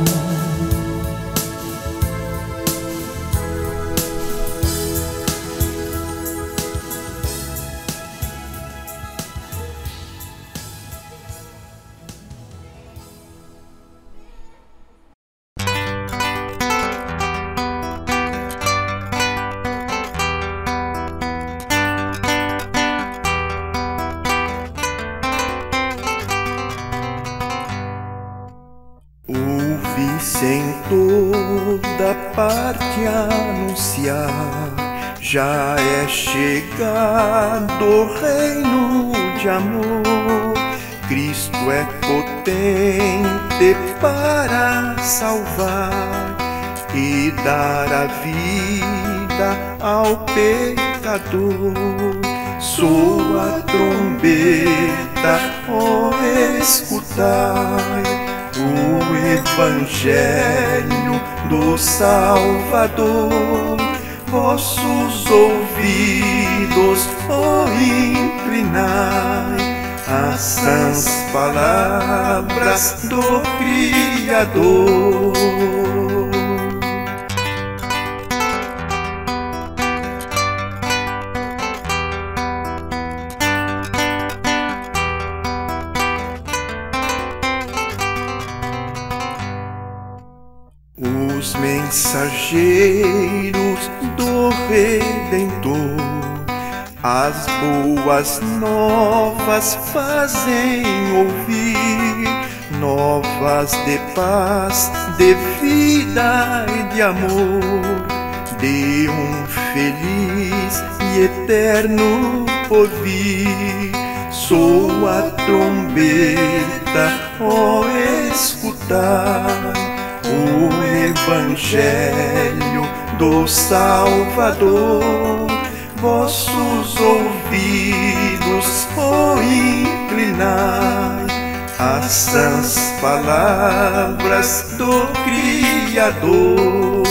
Ouvi-se em toda parte anunciar, já é chegado o reino de amor. Cristo é potente para salvar e dar a vida ao pecador. Soa a trombeta, ó, escutai o Evangelho do Salvador. Vossos ouvidos, ó, inclinai às sãs palavras do Criador. Os mensageiros do Redentor as boas novas fazem ouvir, novas de paz, de vida e de amor, de um feliz e eterno porvir. Soa a trombeta, ó, escutai o Evangelho do Salvador. Vossos ouvidos, ó, inclinai às sãs palavras do Criador.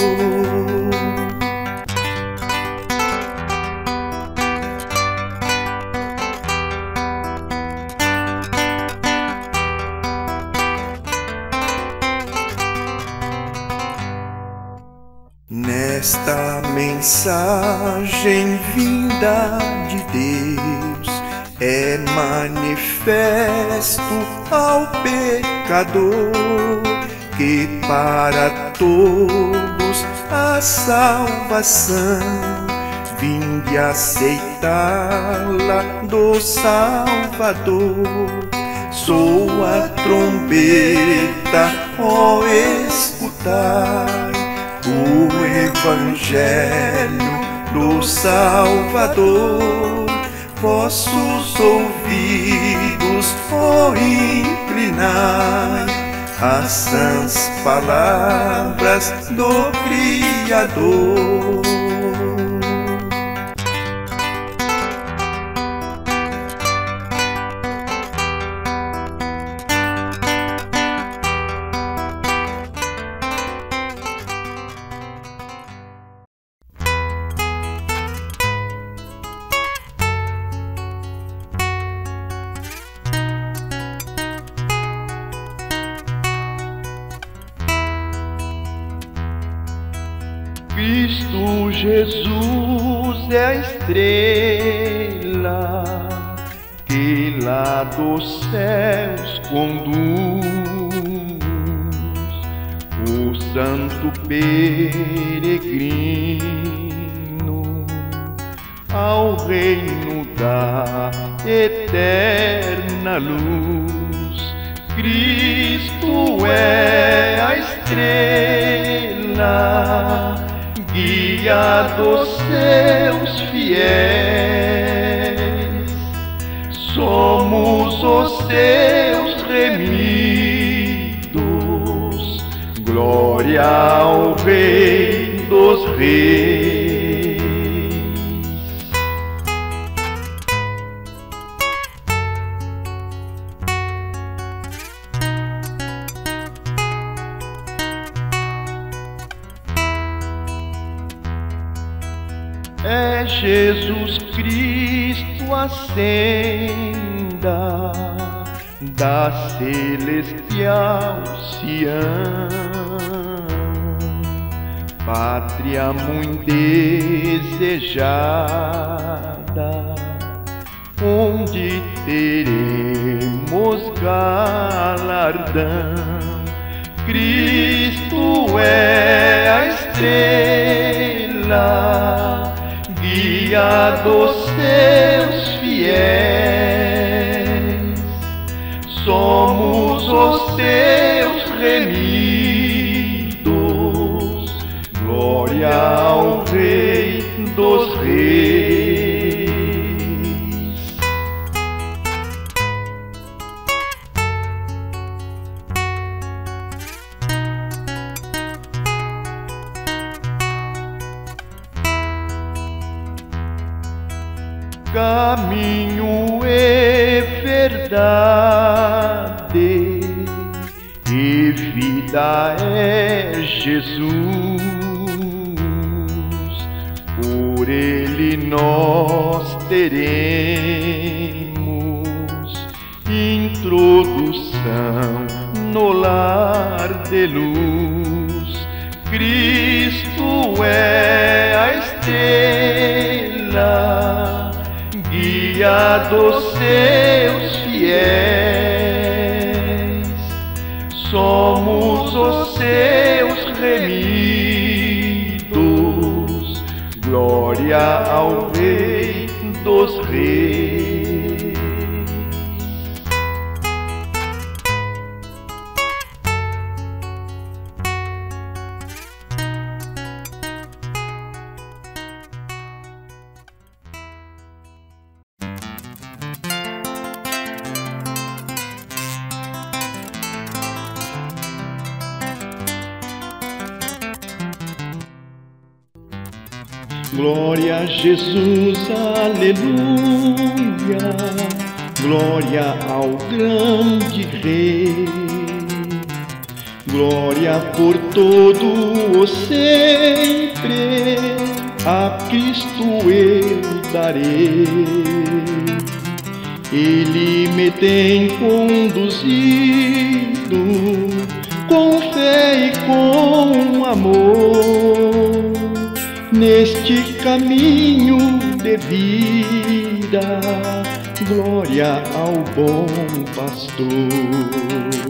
Esta mensagem vinda de Deus é manifesto ao pecador, que para todos a salvação, vinde aceitá-la do Salvador. Soa a trombeta, ó, escutai o Evangelho do Salvador. Vossos ouvidos, ó, inclinai às sãs palavras do Criador. Cristo Jesus é a estrela que lá dos céus conduz o santo peregrino ao reino da eterna luz. Cristo é a estrela, guia dos seus fiéis. Somos os seus remidos, glória ao Rei dos Reis. É Jesus Cristo a senda da celestial Sião, pátria muito desejada, onde teremos galardão. Cristo é a estrela, guia dos seus fiéis. Somos os seus remidos, glória ao Rei dos Reis. Caminho e verdade e vida é Jesus, por Ele nós teremos introdução no lar de luz. Cristo é a estrela, guia dos seus fiéis. Somos os seus remidos, glória ao Rei dos Reis. Glória a Jesus, aleluia, glória ao grande Rei, glória por todo o sempre, a Cristo eu darei. Ele me tem conduzido com fé e com amor, neste caminho de vida. Glória ao bom pastor.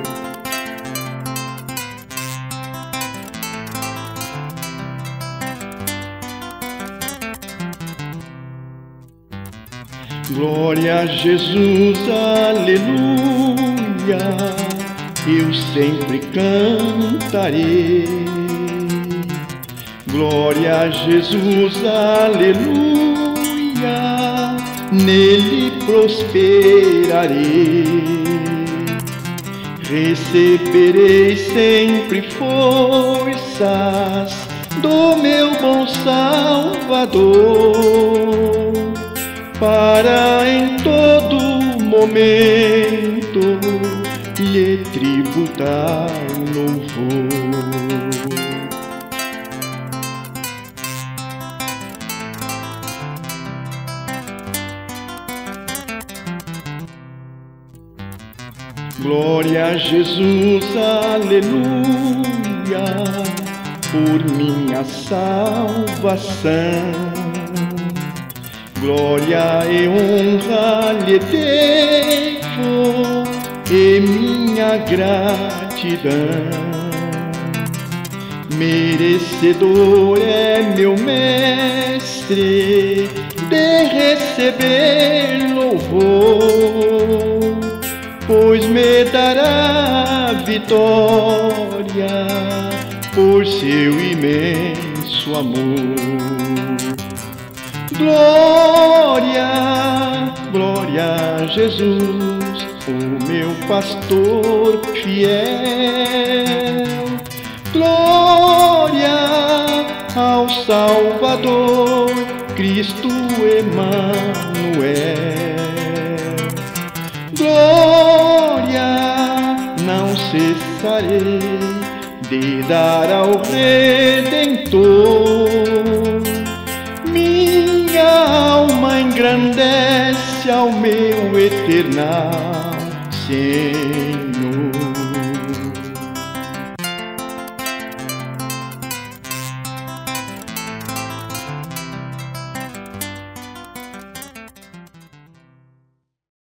Glória a Jesus, aleluia, eu sempre cantarei. Glória a Jesus, aleluia, nele prosperarei. Receberei sempre forças do meu bom Salvador, para em todo momento lhe tributar louvor. Glória a Jesus, aleluia, por minha salvação. Glória e honra lhe devo e minha gratidão. Merecedor é meu mestre de receber louvor, pois me dará vitória por seu imenso amor. Glória, glória a Jesus, o meu pastor fiel. Glória ao Salvador, Cristo Emanuel. Glória, não cessarei de dar ao Redentor. Minha alma engrandece ao meu eternal Senhor.